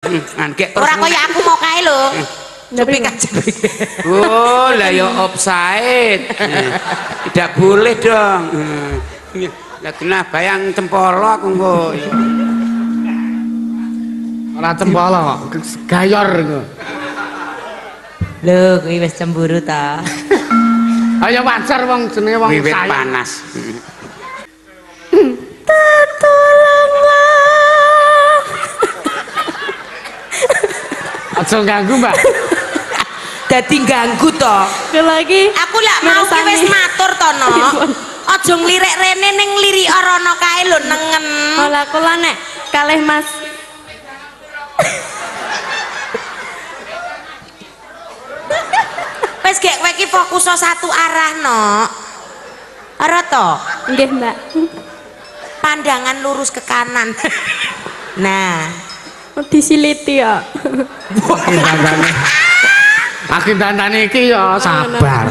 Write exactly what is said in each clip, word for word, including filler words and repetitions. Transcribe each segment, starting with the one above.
Ora kaya aku mau kae lho. Tapi kajen. Oh, lah ya offside. Tidak boleh dong. Lah kena bayang cempolo aku engko. Ora cempolo kok, gayor iku. Lho, kuwi wis cemburu ta. Ayo wajar wong jenenge wong Wiwit sayang. panas. Tertolonglah. Aja ganggu, Mbak. Dadi ganggu to. Lagi. Aku lak mau ki wis matur to, no. Aja nglirik rene ning lirik rono kae lho nengen. Olah kula nek kalih Mas Wis gek kowe iki fokus satu arah, no. Ora to? nggih, Mbak. Pandangan lurus ke kanan. Nah, Disiliti ya. Aku dandane. Aku dandane iki ya sabar.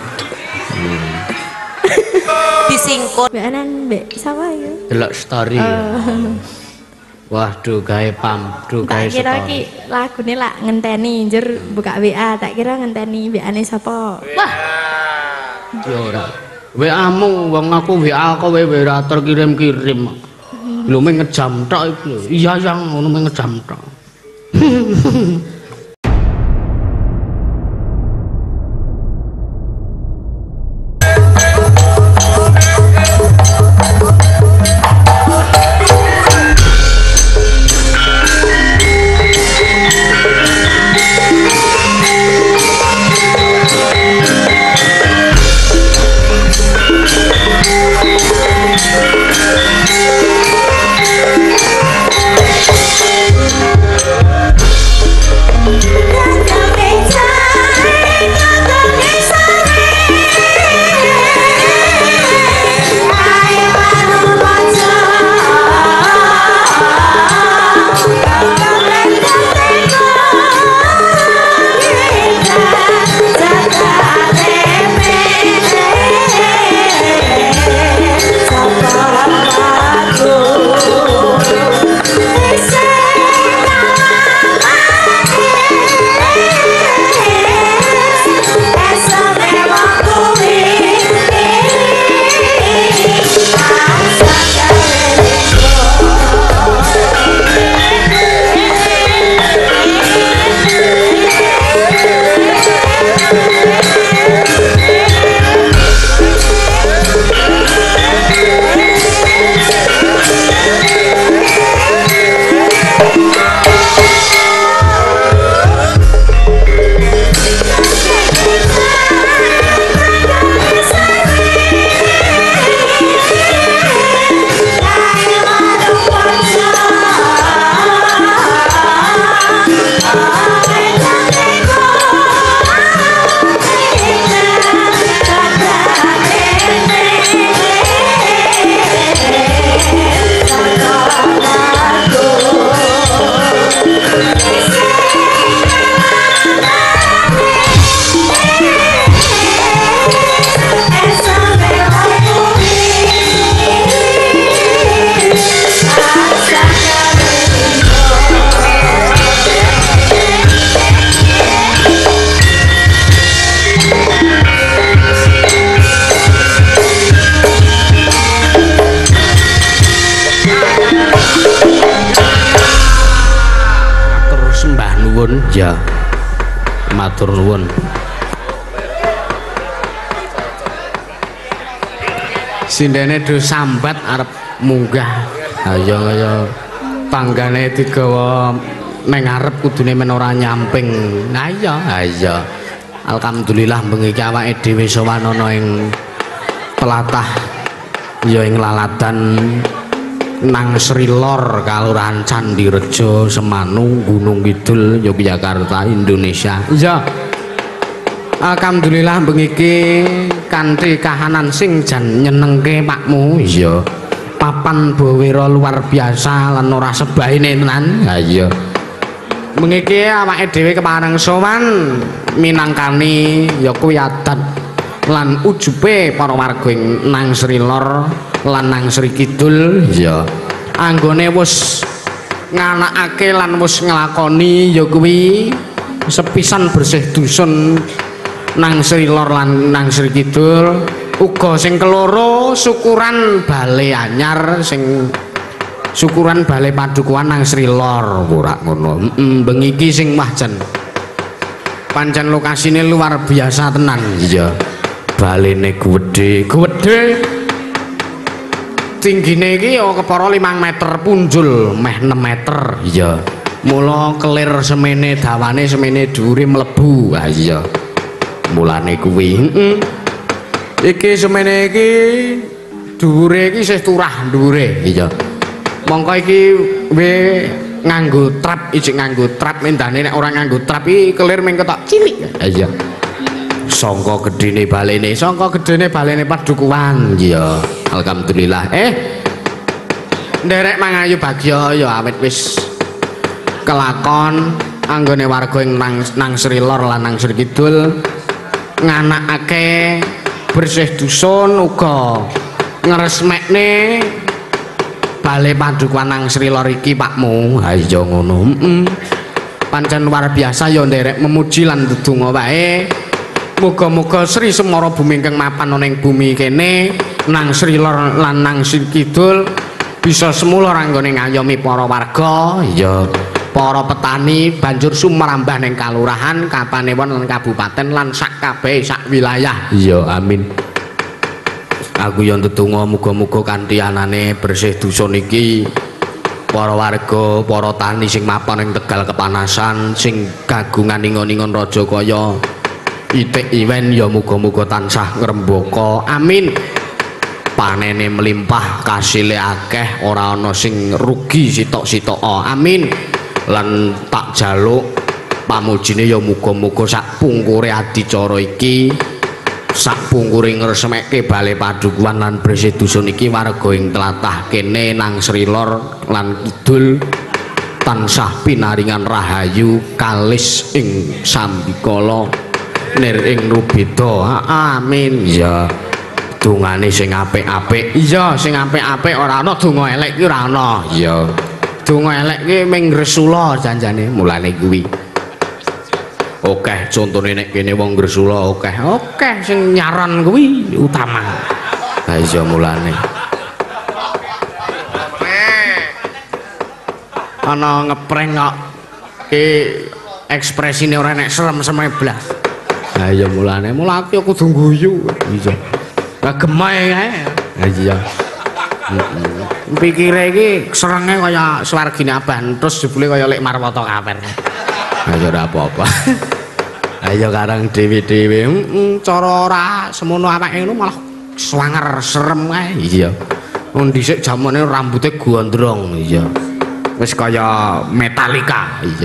disingkut. Mbak Anan, Mbak sapa ya? Delok story. Waduh, gawe pam, duh gawe Tak kira story. ki lagune lak ngenteni njur buka W A, tak kira ngenteni W A-ne sapa. Wah, Ya ora. W A-mu wong aku W A kowe operator kirim-kirim. Lho mung ngejam tok iku lho. Iya yang ngono mung ngejam tok. Ya, matur nuwun. Sindene do sambat arep munggah. Ayo ayo tanggane digawa neng arep kudune men ora nyamping. Nah iya, iya. Alhamdulillah bengi iki awake dhewe sowan ana ing telatah ya ing laladan nang Sri Lor Kalurahan Candirejo Semanu Gunung Kidul Yogyakarta Indonesia. Iya. Alhamdulillah bengi iki kanthi kahanan sing jan nyenengke pakmu. Iya. Papan bawira luar biasa lan ora sebaine tenan. Ha iya. Bengi iki awake dhewe kepareng sowan minangkani ya kuwi adat lan ujube para warga nang Sri Lor lan nang Sri Kidul. Ya anggone wis nganakake lan wis nglakoni ya kuwi sepisan bersih dusun nang Sri Lor lan nang Sri Kidul, uga sing keloro syukuran bale anyar sing syukuran bale padukuhan nang Sri Lor ora ngono. Heeh, bengi iki sing wah jan pancen lokasine luar biasa tenan. Iya. Balene gedhe, gedhe. Tinggine iki ya kepara limang meter punjul meh enam meter. Iya. Mula kelir semene dawane semene dhuwure mlebu. Ha iya. Mulane kuwi. Heeh. Iki semene iki dhuwure iki isih turah dhuwure. Iya. Mongko iki we nganggo trap, ijik nganggo trap mendane nek ora nganggo trap iki kelir ming ketok cilik. Ha iya. Sangka gedene balene, sangka gedene balene padukuhan. Iya. Alhamdulillah. Eh. Nderek mangayu bagya ya awit wis kelakon anggone warga ing nang, nang Sri Lor lan nang Sri Kidul nganakake bersih dusun uga ngresmekne bale padukuhan nang Sri Lor iki Pakmu. Ha iya ngono. Heeh. Pancen luar biasa ya nderek memuji lan ndedonga wae. Muga-muga Sri Semara Bumi ingkang mapan ana ing bumi kene nang Sri Lor lan nang Sri Kidul bisa semula ranggone ngayomi para warga, ya para petani banjur sumrambah ning kalurahan, kapanewon lan kabupaten lan sak kabeh sak wilayah. Ya amin. Aku yo ndedonga muga-muga kanthi anane bersih dusun iki para warga, para tani sing mapan ing Tegal Kepanasan sing kagungan ingon-ingon raja kaya itik iwen ya muga-muga tansah ngrembaka. Amin. Panene melimpah, kasile akeh, ora ana sing rugi sitok-sitok. Amin. Lan tak jaluk pamujine ya muga-muga sak pungkure adicara iki, sak pungkure ngresmekke bale padukuhan lan bersih dusun iki warga ing tlatah kene nang Sri Lor lan Kidul tansah pinaringan rahayu kalis ing sambikala nir ing rubeda. Amin. Ya. Dungane sing apik-apik. Iya, sing apik-apik ora ana donga elek ki ora ana. Iya. Donga elek ki ming Gresula janjane mulane kuwi. Oke, contone nek kene wong Gresula oke. Oke, sing nyaran kuwi utama. Ha iya mulane. Ana ngeprank kok ki ekspresine ora nek serem-serem blas. Ha iya mulane, mula aku kudu guyu. Iya. Lah gemae kae. Ha iya. Heeh. Pikire iki serenge kaya swargine Abah terus jebule kaya lek Marwata Kawer. Ha ya ora apa-apa. Ayo karang dhewe-dhewe. Heeh, cara ora semono awake ngono malah swanger serem kae. Iya. Wong dhisik jamane rambute gondrong. Iya. Wis kaya Metallica. Iya.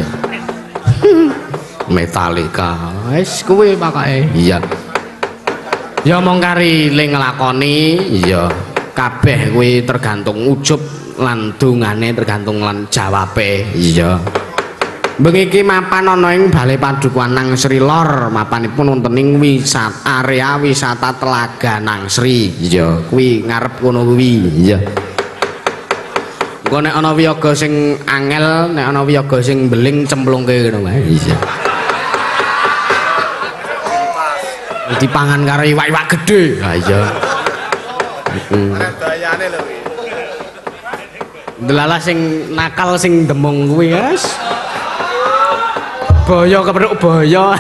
Metallica. Wis kuwi pokoke. Iya. Ya mong kari le nglakoni, iya kabeh kuwi tergantung ujub lan dongane tergantung lan jawabe. Iya. Bengi iki mapan ana ing Balai Padukuhan nang Sri Lor, mapanipun wonten ing wisata area wisata Telaga nang Sri. Iya, kuwi ngarep kono kuwi. Iya. Engko nek ana wiyaga sing angel, nek ana wiyaga sing beling cemplungke ngono wae. Iya. Dipangan karo iwak-iwak gedhe. Ha iya. Heeh. Dayane lho iki. Delalah sing nakal sing demung kuwi, Guys. Boyo kepruk boyo.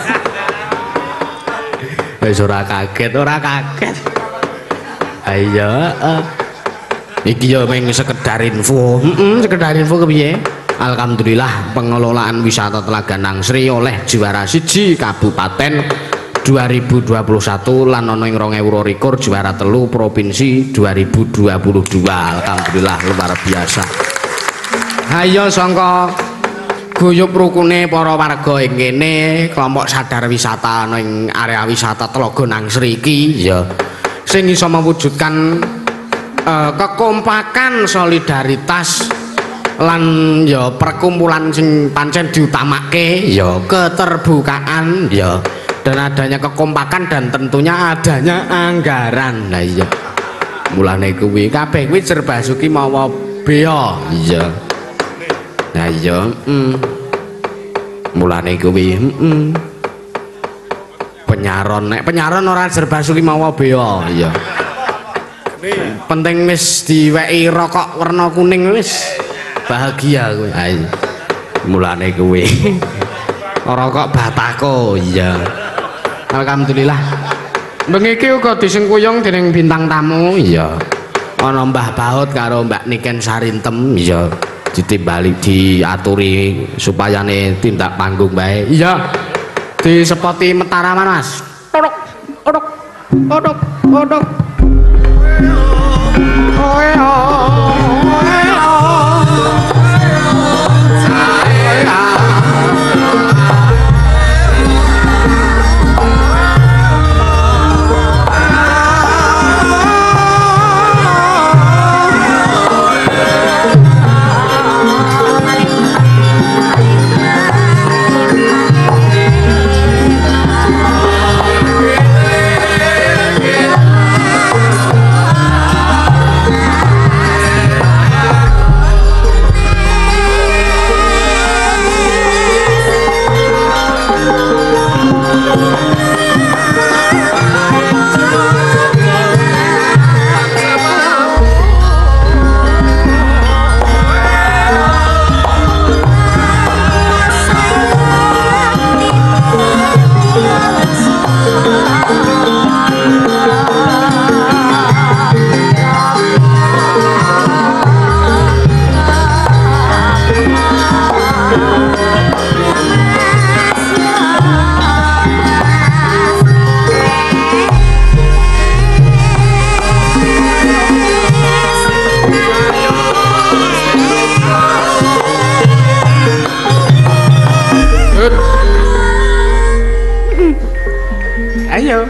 Wis ora kaget, ora kaget. Ha iya, heeh. Iki yo mung sekedar info. Heeh, sekedar info kepiye? Alhamdulillah pengelolaan wisata Telaga nang Sri oleh juara siji Kabupaten dua ribu dua puluh satu lan ana ing dua ribu dua puluh dua juara telu provinsi dua ribu dua puluh dua. Alhamdulillah luar biasa. Ayo sangka guyub rukune para warga ing kene kelompok sadar wisata ana ing area wisata Telaga nang Sri iki ya sing iso mewujudkan uh, kekompakan solidaritas lan ya perkumpulan sing pancen diutamake ya keterbukaan ya dan adanya kekompakan dan tentunya adanya anggaran. Nah iya mulane kuwi kabeh kuwi Jerbasuki mawa bea. Iya Lah iya, heeh. Mulane kuwi, heeh. Penyaron nek penyaron ora Jerbasuki mawa bea, iya. Penting wis diweki rokok warna kuning wis bahagia kowe. Ha iya. Mulane kuwi. Rokok batako, iya. Alhamdulillah. Bengi iki uga disengkuyung dening bintang tamu, iya. Ana Mbah Baut karo Mbak Niken Sarintem, iya. Ditimbali diaturi supayane tindak panggung bae. Iya. Disepoti Mataraman, Mas. Odok, odok, odok, odok. Oh, oh, ayo.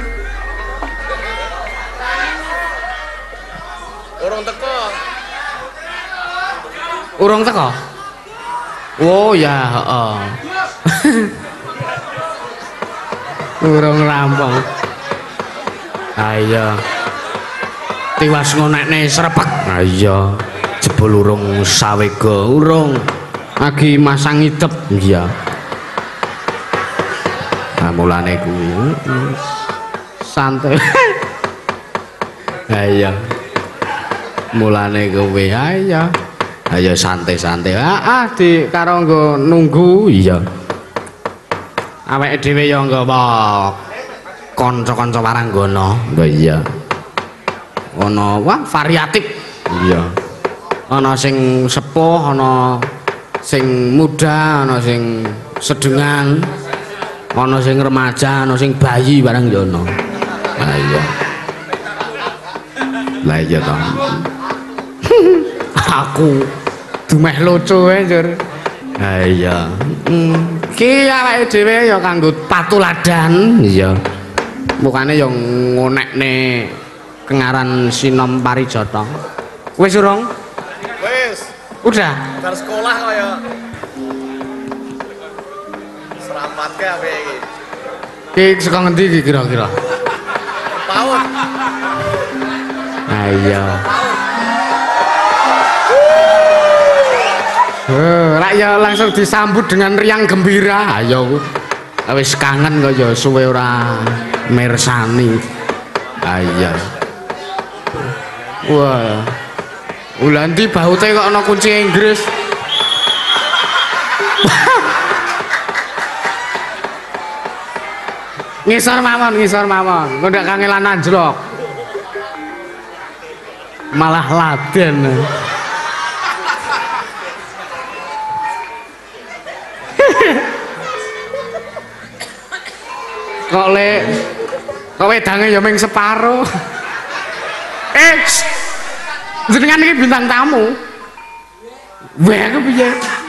Urung teko. Urung teko. Oh ya, heeh. Urung rampung. Ayo. Tiwas ngonekne srepek. Ayo. Jebul urung sawega, urung. Lagi masang idep, iya. Nah, mulane kuwi santai. Ayo. Mulane kuwi ayo. Ayo santai-santai. Ah, ah di karo nggo nunggu iya. Awake dhewe ya nggawa kanca-kanca waranggana. Lha iya. Ana wah variatif. Iya. Ana sing sepuh, ana sing muda, ana sing sedengan. Ana sing remaja, ana sing bayi barang ya ana. Lah iya. Lah iya to. Aku dumeh lucu ae njur. Ha iya. Ki awake dhewe ya kanggo patuladan, iya. Mukane ya ngonekne kengaran Sinom Parijata. Wis urung? Wis. Udah. Bar sekolah kaya. Seramatke ape iki? Ki saka ngendi iki kira-kira? Paut. Ah iya. Eh, rakyat langsung disambut dengan riang gembira. Ayo, wis kangen kok ya suwe ora mirsani. Iya. Wah. Ulanti baute kok ana kunci Inggris. Ngisor mawon, ngisor mawon. Kok ndak kangelan anjlok. Malah laden. Kok le kok wedange ya ming separo. Eh jenengan iki bintang tamu. Wah aku piye?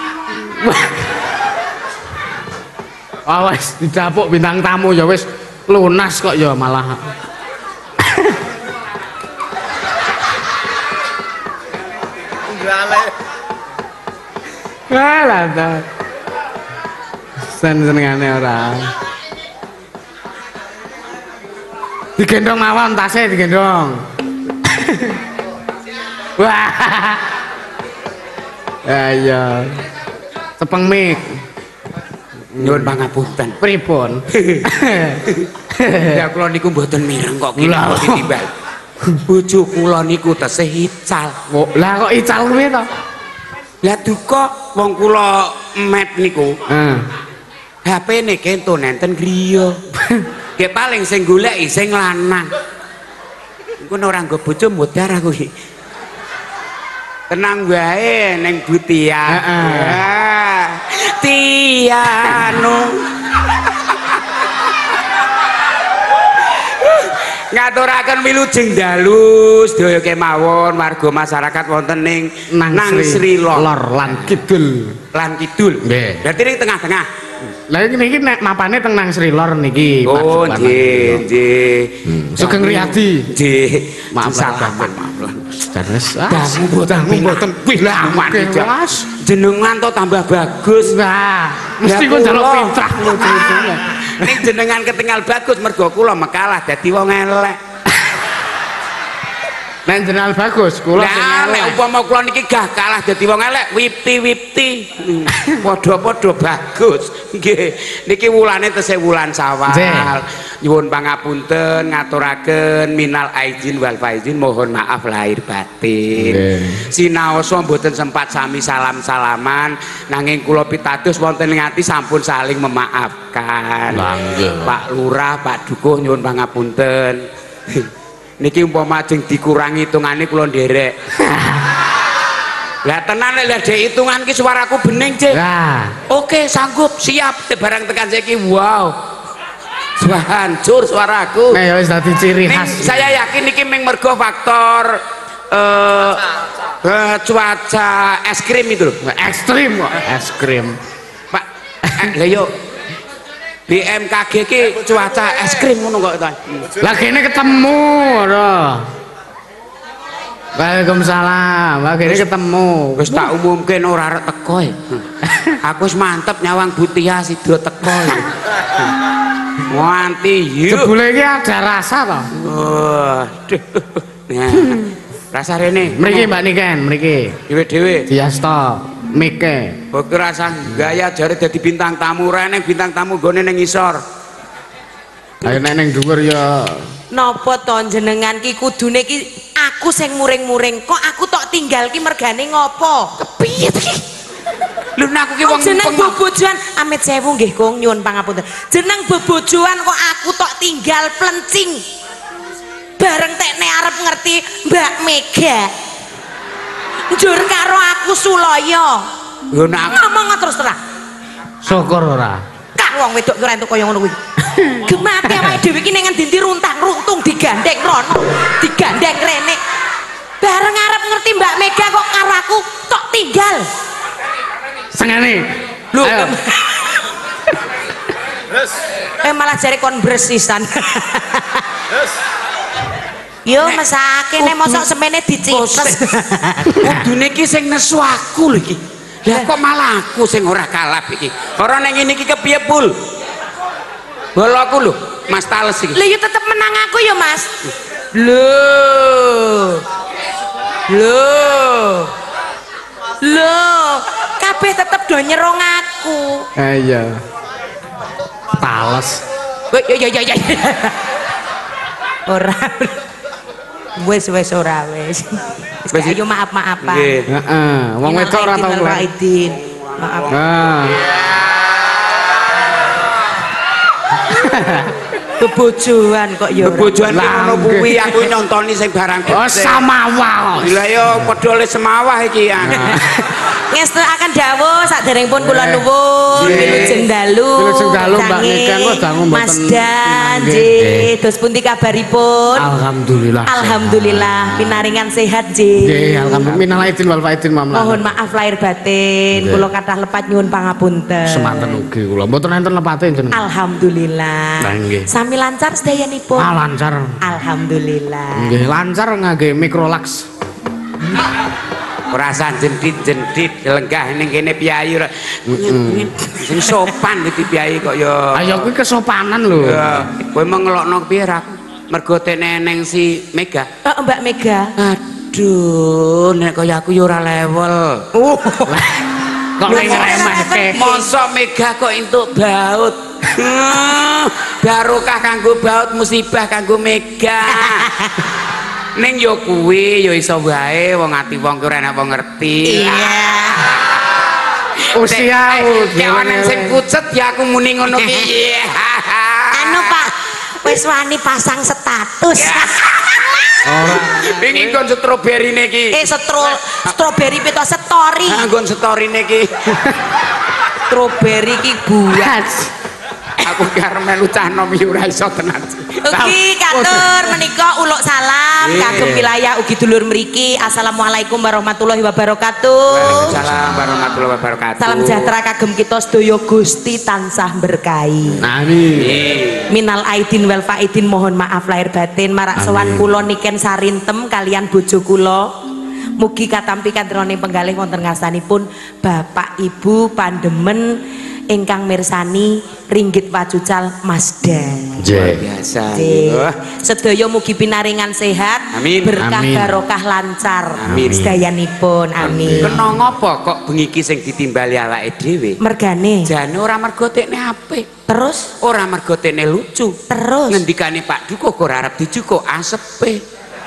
Wah wis didapuk bintang tamu ya wis lunas kok ya malah. Gale. Wah lah. Sen senengane ora. Digendong mawon tasnya digendong. Wah. Ayo. Tepeng mik. Nyuwun pangapunten. Pripun? Ya kula niku mboten mireng kok kira ditimbal. Bojo kula niku tesih ical. Lah kok ical kuwi to? Lah duka wong kula met niku. Heeh. H P-ne kento nenten griya. Ki paling sing goleki sing lanang. Iku ora nggo bojo modar aku iki. Tenang wae ning Bu Tia. Heeh. Tiano. Ngaturaken wilujeng dalu sedaya kemawon warga masyarakat wonten ning Nang Sri Lor lan Kidul. Lan Kidul. Nggih. Berarti ning tengah-tengah. Lah niki nek mapane teng Nang Sri Lor niki. Oh, nggih, nggih. Sugeng Riyadi. Nggih. Maaf, Sabaman, maaf. Terus dangu mboten mboten wis lawan kelas. Jenengan to tambah bagus. Nah, mesti kok njaluk pintrah ngono. Ning jenengan ketinggal bagus mergo kula mekalah dadi wong elek. Nek jenengan bagus, kula sing elek. Nek upama kula niki gah kalah dadi wong elek, wipti-wipti. Padha-padha bagus. Nggih. Niki wulane tesih wulan Sawal. Nyuwun pangapunten ngaturaken minal aidin wal faizin, mohon maaf lahir batin. Sinaosa mboten sempat sami salam-salaman nanging kula pitados wonten ing ati sampun saling memaafkan. Pak Lurah, Pak Dukuh nyuwun pangapunten. Niki umpama ajeng dikurangi hitungane kula nderek. Lah tenan lek dek hitungan ki suaraku bening, Cik. Lah, oke sanggup, siap. Barang tekan saiki wow. Suara hancur suaraku. Nah, ya wis dadi ciri khas. Saya yakin niki mung mergo faktor uh, uh, cuaca es krim itu loh. Ekstrim kok. Es krim. Pak, eh, lha yo B M K G ki cuaca es krim ngono kok to. Lah kene ketemu lho. Waalaikumsalam. Lah kene ketemu. Wis tak umumke ora arep teko e. Aku wis mantep nyawang Butia sida teko. Wanti yuk. Jebule iki ada rasa to. Waduh. Nah, rasa rene. Mriki Mbak Niken, mriki. Dhewe-dhewe. Diasta mike. Kok rasa gaya jare dadi bintang tamu rene bintang tamu gone ning ngisor. Ayo nek ning dhuwur ya. Napa to jenengan ki kudune ki aku sing muring-muring kok aku tok tinggal ki mergane ngopo? Kepiye iki? Lho nek aku ki wong jeneng bobojoan amit sewu nggih Kong nyuwun pangapunten. Jeneng bobojoan kok aku tok tinggal plencing. Bareng tekne arep ngerti Mbak Mega. Njur karo aku Suloyo. Lho nek ngomong terus terang. Syukur ora. Kak wong wedok ora entuk kaya ngono kuwi. Gemate awake dhewe iki ning ngendi runtang runtung digandeng rono, digandeng rene. Bareng arep ngerti Mbak Mega kok karo aku tok tinggal. Sengene. Lho. Terus. Eh malah jare kon bresisan. Terus. Yo mesake nek mosok semene dicipres. kudune iki sing nesu aku lho iki. Lah kok malah aku sing ora kalap iki. Ora ning ngene iki kepiye pul? Boloku lho, Mas Tales iki. Lah yo tetep menang aku ya, Mas. Lho. Lho. Lho, kabeh tetep do nyerong aku. Eh iya. Tales. Ya ya ya ya. Ora. Wes wes ora wes. Wis ayo maaf-maafan. Nggih. Heeh, wong wedok ora tau kuwi. Maaf. Ah. Kebojoan kok ya. Kebojoan ngono kuwi aku nyontoni sing barang gede. Oh samawa. Lah yo padha le semawah iki ya. Ngestakaken dawuh saderengipun kula nuwun wilujeng dalu. Wilujeng dalu Mbak Niken kok dangu mboten. Mas Dan nggih. Dos pundi kabaripun? Alhamdulillah. Alhamdulillah pinaringan sehat nggih. Nggih, alhamdulillah minal aidin wal faizin mamlah. Mohon maaf lahir batin, kula kathah lepat nyuwun pangapunten. Semanten ugi kula. Mboten enten lepate jenengan. Alhamdulillah. Nah, nggih. Sami lancar sedayanipun. Ah, lancar. Alhamdulillah. Nggih, lancar ngangge mikrolaks. Perasaan jendit-jendit lenggah ning kene piyayi ora. Sing sopan iki piyayi kok ya. Ayo kuwi kesopanan lho. Ya, kowe mengelokno piye ra? Mergo teneneng si Mega. Heeh, Mbak Mega. Aduh, nek kaya aku ya ora level. Oh. kok ning remehke. Mosok Mega kok entuk baut. Barokah kanggo baut, musibah kanggo Mega. Ning yo kuwi yo iso wae wong ati wong ora enak wong ngerti. Iya. Usia kawanan sing pucet ya aku muni ngono ki. Anu Pak, wis wani pasang status. Ora. Wingi kon stroberi niki. Eh stro stroberi pito story. Ah nggon story niki. Stroberi ki buat. Aku karo melu cah nom yo ora iso tenan. Ugi katur menika uluk salam kagem wilayah ugi dulur mriki. Assalamualaikum warahmatullahi wabarakatuh. Waalaikumsalam warahmatullahi wabarakatuh. Salam sejahtera kagem kita sedaya Gusti tansah berkahi. Amin. Minal aidin wal faidin mohon maaf lahir batin marak sowan kula niken sarintem kalian bojo kula. Mugi katampi kantrone penggalih wonten ngastanipun Bapak Ibu pandemen ingkang mirsani ringgit wacucal Mazda. Biasa. Sedaya mugi pinaringan sehat, amin. Berkah Amin. barokah lancar. Amin. Sedayanipun. Amin. Kena ngopo kok bengi iki sing ditimbali awake dhewe? Mergane. Jane ora mergo tekne apik. Terus Ora mergo tekne lucu. terus Ngendikane Pak Dukuh ora arep dijukuk asepe.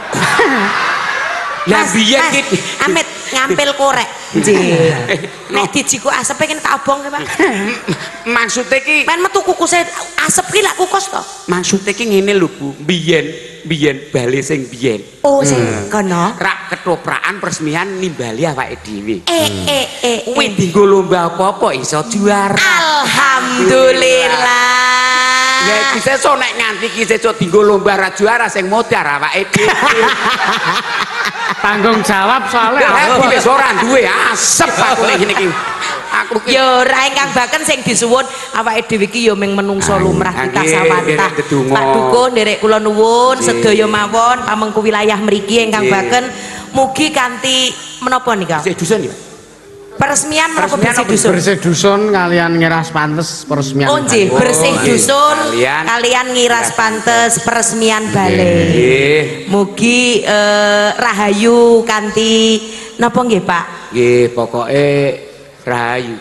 Lah Mas, biyen Mas, iki Amit ngampil korek. Nggih. Nek dijiku asep kan tak obong Pak. maksude iki Men metu kukuse asep ki lak kukus to. maksude iki ngene lho Bu. Biyen biyen bali sing biyen. Oh sing kono. Rak ketoprakan peresmian nimbali awake dhewe. Eh eh eh. Kuwi dienggo lomba apa-apa iso juara. Alhamdulillah. Ya iki sesuk nek nganti iki sesuk dienggo lomba ra juara sing modar awake dhewe. Tanggung jawab soalnya Aku apa? wis ora duwe asep aku ning ngene iki. Aku ki Ya ora ingkang baken sing disuwun awake dhewe iki ya ming menungso lumrah kita sawantah. Pak Dukuh nderek kula nuwun sedaya mawon pamengku wilayah mriki ingkang baken mugi kanthi menapa nika? Sik dusun ya. Peresmian menapa bersih dusun? Bersih dusun kalian ngiras pantes peresmian. Oh nggih, bersih Oh, dusun kalian- kalian ngiras pantes peresmian balai. Nggih. Mugi eh, rahayu kanthi napa nggih Pak? Nggih, pokoke rahayu.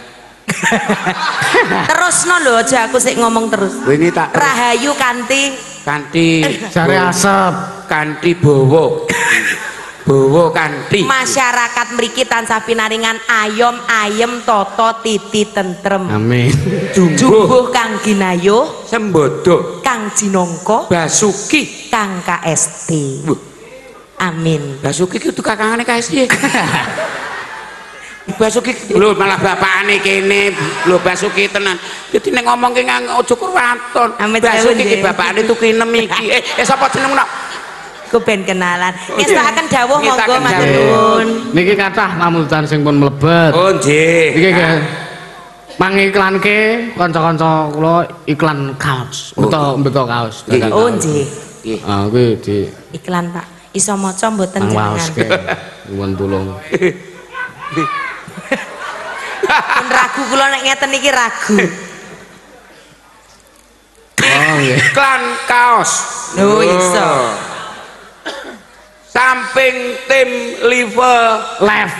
Terusno lho aja aku sik ngomong terus. Wingi tak Rahayu kanthi kanthi Jare asep. kanthi bawa. Bawa kanthi masyarakat mriki tansah pinaringan ayom ayem toto titi tentrem. Amin. jumbuh Jumbuh kang ginayuh, sembodo kang jinongko, Basuki. kang K S T. Wuh, Amin. Basuki ki kakangane K S T. Basuki lho malah bapakane kene lho Basuki tenan. Dadi nek ngomong ki aja kurwaton. Amit Basuki sewu, ki nggih. bapakane tukinem iki. Eh, eh sapa jenengmu? Ku ben kenalan. Ngestaken dawuh Ngestaken monggo matur dawuh. nuwun. Niki kathah pamutan sing pun mlebet. Oh nggih. Iki nggih. Mangiklanke kanca-kanca kula iklan kaos. Beto beto kaos. Nggih. Oh nggih. Nggih. Ah kuwi di Iklan Pak. Iso maca mboten nang jenengan. waoske. Nuwun tulung. Pun ragu kula nek ngeten iki ragu. Oh nggih. Iklan kaos. Lho iso. Samping tim liver Left.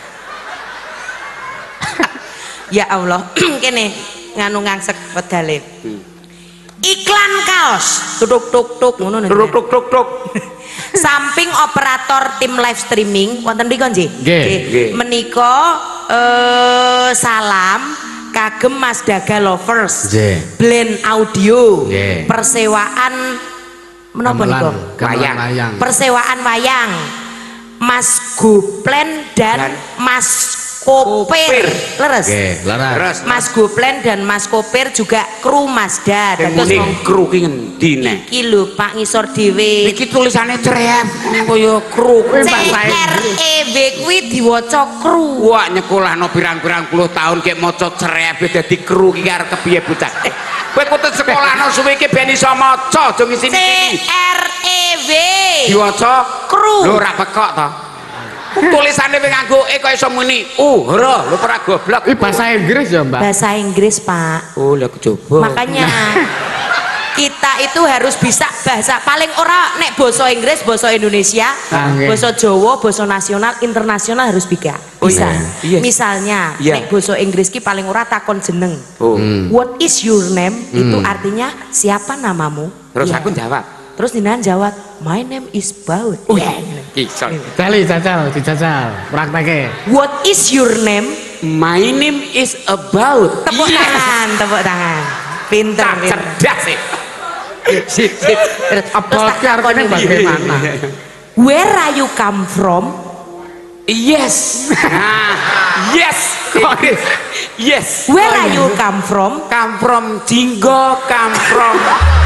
Ya Allah, kene nganu ngangsek wedale. Iklan kaos, tuk tuk tuk ngono nek. truk truk truk truk. Samping operator tim live streaming wonten mriku nggih. Nggih, nggih. Menika eh, salam kagem Mas Daga Lovers. Nggih. Blend audio. Nggih. Persewaan menapa niku? Wayang. Wayang. Persewaan wayang. Mas Goplen dan, Dan Mas Kopir. Kopir. Leres. Nggih, laras. Terus Mas Goplen dan Mas Kopir juga kru Mazda. sing Dados muni mong- kru ki ngendi nek? iki lho Pak ngisor dhewe. Iki tulisane cerep kaya kru. C R E B kuwi diwaca kru. Wah nyekolahno pirang-pirang puluh tahun kek maca cerep dadi kru ki arep kepiye bocah. Kowe kudu sekolahno suwe iki ben iso maca aja ngisi C iki. R E B Diwaca kru. lho ora pekok to. Tulisane wing nganggo e kok iso muni uh ora lho ora goblok. Ini bahasa Inggris ya, Mbak? Bahasa Inggris Pak. Oh lha kecoba. Makanya kita itu harus bisa bahasa paling ora nek basa Inggris, basa Indonesia, Ah, nggih. basa Jawa, basa nasional, internasional harus bisa. Oh, Bisa. iya. Yes. Misalnya Iya. nek basa Inggris ki paling ora takon jeneng. Oh. Hmm. What is your name? Itu artinya siapa namamu? Terus Iya. aku jawab. Terus Dinan jawab, my name is Baut. Oh, Ya. Kisah. Kali jajal, dijajal, prakteke. What is your name? My name is about. Tepuk Yes. tangan, tepuk tangan. Pinter, Tak pinter. cerdas sih. Sip, sip. Terus Apa tak ki artine takoni. bagaimana? Where are you come from? Yes. Nah, yes. Yes. Where are you come from? Come from Jinggo, come from.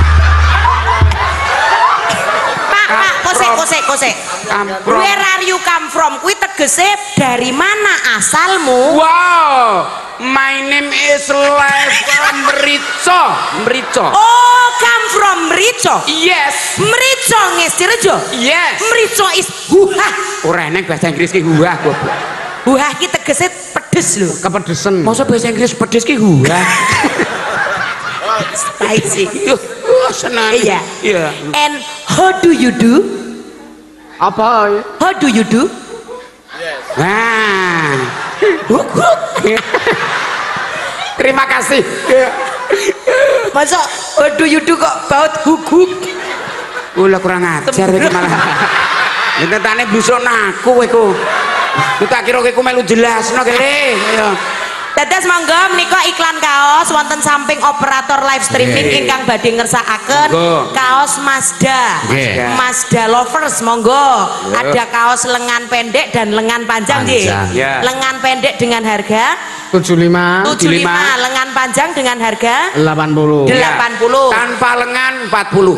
Pak, Pak, kosek, from- kosek, kosek. Come from. Where are you come from? Kuwi tegese dari mana asalmu? Wow, my name is Levan Merico. Merico. Oh, come from Merico. Yes. Merico Ngestirejo. Yes. Merico is huhah. Ora eneng bahasa Inggris ki huah goblok. Huhah ki tegese pedes lho. Kepedesen. Masa bahasa Inggris pedes ki huah. Spicy. Yuh, oh, senang. Iya. Iya. And how do you do? Apa? How do you do? Nah. Huk, huk. Terima kasih. Masa how do you do kok baut huk-huk? Kula kurang ajar iki malah. Nyentane blusuk aku kowe ku. Ku tak kira kowe melu jelasno kene. Ayo. Dados monggo menika iklan kaos wonten samping operator live streaming Nggih. ingkang badhe ngersakaken Monggo. kaos Mazda. Nggih. Mazda lovers monggo. Ada kaos lengan pendek dan lengan panjang nggih. Panjang. Ya. Lengan pendek dengan harga tujuh puluh lima, tujuh puluh lima, lima. lengan panjang dengan harga delapan puluh. Del- delapan puluh. Tanpa lengan empat puluh.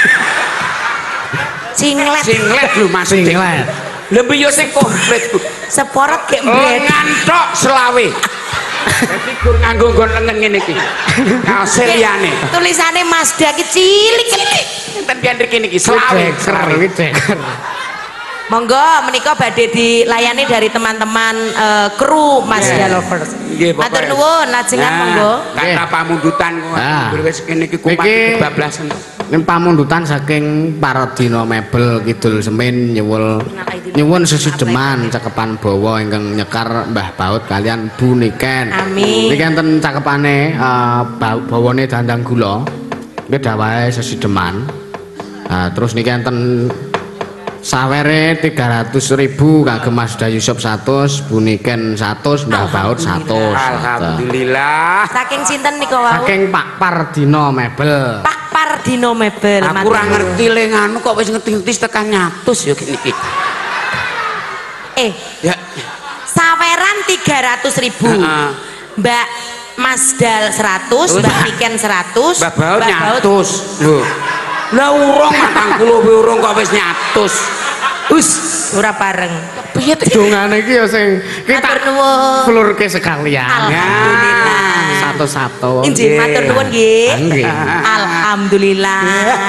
singlet Singlet lho Mas. Singlet. Lebih yo sing komplit. Bu. seporot kayak mbret. Lengan tok selawe. Dadi gur nganggo nggon lengan ngene iki. Kaos liyane. Tulisane Mazda ki cilik. Enten pian riki niki selawe. Selawe. Monggo menika badhe dilayani dari teman-teman eh, kru Mazda Yeah. lovers. Nggih, Bapak. Matur nuwun lajengan monggo. Kata pamundutan Ah. kok wis kene iki kumat Iki- kebablasan. Ini pamundutan saking Parodina Mebel Kidul Semin nyuwul nyuwun sesudeman cakepan bawa ingkang nyekar Mbah Baut kalian Bu Niken. Amin. Niki enten cakepane uh, bawane dandang gula. Nggih dawahe sesudeman. Nah, terus niki enten sawere tiga ratus ribu kagem Mazda Yusuf seratus, Bu Niken seratus, Mbah Baut seratus. Alhamdulillah. Saking sinten nika wau? Saking Pak Pardina Mebel. Pak Pardino Mebel. Aku matur ora nuwun. ngerti le nganu kok wis ngetintis tekan nyatus ya kene iki. Eh, Ya. saweran tiga ratus ribu. Heeh. Mbak Masdal seratus, Terus, Mbak Niken seratus, Mbak Baut nyatus. Lho. Lah urung matang puluh urung kok wis nyatus. Us, ora bareng. Piye dongane iki ya sing kita Matur nuwun. flurke sekalian. Alhamdulillah. Satu-satu. Injih matur nuwun nggih. Nggih. Alhamdulillah.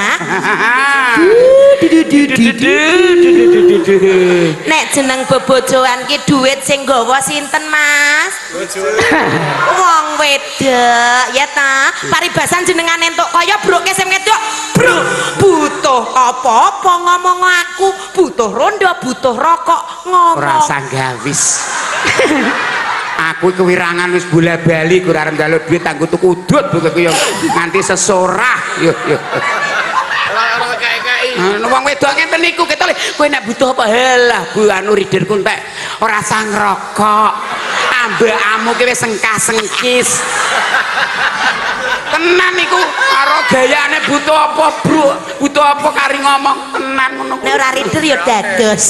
Nek jeneng bebojoan ki duit sing gawa sinten, Mas? Wong wedok ya ta. Paribasan jenengan entuk kaya broke sing wedok. Bro, butuh apa-apa ngomong aku, butuh rondo, butuh rokok, ngomong. Ora sanggawis. Aku kewirangan wis bola-bali ora arep njaluk duit kanggo tuku udut buku yo nganti sesorah. Yo yo. Nah, wong wedok ngenten niku ketole kowe nek butuh apa halah Bu anu riderku entek ora sang rokok ambekmu ki wis sengkah-sengkis tenan niku karo gayane butuh apa Bro butuh apa kari ngomong tenan ngono Nek ora rider ya dados.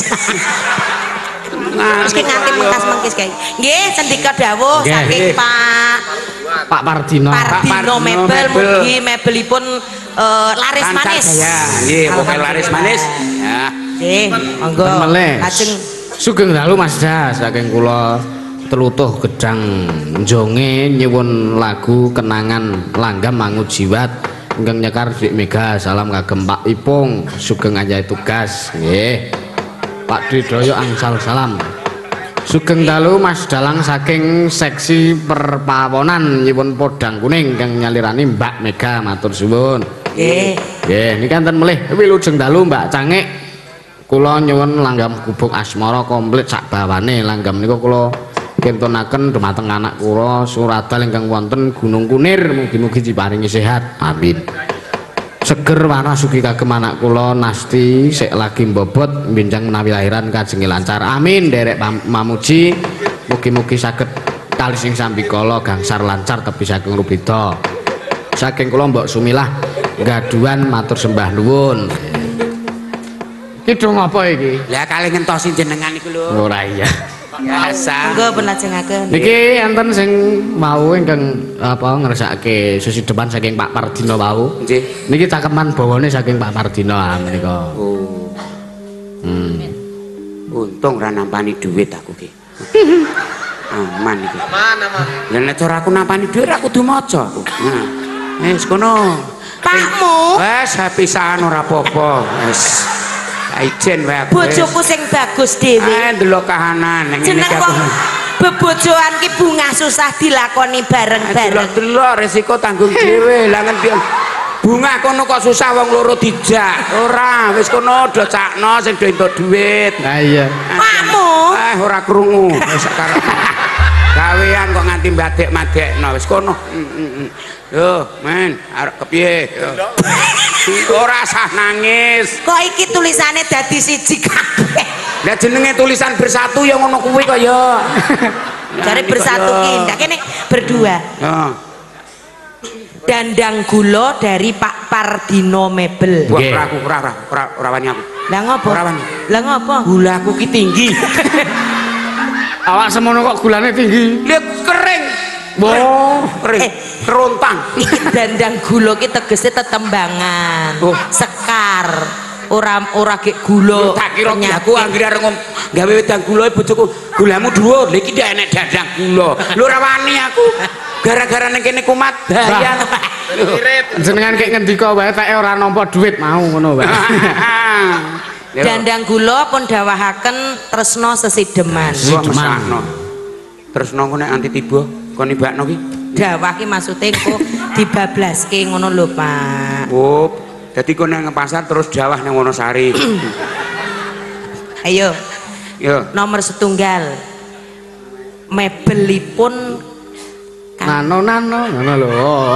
Terus ki nganti mengkas-mengkis kae. Nggih, sendika dawuh Nggih. saking Pak Pak Pardina. Pardino Pardino Mebel, Mebel. mugi mebelipun eh, laris Lancar manis. ya nggih pokoke laris manis ya Nggih, monggo. Temeles. Lajeng Sugeng dalu Mazda saking kula telutuh gedang jonge nyuwun lagu kenangan langgam mangu jiwat ingkang nyekar Dik Mega salam kagem Pak Ipung sugeng anjay tugas nggih Pak Didoyo angsal salam sugeng dalu Mas Dalang saking seksi perpawonan nyuwun podang kuning kang nyalirani Mbak Mega matur suwun Nggih. Nggih, niki enten melih wilujeng dalu Mbak Cangik. Kula nyuwun langgam gubuk asmara komplit sak bawane. Langgam niku kula kintunaken dumateng anak kula Suradal ingkang wonten Gunung Kunir. Mugi-mugi diparingi sehat. Amin. Seger waras ugi kagem anak kula Nasti sik lagi mbobot benjang menawi lahiran kajenge lancar. Amin. Derek mamuji mugi-mugi saged kali sing sambikala gangsar lancar tepi saking rubeda. Saking kula Mbok Sumilah gaduhan matur sembah nuwun. Iki dong apa iki? Lah kali ngentosi jenengan iku lho. Ora iya. Biasa. Monggo pun lajengaken. Niki enten sing mau ingkang apa ngresake sisi depan saking Pak Pardina wau. Nggih. Niki cakepan bawane saking Pak Pardina menika. Oh. Hmm. Untung ora nampani dhuwit aku ki. Aman iki. Aman, aman. Lah nek cara aku nampani dhuwit aku kudu maca aku. Nah. Wis kono. Pakmu. Wes pisan ora apa-apa. Wes. Ijen wae aku. Bojoku sing bagus dhewe. Ah ndelok kahanan ning ngene Jeneng iki kok aku. bebojoan ki bunga susah dilakoni bareng-bareng. Delok-delok resiko tanggung dhewe. Lah ngendi bunga kono kok susah wong loro dijak. Ora, wis kono do cakno sing do entuk dhuwit. Lah iya. Pakmu. Eh ora krungu. Wis sekarang. Gawean kok nganti mbadek-madekno wis kono. Yo, men, arep kepiye? Ora sah nangis. Kok iki tulisane dadi siji kabeh. Lah jenenge tulisan bersatu ya ngono kuwi kok ya. Jare bersatu ki, ndak kene berdua. Heeh. Dandang gula dari Pak Pardino Mebel. Wah, ora aku ora ora ora ora wani aku. Lah ngopo? Ora wani. Lah ngopo? Gulaku ki tinggi. Awak semono kok gulane tinggi. Lihat kering. Boh, kering. Eh. Kerontang. Iki dandang gula ki tegese tetembangan. Oh. Sekar. Ora ora gek gula. Tak kira aku anggere arep gawe wedang gula bojoku. Gulamu dhuwur. Lha iki ndak enek dandang gula. Lho ora wani aku. Gara-gara ning kene kumat bahaya. jenengan kek ngendika wae tak ora nampa dhuwit mau ngono wae. Dandang gula pun dawahaken tresno sesideman. Sesideman. Tresno ku nek anti tiba kon nibakno ki. Dawah ki maksude engko dibablaske ngono lho, Pak. Oh, dadi kon nang pasar terus dawah nang Wonosari. Ayo. Yo. Nomor setunggal. Mebelipun Nano nano ngono lho.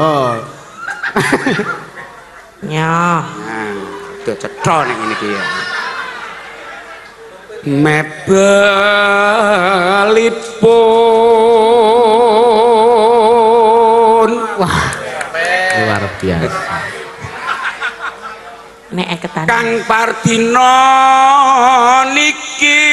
Nyoh. Nah, do cetha ning ngene iki ya. Mebelipun. Wah. Luar biasa. Nek eketan. Kang Pardina niki.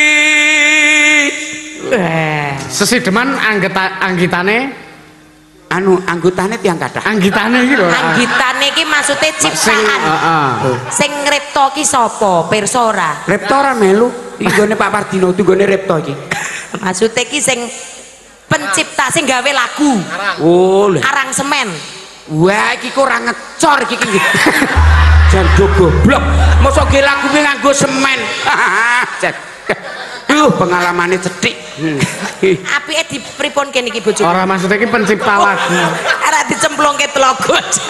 Eh, Sesideman anggeta anggitane Anu anggotane tiyang kathah. anggitane iki lho. anggitane iki maksude Sing ciptaan. heeh. Sing ngripta ki sapa? Pirsa ora? Repto ora melu. Iki gone Pak Pardina, itu gone Repto iki. Maksude ki sing pencipta sing gawe lagu. Oh, lha. Aransemen. Wah, iki kok ora ngecor iki iki. Janduk goblok. Mosok ge lagu ki nganggo semen. Duh, pengalamane cethik. Apike dipripun kene iki bojoku? Ora maksudnya iki pencipta lagu. Ora dicemplungke telaga.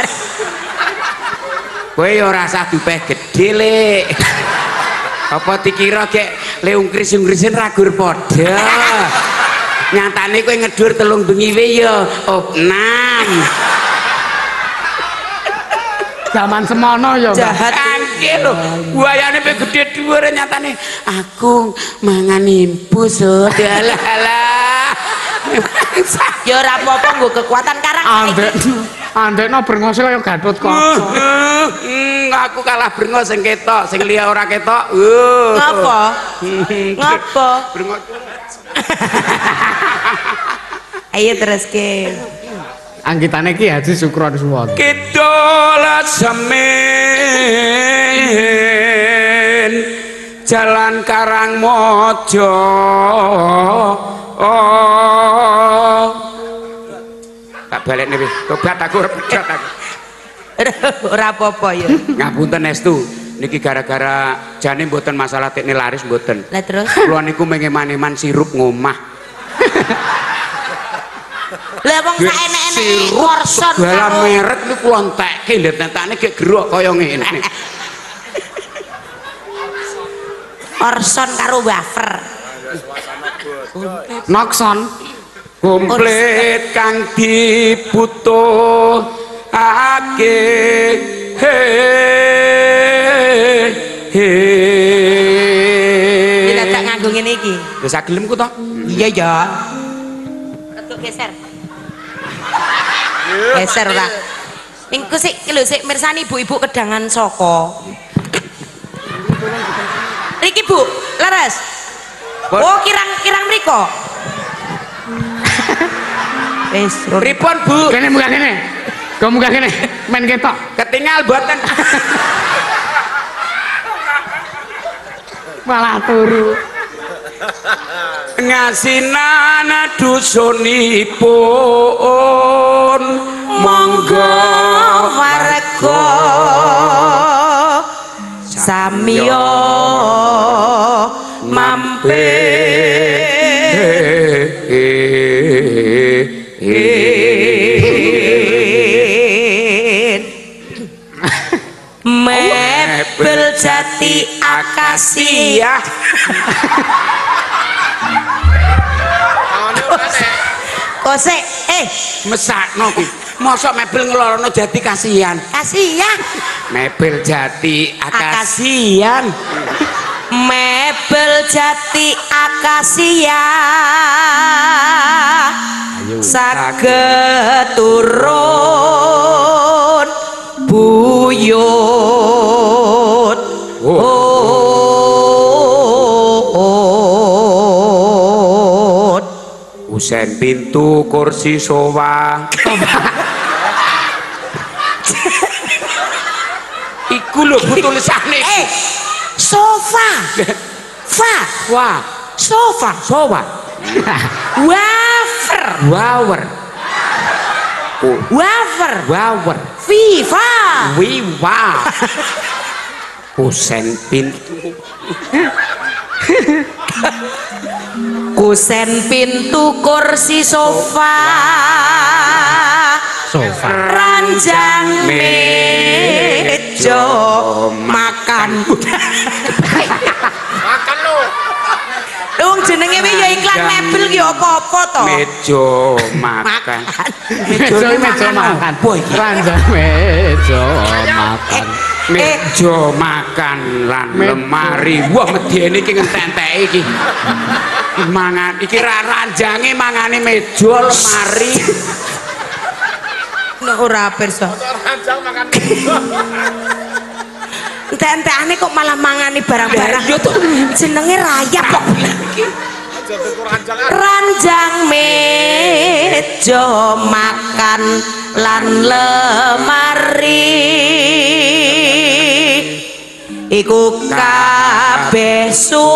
Kowe ya ora usah dupeh gedhe, Lek. Apa dikira kek le ungkris-ungkrisin ragur padha. Nyatane kowe ngedur telung bengi wae ya opnam. Zaman semono ya. Jahat. Angke lho, buayane pe gedhe dhuwur nyatane. Aku mangan impus, dalah. Ya ora apa-apa nggo kekuatan karang Andek. Andekno brengose kaya Gatot Kaca. Hmm, aku kalah brengos sing ketok, sing liya ora ketok. Uh. Ngapa? Ngapa? Brengos. Ayo teruske. Anggitane Ki Haji Sukron Suwono. Kidola semen Jalan Karangmojo. Oh. Tak balik nih, tobat aku repot aku. Ora apa-apa ya. Ngapunten estu. Niki gara-gara jane mboten masalah teknik laris mboten. Lah terus Kula niku mengeman-eman sirup ngomah. Lah wong sak enek-eneke Orson segala karo merek niku kula entekke ndet-netane gek gerok kaya ngene. Orson karo wafer. Nokson Komplit kang dibutuhake. He he. Kita tak nganggo ngene iki. Wis sagelemku to? Iya ya. Rada geser. Geser ora. Engko sik lho sik mirsani ibu-ibu kedangan saka. Riki Bu, leres. Oh, kirang-kirang mriko. Wis, Pripun Bu? kene munggah kene kok munggah kene men ketok Ketinggal boten. malah turu Ngasinan dusunipun monggo warga samya mampir mebel jati akasia kosek eh mesakno ki. Mosok mebel ngelorono jati kasihan. kasihan Mebel jati akasian. mebel jati akasia saged turun buyut oh Usen pintu kursi sowa. Iku lho Bu tulisane. eh sofa fa Wah, sofa sowa. wafer Wawer. Oh, wafer wawer. viva Wiwa. Usen pintu. kusen pintu kursi sofa sofa ranjang meja makan Makan lo. wong jenenge wi ya iklan mebel ki apa-apa to Meja makan. meja meja makan Boy, ranjang meja makan meja makan lan lemari. Wah, medene iki ngentek-enteki iki. Mangan iki ra ranjange mangane meja lemari. nek ora pirsa Ranjang makan. entek-entekane kok malah mangani barang-barang Yo to jenenge rayap kok Jadi ranjang. ranjang meja makan lan lemari iku kabeh su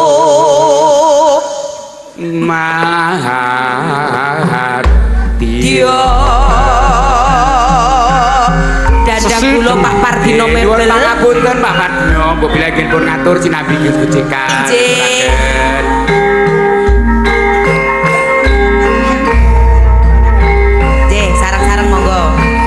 mahati. dia dadang kula Pak Pardino mebel Pangapunten Pak Pardino, mbok bilangin pun ngatur sinambi gojekan. Nggih. Nggih, sareng-sareng monggo.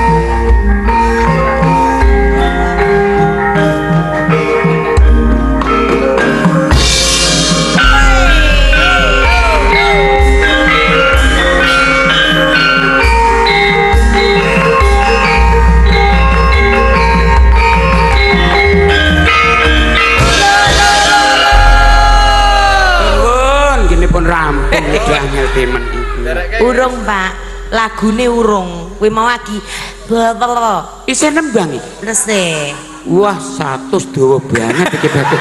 Rampung udah ngeltemen Urung Pak, lagune urung. Kuwi mau lagi bla isih nembang iki. Lese. Wah, satu dawa banget iki batuk.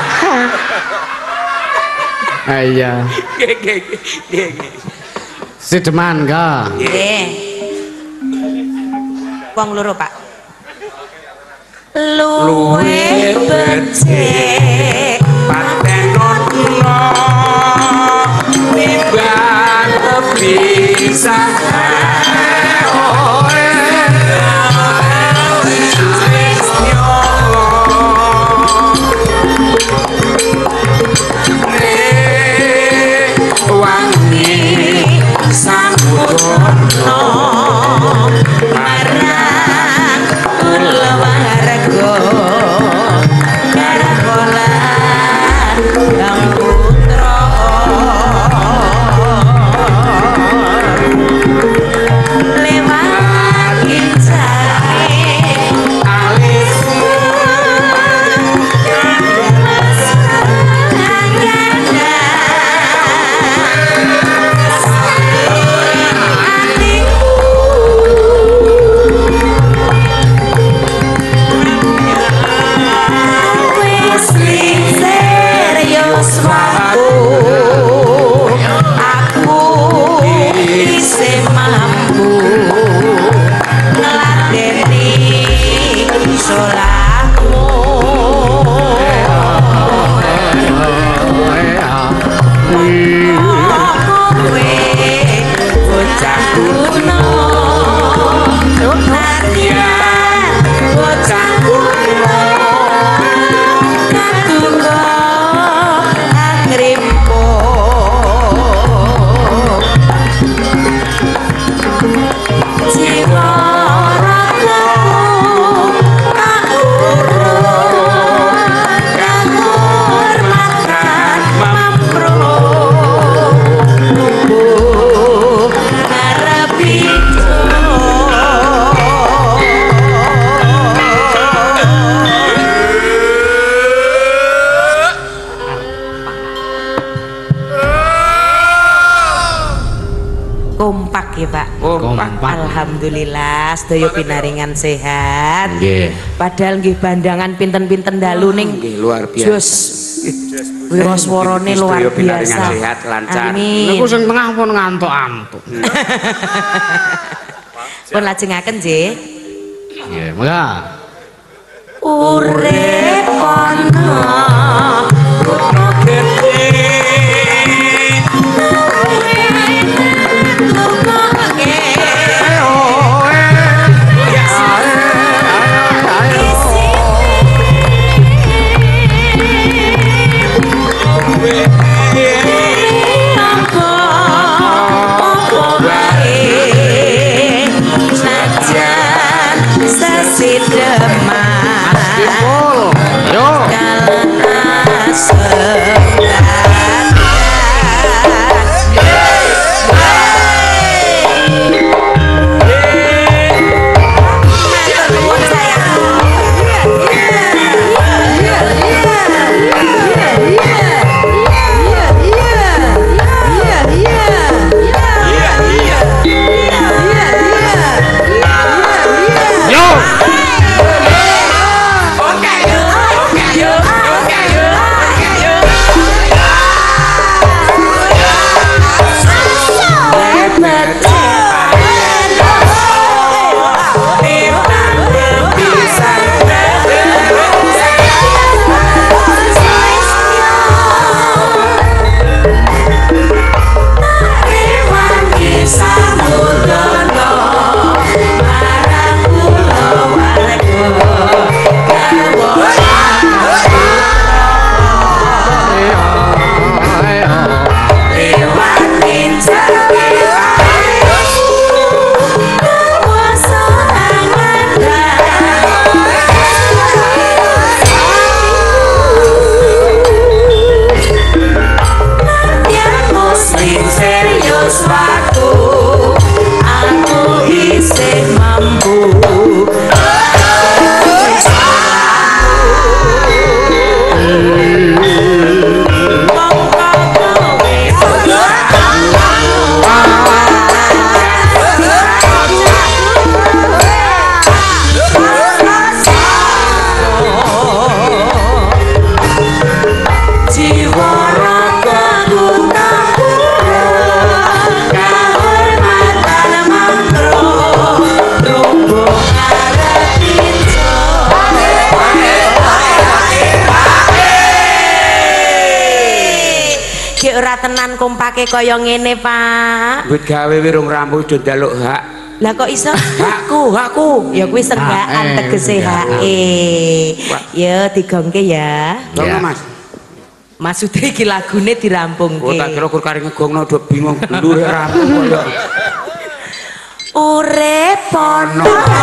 ah iya Nggih, nggih, nggih, nggih. sideman ka Nggih. Wong loro Pak. Luwe becik patenono timbang bisa wangi samudana Alhamdulillah sedaya pinaringan sehat. Nggih. Padahal nggih bandangan pinten-pinten dalu ning Nggih luar biasa. Jos. Wiraswarane luar Sedaya pinaringan biasa. sehat lancar. Amin. Niku sing tengah pun ngantuk-antuk. Pun lajengaken nggih. Nggih, monggo. Urip ana kutha gedhe tenan kompake kaya ngene, Pak. Wit gawe wirung rambu do njaluk hak. Lah kok iso? Hakku, hakku. Ya kuwi sergaan tegese hake. Ya digongke ya. Dong Mas. Maksude iki lagune dirampungke. Oh tak kira kur kare ngegongno do bingung ndur rampung kaya. Urip ana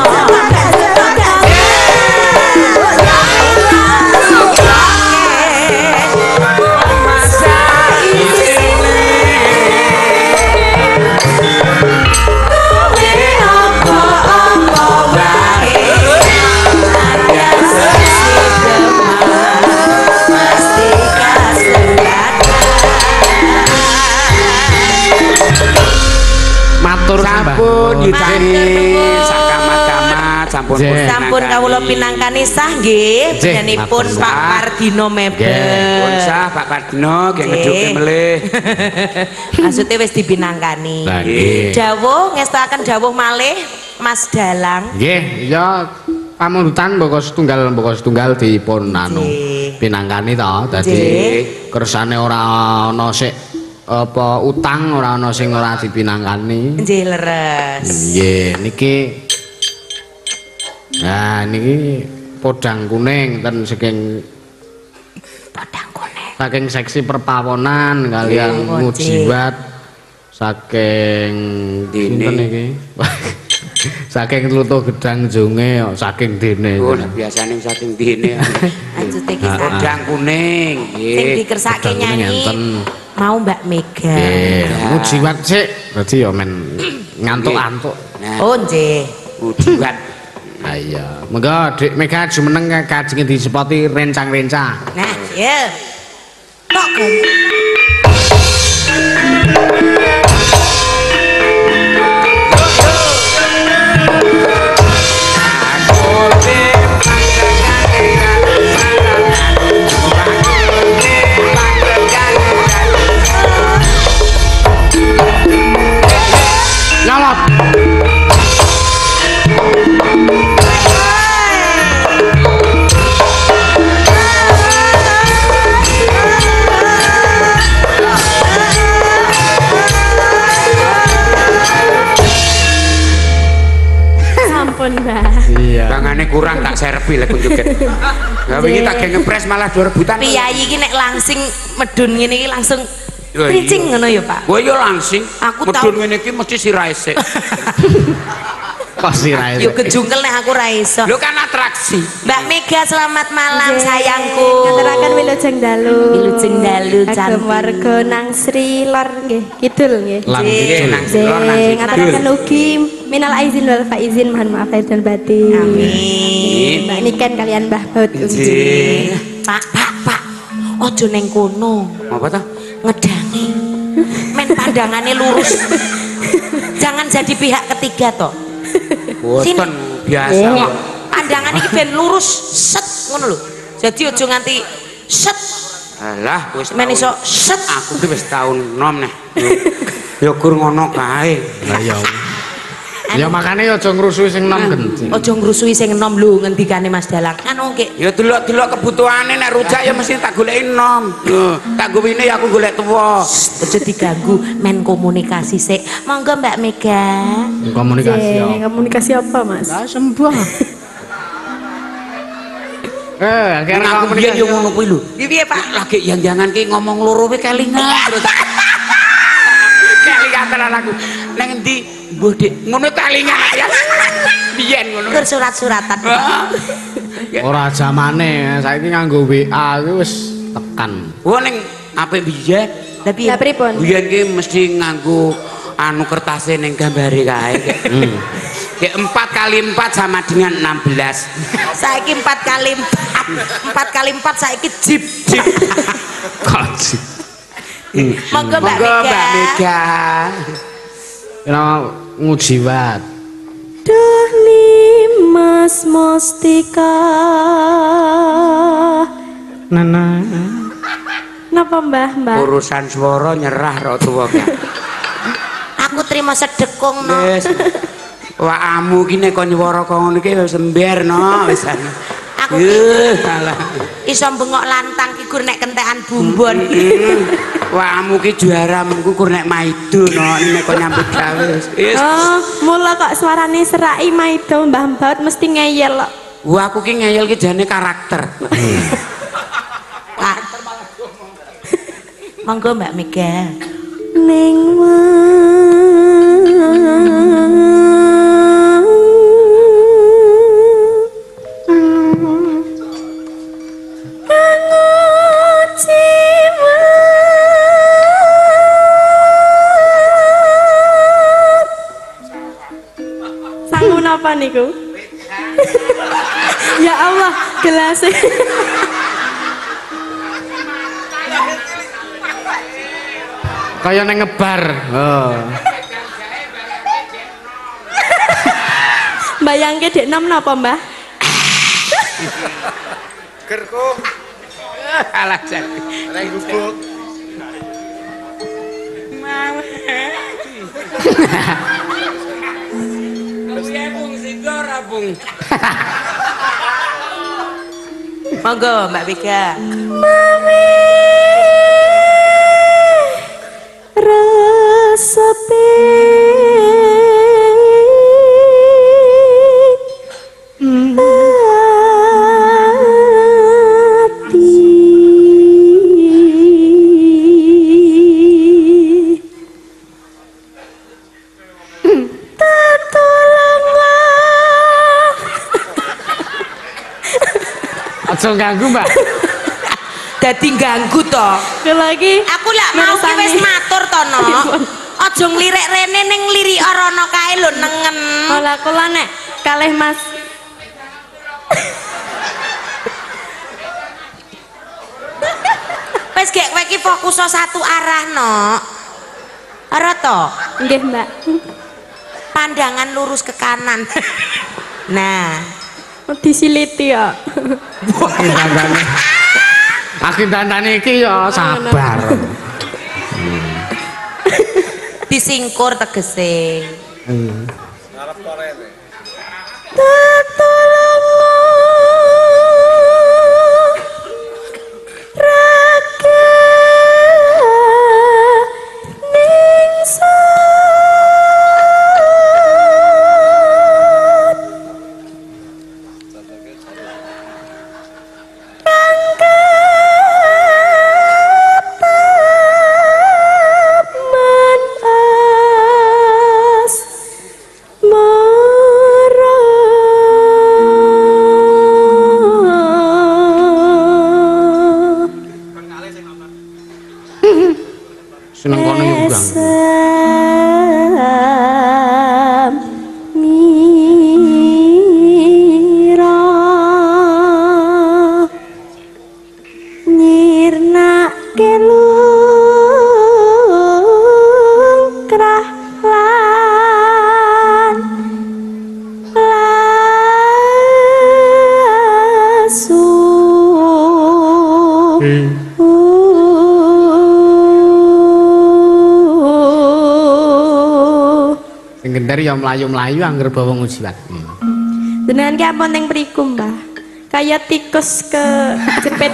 sampun yudhani sakamat-kamat sampun sampun kawula pinangkani sah nggih panjenenganipun Pak Pardino Mebel. Pun sah Pak Pardino nggih ngeduke melih. Maksudnya wis dipinangkani. Dawuh ngestakaken dawuh malih Mas Dalang. Nggih, ya pamundutan mboko setunggal mboko setunggal dipun anu pinangkani to. Dadi kersane ora ana sik apa utang ora ana sing ora dipinangkani. Nggih leres. Nggih niki. Nah niki podang kuning ten saking podang kuning. Saking seksi perpawonan kalian mujibat saking dinten iki. Saking Tlutuh Gedang Jonge saking dene. Oh biasane saking dene. Lanjut iki podang kuning nggih. Sing dikersake nyanyi. Mau Mbak Mega. Nggih, mujiwat sik. Dadi ya men ngantuk-antuk. Oh nggih. Mujiwat. Ha iya. Monggo Dik Mega jumeneng kajenge disepoti rencang-rencang. Nah, ya. Tok kan. Timbangane kurang tak serpi lek joget. Lah wingi tak ge ngepres malah dua rebutan. Piyayi iki nek langsing medun ngene iki langsung Pricing ngono ya, Pak. Gua yo langsing. Aku medun ngene iki mesti sirahe sik. Kok sirahe. Yo kejungkel nek aku ra iso. Lho kan atraksi. Mbak Mega selamat malam sayangku. Ngaturaken wilujeng dalu. Wilujeng dalu cantik. Agem warga nang Sri Lor nggih, kidul nggih. Lang kidul. Nang Sri Lor nang Sri. Ngaturaken ugi minal aizin wal faizin mohon maaf lahir dan batin. Amin. Mbak Niken kalian Mbah Baut Nggih. Pak, Pak, Pak. Ojo neng kono. Apa ta? Ngedangi. Men pandangannya lurus. Jangan jadi pihak ketiga toh. Boten biasa. Oh, pandangan iki ben lurus set ngono lho. Jadi ojo nganti set. Alah wis Men iso set. aku ki wis taun nom neh. Ya gur ngono kae. Lah ya. Ya makane aja ngrusuhi sing nom genci. Ojo ngrusui sing enom lho ngendikane Mas Dalang. Anu nggih. Ya delok-delok kebutuhane nek rujak ya mesti tak goleki nom. Lho, tak gowine ya aku golek tuwa. Ojo diganggu men komunikasi sik. Monggo Mbak Mega. Komunikasi ya. Komunikasi apa, Mas? Lah sembah. Eh, akhirnya Aku biyen komunikasi. yo ngono kuwi lho. Piye Pak? Lagi yang jangan ki ngomong loro we kelingan terus. Kelingan tenan aku. Nang endi mbuh Dik? Ngono kelingan ya. Biyen ngono. Gur surat-suratan. Ora zamane, saiki nganggo W A kuwi wis tekan. Wah ning apik biyen. Lah piye? Lah pripun? Biyen ki mesti nganggo anu kertase ning gambare kae. Hmm. Kayak empat kali empat sama dengan enam belas. Saiki empat kali empat. empat kali empat saiki jip jip. Kajik. Monggo Mbak Monggo Mbak Mega. Mega. Kena ngujiwat. Duh Nimas Mustika. Nana. Napa Mbah, Mbah? Urusan swara nyerah ro tuwa ki. Aku terima sedekung no. Wis. Waamu ki nek kon nyuwara kok ngono iki wis ember no wis. Aku Yuh, alah. iso bengok lantang ki gur nek kentekan bumbon. Waamu ki juaramu kur nek maido no nek kon nyambut gawe wis. Wis. Oh, mula kok suarane serai maido Mbah Baut mesti ngeyel kok. Wah aku ki ngeyel ki jane karakter. Pak. Monggo Mbak Mega. Ning Sangun apa niku? Ya Allah, gelasnya. Kaya neng ngebar. Oh. Bayangke dek nom napa, Mbah? Gerku. Alah jane. Reng gubuk. Piye Bung Sido ora Bung? Monggo Mbak Mega. Resepi Aja ganggu, Mbak. Dadi ganggu to. lagi Aku lak mau ki wis matur to no. Aja nglirik rene ning lirik rono kae lho nengen. olah kula nek kalih Mas Wis gek kowe iki fokus satu arah no. Ora to? nggih Mbak. Pandangan lurus ke kanan. Nah, Disiliti ya. Aku dandane. Aku dandane iki ya sabar. disingkur tegese. Hmm. Ngarep korene. su sing gender ya mlayu-mlayu angger bawa ngujiwat. Jenengan ki ampun teng mriku, Mbah. Kaya tikus ke jepit.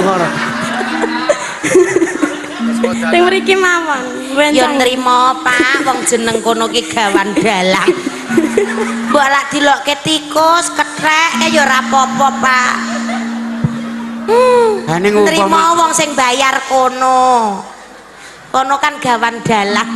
Teng mriki mawon. Ya nrimo, Pak, wong jeneng kono ki gawan dalang. Mbok lak dilokke tikus, kethek ya ora apa-apa, Pak. Hmm. Ha ning Nrimo umpama wong sing bayar kono. Kono kan gawan dalang.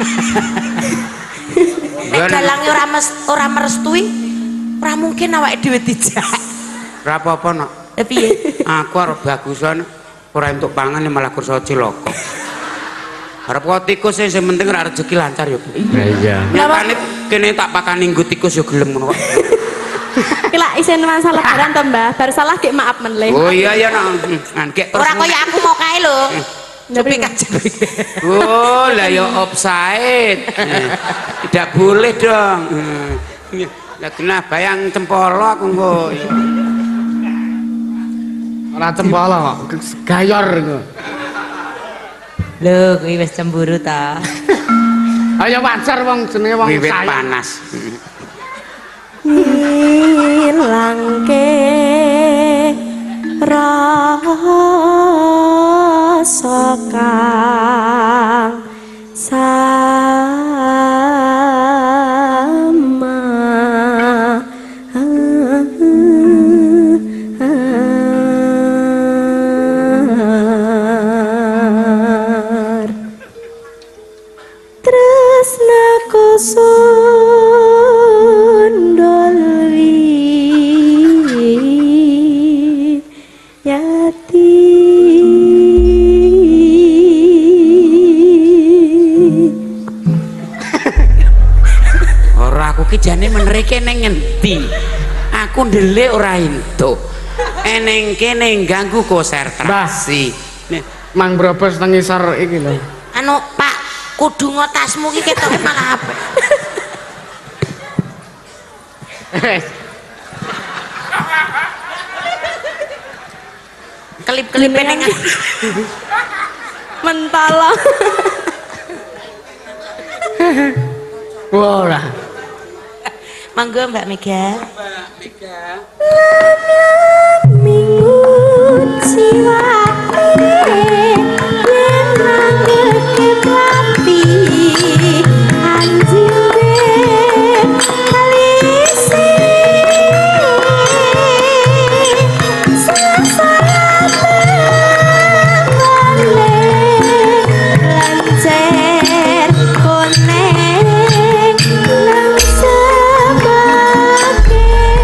Nek dalange ora mes ora merestui, ora mungkin awake dhewe dijak. ora apa-apa nok. Eh piye? Aku arep bagusan ora entuk pangan malah kursa cilaka. Arep kok tikus sing penting ora rezeki lancar ya, Bu. Iya. Nyatane kene tak pakani nggo tikus ya gelem ngono kok. Kila isen masalah lebaran to, Mbah. Bar salah ki maaf meneh. Oh iya ya nok. Ngek terus. Ora kaya aku mau kae lho. Tapi kajen. Oh, lah ya offside. Tidak boleh dong. Lah kena bayang cempolo aku engko. Ora cempala kok, gayor iku. Lho, kuwi wis cemburu ta. Ayo wajar wong jenenge wong Wiwit sayang. panas. Ngilangke rasa kang sama tresnaku sundul yati Ora aku ki jane menerike ning ngendi? Aku ndelik ora entuk. Eneng kene ganggu konsentrasi. Mang brobos nang ngisor iki lho. Anu, Pak, kudu ngotasmu ki ketoke malah apik. Kelip-kelipe ning mentala Ora. Mangga Mbak Mega. Mbak Mega. minggu siwate yen nanggeke pati anjing kalisi sasayate lancer koneng nang sebake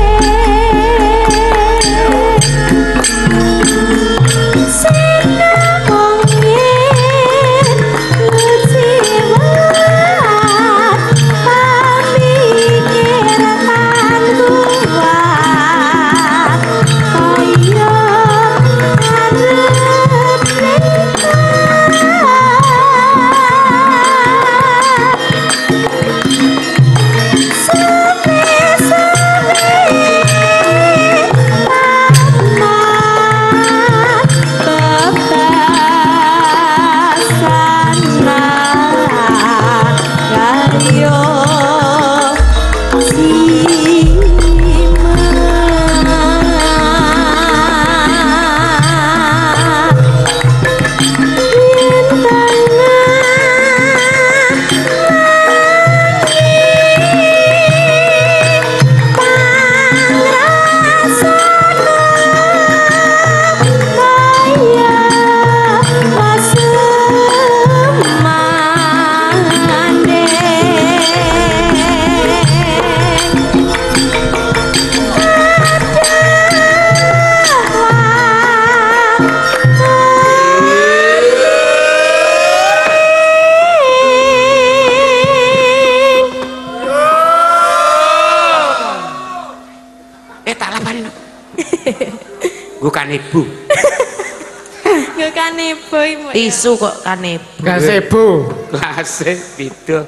Gue kanebo. Gue kanebo ibu. Tisu kok kanebo. Gazebo. Klasik beda.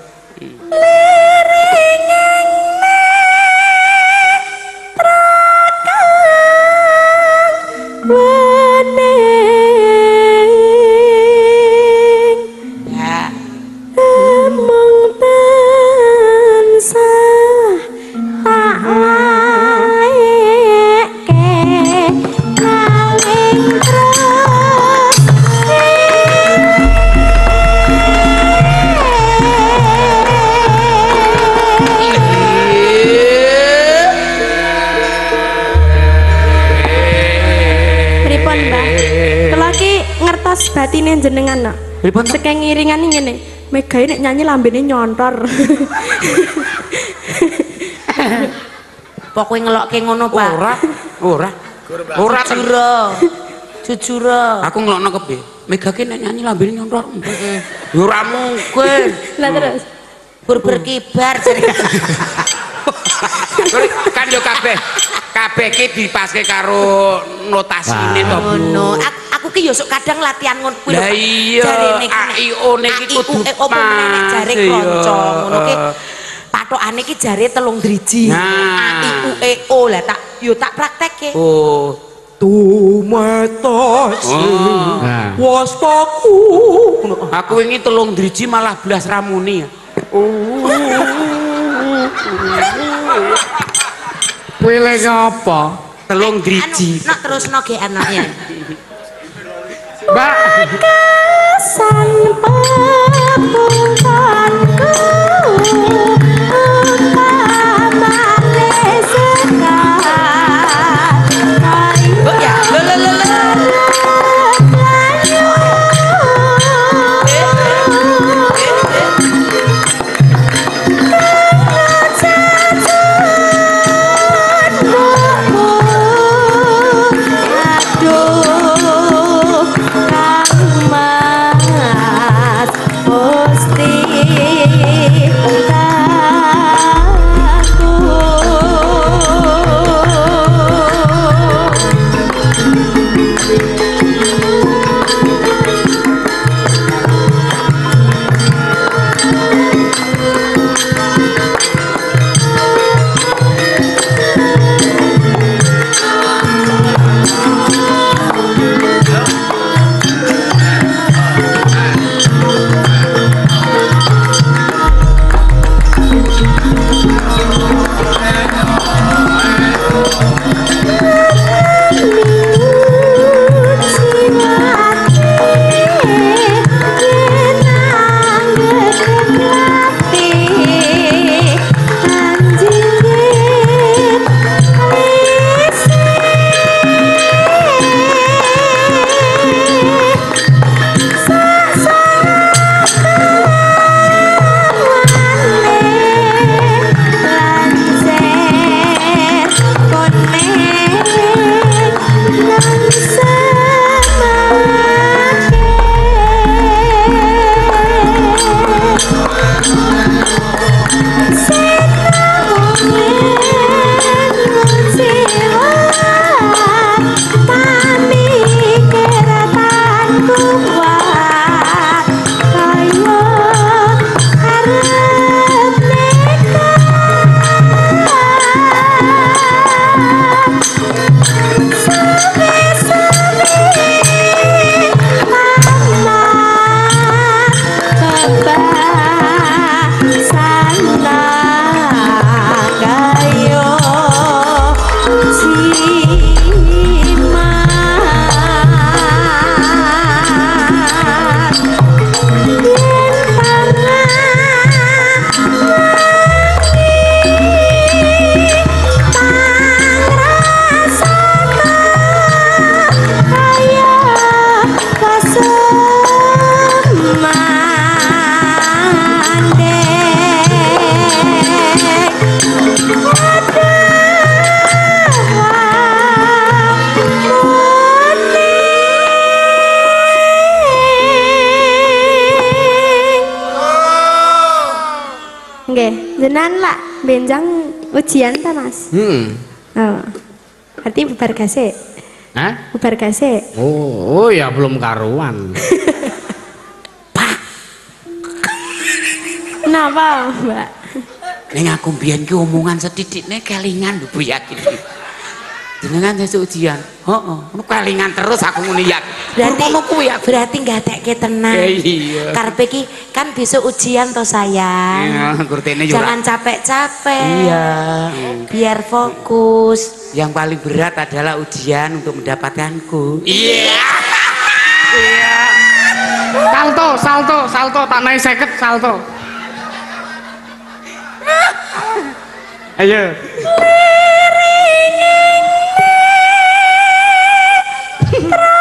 Nuwun, Mbah. Kula iki ngertos batine jenengan, Nak. Pripun? Saking ngiringan ngene. Megae nek nyanyi lambene nyontor. Pokoke ngelokke ngono, Pak. Ora, ora. Ora Jujur. Jujur. Aku ngelokno kepiye? Megake nek nyanyi lambene nyontor. Heeh. Ya ora mungkin. Lah terus Bur berkibar jare. Kan yo kabeh kabeh ki dipaske karo notasine to, Bu. Ngono. Aku ki yo sok kadang latihan ngono kuwi lho. Lah iya, A I O ne ki kudu opo meneh jare kanca ngono ki. Patokane ki jare telung driji. A I U E O lah tak yo tak praktekke. Oh. Tumetasi waspaku. Aku wingi telung driji malah blas ramuni. Kuwi lek apa? Telung driji. Nek terusno ge anaknya. Mbak kesan pepungkanku umpamane sekar. Oh ya, lo lo lo lo. Jenan lah benjang ujian ta Mas. Hmm. Oh. Berarti bubar gase. Hah? Bubar gase. Oh, oh ya belum karuan. Kenapa, Mbak? Ning aku mbiyen ki omongan sethithikne kelingan lho Bu yakin. Jenengan sesuk ujian. Heeh, ngono kelingan terus aku ngene ya. Berarti ngono kuwi ya berarti gatekke tenang. Iya. Karepe ki kan besok ujian to sayang. Iya, kurtene yo. Jangan capek-capek. Iya. Biar fokus. Yang paling berat adalah ujian untuk mendapatkanku. Iya. Iya. Salto, salto, salto, tak naik seket, salto. Ayo. Terus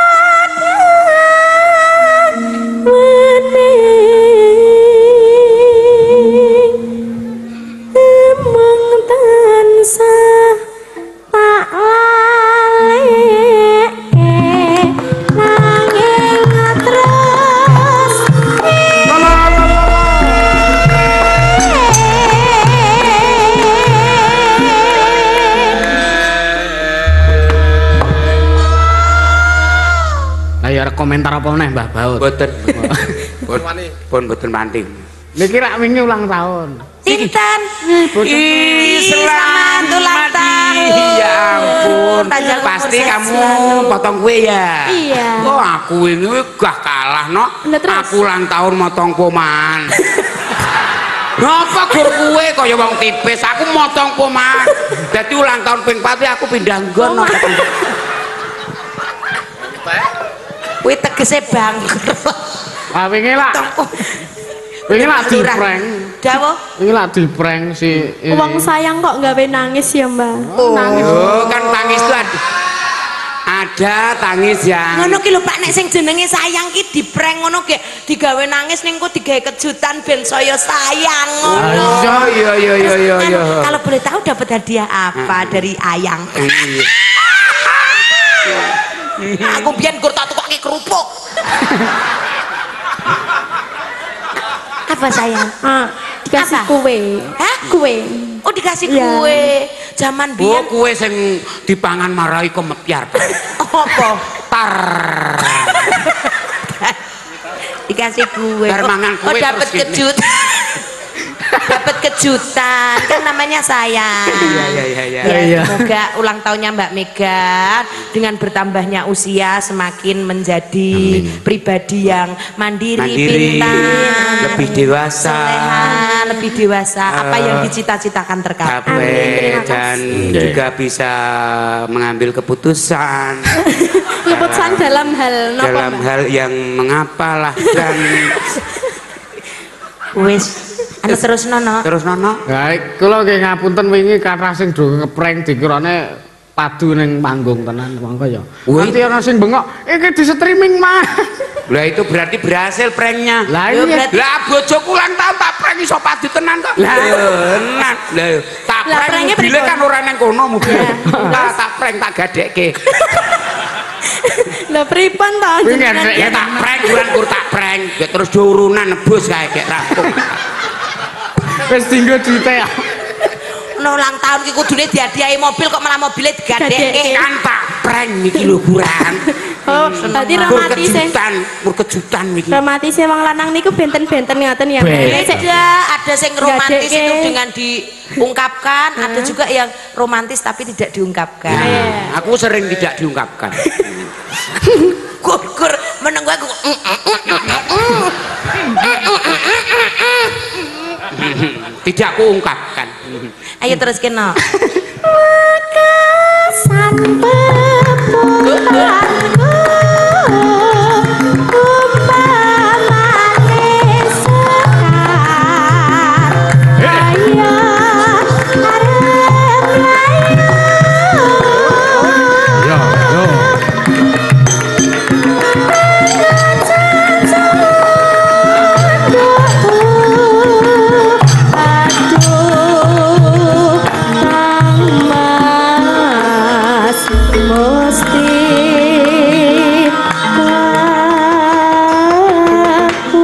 arep komentar apa meneh Mbah Baut? Mboten. Pun mboten manting. Niki rak wingi ulang tahun. Sinten? Ih, selamat ulang tahun. Ya ampun. Pasti kamu potong kue ya? Iya. Oh, aku ini gak kalah, no. Aku ulang tahun motong poman. Ngapa gur kue kaya wong tipis? Aku motong poman. Dadi ulang tahun ping pati aku pindah nggon. Kuwi tegese bangkrut. Ah wingi lak. Wingi lak diprank. Dawuh. Wingi lak diprank si Wong sayang kok gawe nangis ya, Mbak. Oh, kan tangis tuh ada. Ada tangis yang Ngono ki lho Pak, nek sing jenenge sayang ki diprank ngono ge digawe nangis ning kok digawe kejutan ben saya sayang ngono. Iya iya iya iya iya. Kalau boleh tahu dapat hadiah apa dari Ayang? Aku biyen gur tak tukokke kerupuk. Apa sayang? Ah, dikasih Apa? kue. Hah? Kue. Oh dikasih Iya. kue. Zaman Oh, biyen kue sing dipangan marai kok mepiar. apa? Tar. Dikasih kue. Bar mangan Oh, kue dapat terus gini. kejutan. Dapat kejutan kan namanya sayang. Iya iya iya iya. Ya, Iya. semoga ulang tahunnya Mbak Mega dengan bertambahnya usia semakin menjadi pribadi yang mandiri, Mandiri, pintar, lebih dewasa. soleha, lebih dewasa. Apa Eh, yang dicita-citakan tercapai. Capek Terima dan kasih. juga bisa mengambil keputusan Keputusan dalam hal nopo, dalam Mbak? hal yang mengapalah dan Wis, anu terus nono. terus nono. Baik, kula nggih ngapunten wingi kathah sing do ngeprank dikirane padu ning panggung tenan monggo ya. Wih. Nanti ana sing bengok, iki di streaming mah. Lah itu berarti berhasil pranknya. Lah Yo, iya. berarti- Lah bojoku ulang tahun tak prank iso padu tenan kok. Lah enak. Lah tak Lah, prank pranknya mobile pripun? kan ora nang kono mobil. Lah tak prank tak gadekke. Lah pripun to? Wingi jenengan? nek Ya tak prank bulan kur tak prank. Ya terus diurunan nebus kae gek rampung. wis dinggo duite ya. No ulang tahun ki kudune diadiahi mobil kok malah mobilnya digadekke. Kan tak prank iki lho buran. Oh, berarti Kur romantis e. kejutan, kur kejutan iki. Romantis e wong lanang niku benten-benten ngaten ya, Mbak. Benten. Beda, ada yang romantis Gadekke. itu dengan diungkapkan, ada juga yang romantis tapi tidak diungkapkan. Nah, aku sering tidak diungkapkan. Kur-kur meneng gue aku. Tidak aku ungkapkan. Ayo terus kena. Kesan peputarku umpamane sekar ayo arep layu Yo yo. aduh Kang Mas mesti aku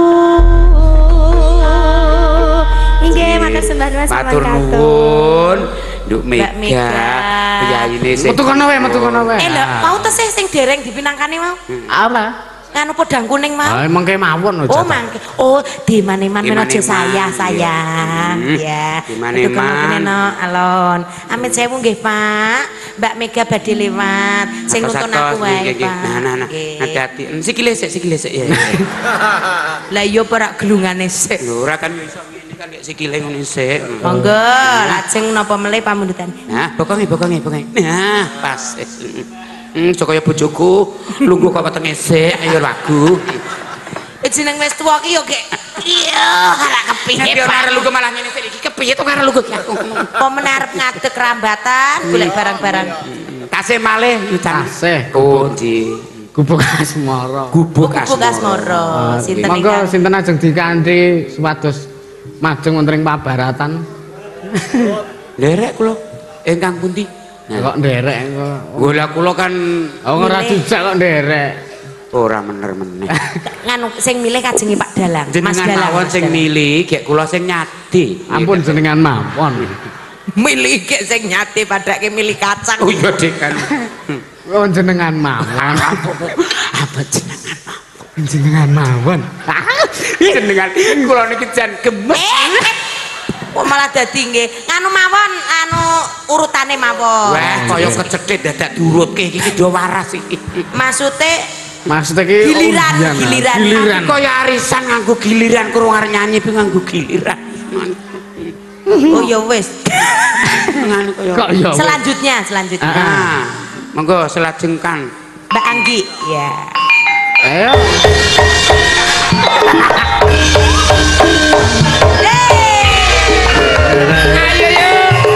inggih matur sembah nuwun Matur sampun katut. nuwun, Nduk Mbak Mega. Mega. Piyayine sing. Metu kono wae, metu kono wae. Eh lho, mau tesih sing dereng dipinangkane mau. Apa? Nganu podang kuning mau. Ah, emang kayak mawon Oh aja. mangke. Oh, di mana-mana Di aja mana-mana, saya sayang. iya. Ya. Di mana-mana. no alon. Amit sewu nggih, Pak. Mbak Mega badhe lewat. Sing nuntun aku wae, Pak. Nah, nah, nah. Nggih. Hati-hati. Sikile sik, sikile sik ya. Lah iya perak gelungane sik. Lho, ora kan iso ngene kan kayak sikile ngene sik. Monggo, lajeng napa melih pamundutan. Nah, bokonge, bokonge, bokonge. Nah, pas. Hmm, kaya bojoku, lungguh kok wetenge sik, ayo lagu. Eh jeneng wis tuwa ki yo gek. Iya, ora kepiye. Nek ora arep lungguh malah ngene sik iki kepiye to karo lungguh ki aku. Apa menarep ngadeg rambatan, golek barang-barang. Tasih malih yucan. Tasih. Oh, di Gubuk asmara. gubuk Gubuk asmara. Sinten Monggo ingkang sinten ajeng dikandhi supados majeng wonten ing pabaratan. Nderek kula ingkang pundi? Nah, Kok nderek kok. Gola kula kan Oh ora Milih. dijak kok nderek. ora mener meneh. nganu sing milih kajengi Pak Dalang, Mas Jenengan Dalang. mawon Mas sing Dalang. milih, gek kula sing nyadi. Ampun jenengan mawon. milih gek sing nyate padake milih kacang. Oh iya Dik kan. Oh jenengan mawon. Apa jenengan mawon? Jenengan mawon. Jenengan kula niki jan gemes. Kok malah dadi nggih nganu mawon anu urutane mawon. Wah, kaya kecethit dadak diurutke iki do waras iki. Maksude Maksud iki giliran, giliran. Giliran. Kaya arisan nganggo giliran kurang arep nyanyi pe nganggo giliran. Oh ya wis. Ngene kaya. Kok ya. Selanjutnya, selanjutnya. Ah, monggo selajengkan. Mbak Anggi. Ya. Ayo. Ayo yo.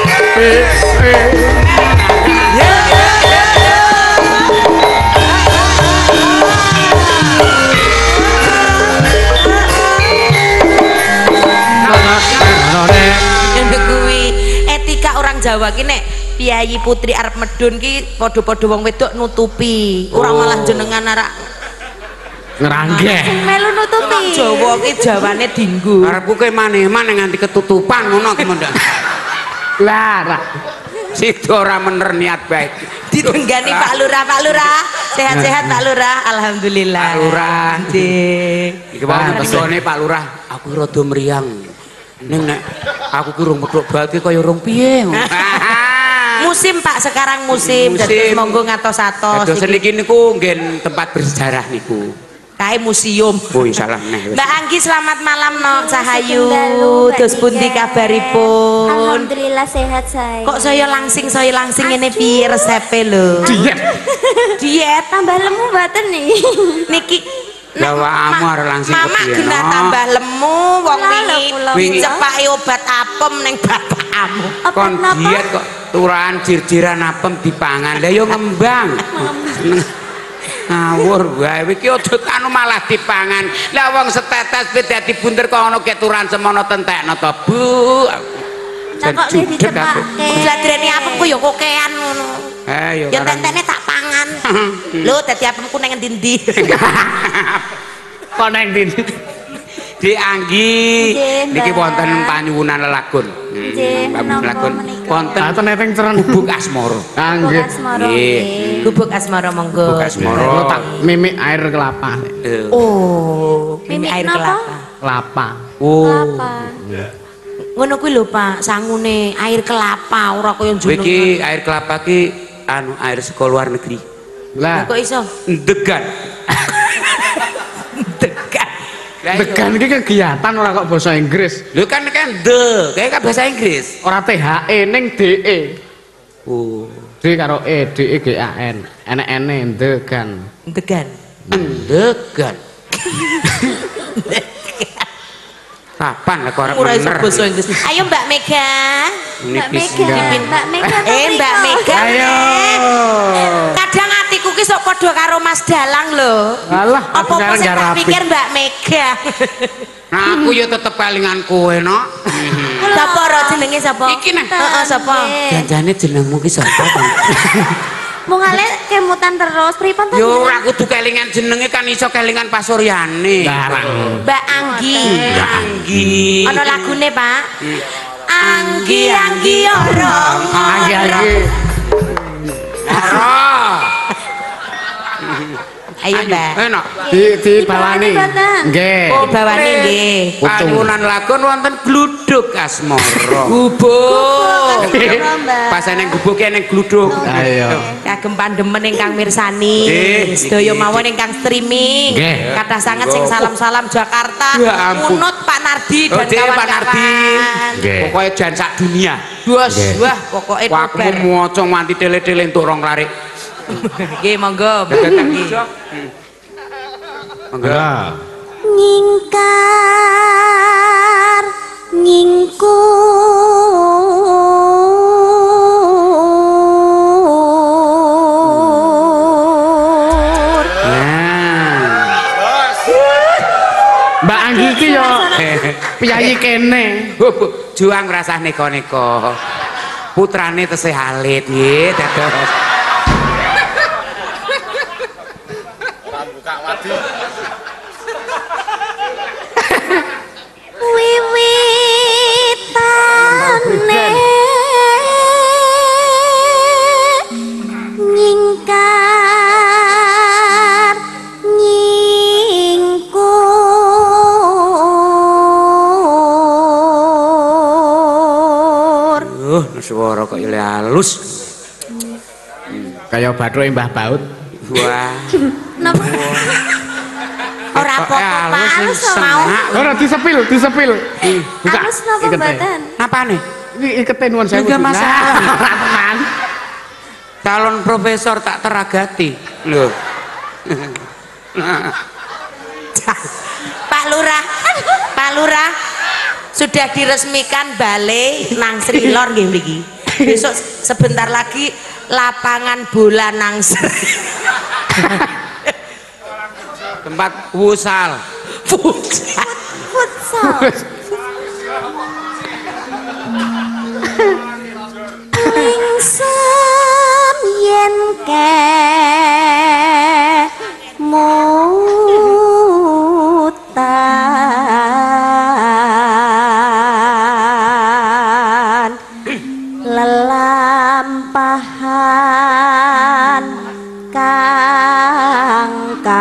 Etika orang Jawa ki nek piyayi putri arep medun ki padha-padha wong wedok nutupi, ora malah jenengan arak Ngeranggeh. Melu nutupi. Jawa ki jawane dinggo. Arepku ke maneh-maneh nganti ketutupan ngono ki Mondak. Lah, ra. Sido ora mener niat baik. Ditenggani Pak Lurah, Pak Lurah. Sehat-sehat Pak Lurah, alhamdulillah. Pak Lurah. Nggih. Iki wae pesone Pak Lurah, aku rada mriyang. Ning nek aku ki rung medhok bal ki kaya rung piye. Musim Pak, sekarang musim, Musim. dados monggo ngatos-atos. Dados niki niku nggen tempat bersejarah niku. Kae museum. Oh, salah neh. Mbak Anggi selamat malam Nok Cahayu. Dalu, Mbak Terus pundi Tika. kabaripun? Alhamdulillah sehat saya. Kok saya langsing saya langsing ini piye resepe lho? Diet. Diet Tambah lemu mboten nih. niki Lah awakmu arep langsing Mama kepiye, kena Nok? tambah lemu wong Lah, wingi kula Wingi. cepake obat apem ning bapakmu. Kon diet kok turahan jir-jiran apem dipangan. Lah yo ngembang. Ngawur wae iki aja anu malah dipangan. Lah wong setetes pe dadi bunder kok ono keturan semono tentekno to, Bu. Lah kok nggih dicepake. Jadrene apemku ya kokean ngono. Eh yo Ya tentekne tak pangan. Lho dadi apemku ning endi-endi. Kok neng din. Di Anggi Nggih, niki Mbak. wonten panyuwunan lelagon. Nggih, menapa Lelagon menika? wonten Aten neteng ceran Bubuk Asmara. Ah, nggih. Bokas moro Nggih. nggih. Gubuk asmara monggo. Gubuk asmara. Lo tak mimik air kelapa. Eh, Oh, ini Mimik air napa? kelapa. Kelapa. Oh. Kelapa. Ngono kuwi lho Pak, sangune air kelapa ora kaya jeneng. Iki air kelapa ki anu air saka luar negeri. Lah, Kok iso? Degan. Degan. degan iki kegiatan ora kok basa Inggris. Lho kan kan de, kayak kan bahasa Inggris. Ora T H E ning D E. Oh. D karo E, D E G A N. Enek-ene degan. Degan. Degan. Kapan lah kok ora Ora iso bener. basa Inggris. Ayo Mbak Mega. Mbak Nipis Mega, nggih. Mbak Mega. Eh Mbak Mega. Ayo. Kadang atiku ki sok padha karo Mas Dalang lho. Alah, aku Apa-apa sekarang sing gak tak rapi. pikir Mbak Mega. Nah, aku ya tetep palingan kowe, no. Sapa ora jenenge sapa? Iki nah. Heeh, sapa? Janjane jenengmu ki sapa? Mau ngale kemutan terus pripun to? Yo ora kudu kelingan jenenge kan iso kelingan pasuryane. Mbak Anggi. Anggi. Ana lagune, Pak. Anggi Anggi orang. Anggi anggi. Ora. Ayo Mbak. Enak. Di di bawani. Mboten. Nggih. Dibawani nggih. Panyuwunan lagon wonten gluduk asmara. Gubuk. Mbak. Pas ning gubuk ning gluduk. Ayo. Kagem pandemen ingkang mirsani. Nggih. Sedaya mawon ingkang streaming. Nggih. Kathah sanget sing salam-salam Jakarta. Ya ampun. Munut Pak Nardi Oh, dan Dik, Pak kawan-kawan. Nardi. Nggih. Pokoknya jan sak dunia. Bos, Nggih. wah pokoke Wah, aku kobar. mau maca nganti tele-tele entuk rong larik. Nggih, monggo. Monggo. Enggak. Ngingkar ngingkur. Nah. Mbak Anggi iki yo piyayi kene. Bu, bu, juang rasah neko-neko. Putrane tesih alit nggih dados. Wiwitane ngingkar kok ile halus. Kayak bathuke Mbah Baut. Wah. Napa? Ora apa-apa halus mau. Ora disepil, disepil. Buka. Halus napa mboten? Napane? Iki ikete nuwun sewu. Enggak masalah. Ora tenan. Calon profesor tak teragati. Loh. Pak Lurah, Pak Lurah sudah diresmikan balai nang Sri Lor nggih mriki. Besok sebentar lagi lapangan bola nang Sri. Tempat wusal. Futsal. Futsal. Ingsun yen kemutan lelampahan kang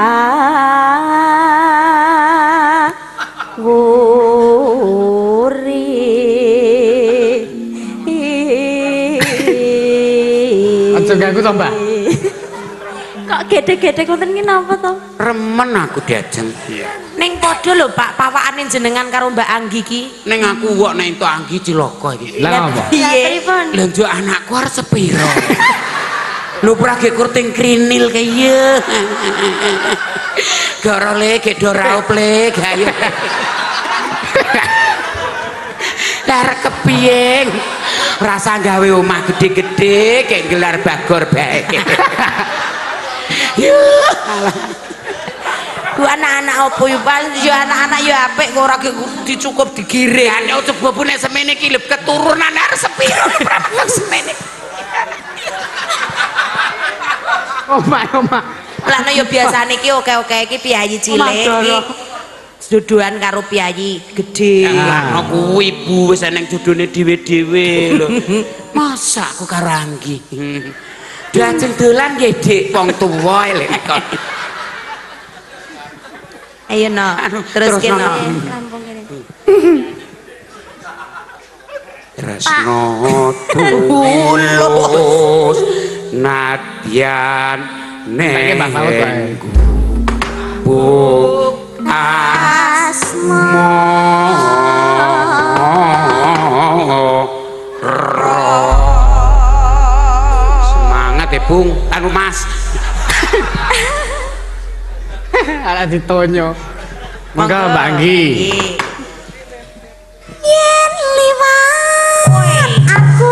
Aja ganggu to, Mbak. Kok gede-gede ngoten ki napa to? Remen aku diajeng. Ning padha lho Pak, pawakane jenengan karo Mbak Anggi ki. Ning aku kok nek entuk Anggi cilaka iki. Lah apa? Piye? Lah njuk anakku arep sepiro? Lho prage kurting krinil kae ye. Goro le ge do raup le gayo. Dar kepiye? Rasa gawe omah gede-gede kayak gelar bagor bae. Yuh. Ku anak-anak opo yo paling yo anak-anak yo apik kok ora dicukup digiring. Ane coba pun nek semene iki lho keturunan arep sepiro Prabu semene. Omah, omah. Lah no yo biasane iki oke-oke iki piyayi cilik iki. Duduhan karo piyayi gede. Lah kuwi ibu wis eneng jodone dhewe-dhewe lho. Masa aku karo Anggi. Diajeng dolan nggih Dik wong tuwa lek kon. Ayo no, terus kene. Rampung kene. Tresno tulus nadyan ning buk asma semangat ya Bung anu Mas. Ala ditonyo. Mangga Mbak Anggi. Yen liwat aku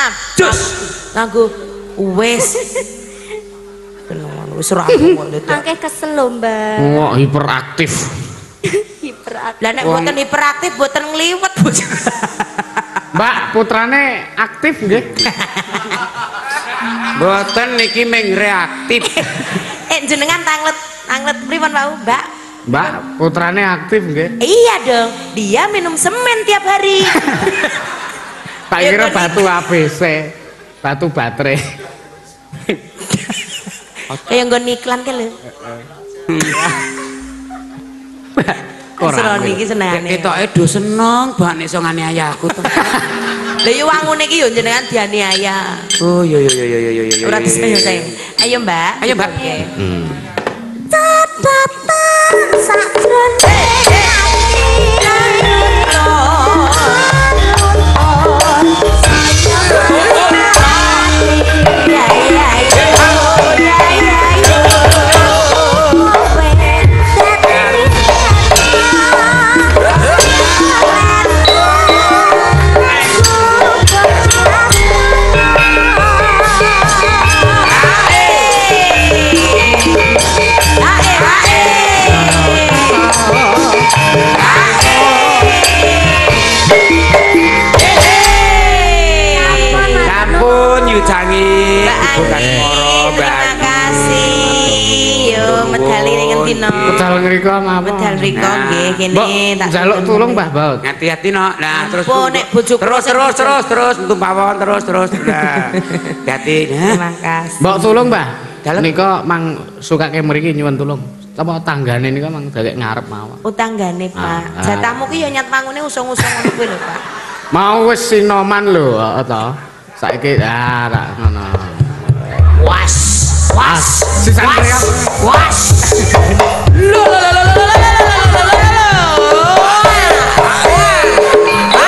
Cus. Nganggo wis. Wis ora ngomong lho. Akeh kesel lho, Mbak. Wah, hiperaktif. Hiperaktif. Lah nek mboten hiperaktif mboten ngliwet. Mbak, putrane aktif nggih? Mboten niki ming reaktif. Eh jenengan tanglet tanglet pripun Pak, Mbak? Mbak, putrane aktif nggih? Iya dong, dia minum semen tiap hari. Tak kira batu A B C, batu baterai. Kayak nggon iklan ke lho. Korang iki senengane. Ketoke do seneng banget iso nganiaya aku to. Lha yo wangune iki yo jenengan dianiaya. Oh iya iya iya iya iya. Ora disayang sayang. Ayo Mbak. Ayo Mbak. Hmm. Tatatan sakjroning Jangi, bukan moro, terima kasih. Yo medali ning ngendi no? Medal ngriko mawon. Medal ngriko nggih kene tak njaluk tulung Mbah Baut. Hati-hati no. Nah, terus nek bojoku terus terus terus terus untuk pawon terus terus. Hati-hati. Terima kasih. Mbok tulung Mbah. Dalem. Nika mang sukake mriki nyuwun tulung. Apa tanggane nika mang dalek ngarep mawon. Utanggane Pak. Jatahmu ki yo nyat mangune usung-usung ngono kuwi lho Pak. Mau wis sinoman lho to. Saiki ah tak ngono. Was, was, Sisan was, reak. was. Lo lo lo lo lo lo lo lo lo lo.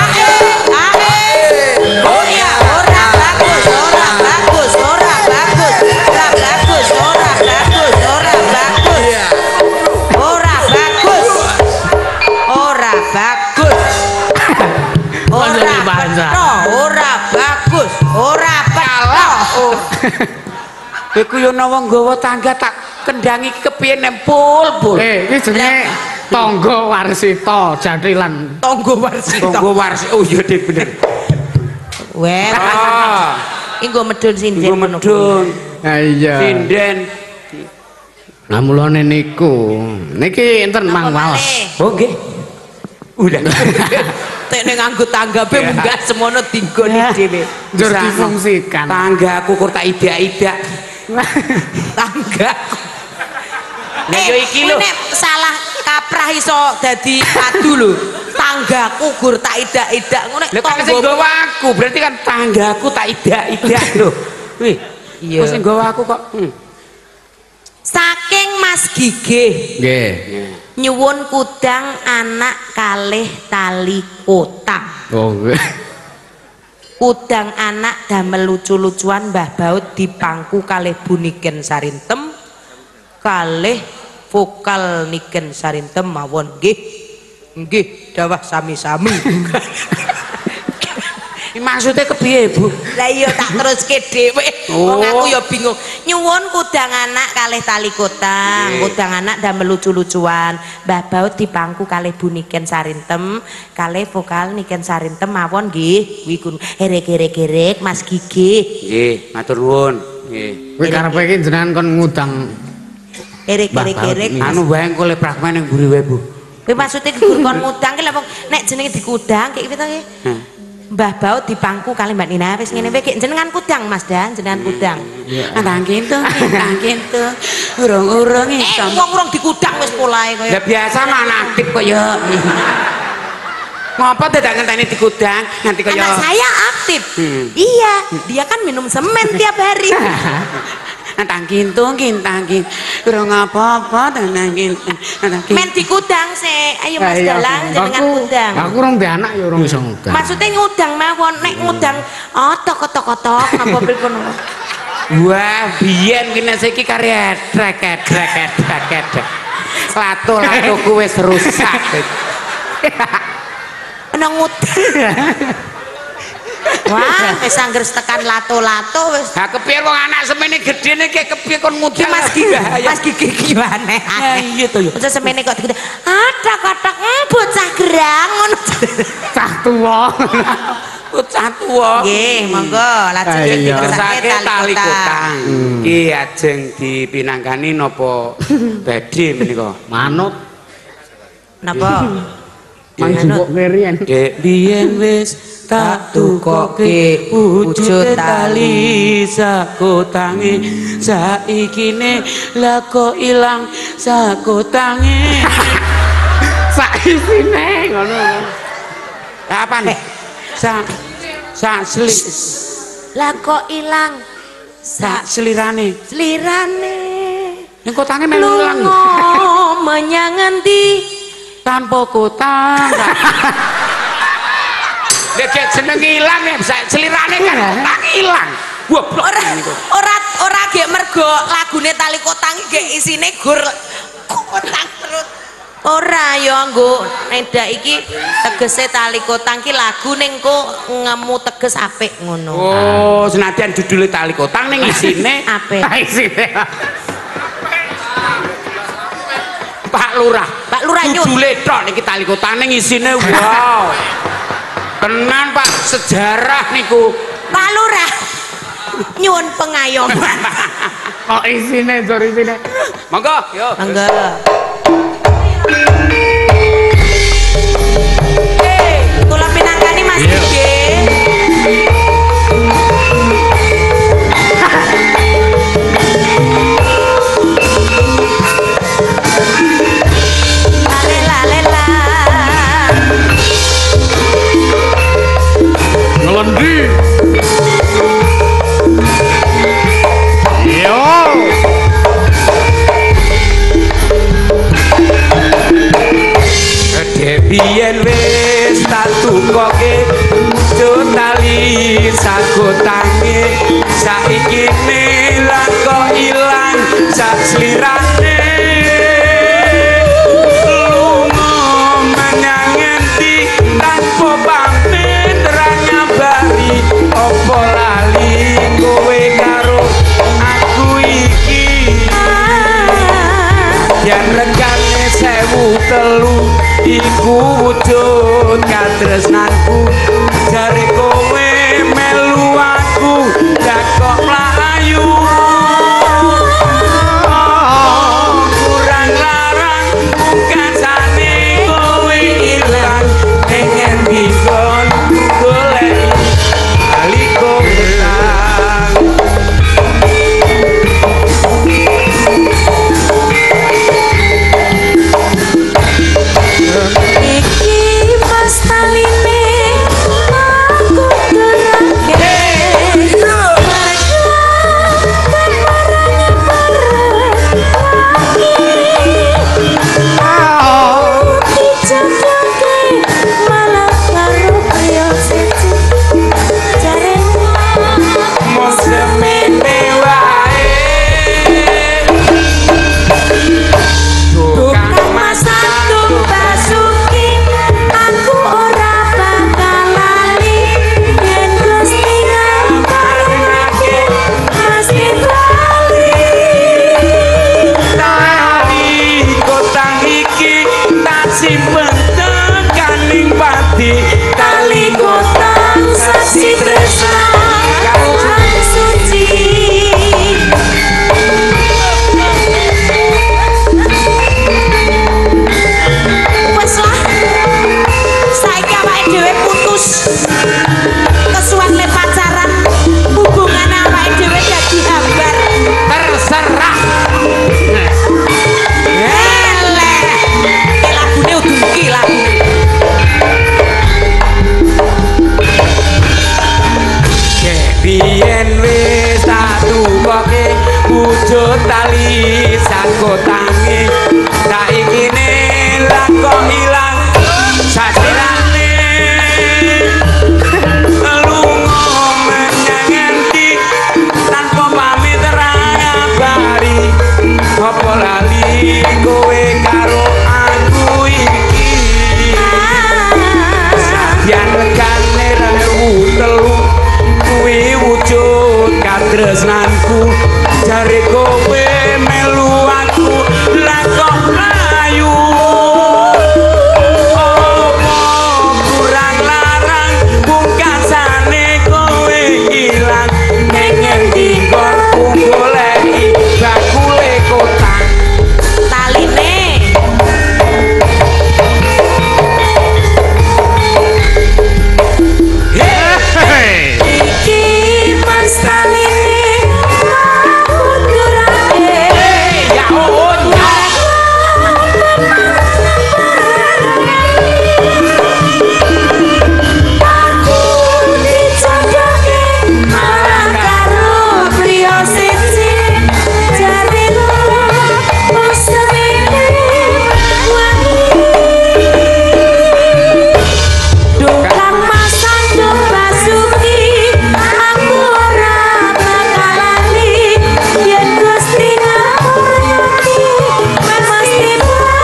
Oh ya, ora bagus, ora bagus, ora bagus, ora bagus, ora bagus, ora bagus. Ora bagus. Ora bagus. Ora bagus. Ora bagus. Ora bagus. Kowe ku yo nawa nggawa tangga tak kendangi kepiye nempul pul. Eh, iki jenenge tangga warsita jathilan. Tonggo warsita. Tonggo warsi. Oh iya deh bener. Weh. Oh. Inggo medun sinden. Nggo medun. Ha iya. Sinden. Nah mulane niku. Niki enten Mang Waos. Oh nggih. Udah. Tek ning nganggo tangga be munggah semono dinggoni dhewe. Njur difungsikan. Tanggaku kur tak idak-idak. Tangga. Nek yo iki lho. Nek salah kaprah iso dadi padu lho. Tanggaku gur tak idak-idak ngono. Lha kan sing nggawa aku, berarti kan tanggaku tak idak-idak lho. Wih. Iya. Kok sing nggawa aku kok. Hmm. Saking Mas Gigih. Nggih. Nyuwun kudang anak kalih tali kotang. Oh. Kudang anak damel lucu-lucuan Mbah Baut dipangku kalih buniken sarintem kalih vokal niken sarintem mawon nggih. Nggih, dawah sami-sami. Maksudnya kepiye, Bu? Lah iya tak teruske dhewe. Wong aku ya bingung. Nyuwun kudang anak kalih tali kotang, kudang anak damel lucu-lucuan. Mbah Baut dipangku kalih buniken sarintem, kalih vokal niken sarintem mawon nggih. Kuwi kun herek-herek Mas Gigih. Nggih, matur nuwun. Nggih. Kowe karepe iki jenengan kon ngudang Herek-herek. Anu wae engko le prakmen ning mburi wae, Bu. Kowe maksude gur kon ngudang ki lha nek jenenge dikudang kayak piye nggih? Mbah Baut dipangku kali Mbak Nina wis ngene wae jenengan kudang Mas Dan, jenengan kudang. Nang kintu, nang kintu. Urung-urung Eh, iso. wong urung dikudang wis polahe kaya. Lah biasa mana aktif kok ya. Ngapa tidak ngenteni dikudang nanti kaya Anak saya aktif. Hmm. Iya, dia kan minum semen tiap hari. nang kintu, kintang kin. Urung apa-apa nang kintu. Nang kintu. Men dikudang sih. Ayo Mas Dalang jenengan kudang. Aku urung duwe anak ya urung iso ngudang. Maksudnya ngudang mawon nek ngudang otok-otok-otok napa pripun. Wah, biyen kene saiki karya trek trek trek. Lato-latoku wis rusak. Nang ngudang. Wah, wis angger tekan lato-lato wis. Ha kepiye wong anak semene gedene ki kepiye kon ngudal Mas Gigi, Mas Gigi ki aneh. Iya to yo. Aja semene kok digede. Ada kotak bocah gerang ngono. Cah tuwa. Bocah tuwa. Nggih, monggo lajeng dikersake tali kotang. Ki ajeng dipinangkani napa badhe menika? Manut. Napa? Manjupuk kerian. Dek biyen wis tak tukoke wujud tali sakotange saikine lah kok ilang sakotange Saisine ngono. Kapan? Sa sa sli Lah kok ilang sa selirane. slirane. Ning kotange melu ilang. Lunga menyang endi? Tanpa kotang. Dek jeneng ilang ya, selirane kan kotang ilang. Goblok Ora ora ora gek mergo lagune tali kotang gek isine gur kotang terus. Ora ya nggo nedak iki tegese tali kotang ki lagu ning kok ngemu teges apik ngono. Oh, senadyan judule tali kotang ning isine Apik. Isine. Pak Lurah. Pak Lurah nyun. Judule tok niki tali kotang ning isine wow. Tenan Pak, sejarah niku. Pak Lurah nyuwun pengayoman. Kok isine jor isine. Monggo, yo. Mangga. Eh, kula pinangkani Mas Gigi. Lalela lela. Ngelendi. Yo. Biyen wis tak tukoke wujud tali sagotange saiki lah kok ilang sak slirane lunga menyang endi tanpa pamit ra nyabari apa lali kowe karo aku iki yen regane sewu telu iku wujud katresnanku jare kowe melu aku dakok mlayu kurang larang pungkasane kowe ilang ning endi kon golek ali kotang Iki pas taline aku gerake Mergakan marane bareng Dijodohke malah karo priya siji Jarene mau semene wae Tukang masak tumbas suki Aku ora bakal lali Yen Gusti ngaparake Mesti lali tali kotang iki tak simpen tekaning pati Tali kotang saksi tresna Tuhan suci Wes lah Saiki awake dhewe putus Kesuwen le pacaran Hubungan awake dhewe dadi hambar terserah Eleh Iki lagune udu iki lagune biyen wis tak tukoke wujud tali sagotange saiki ne lah kok ilang sasilane lunga menyang endi tanpa pamit ra ngabari apa lali kowe karo aku iki yen regane rewu telu tresnanku jare kowe melu aku lah kok ayu opo kurang larang pungkasane kowe ilang ning ngendi kok goleki bakule kotang taline iki mas taline ya oh aku dicocoke malah karo priya siji jariku wis semene wangi dukan masang coba suki aku ora bakal lali yen Gusti ngurungi mesti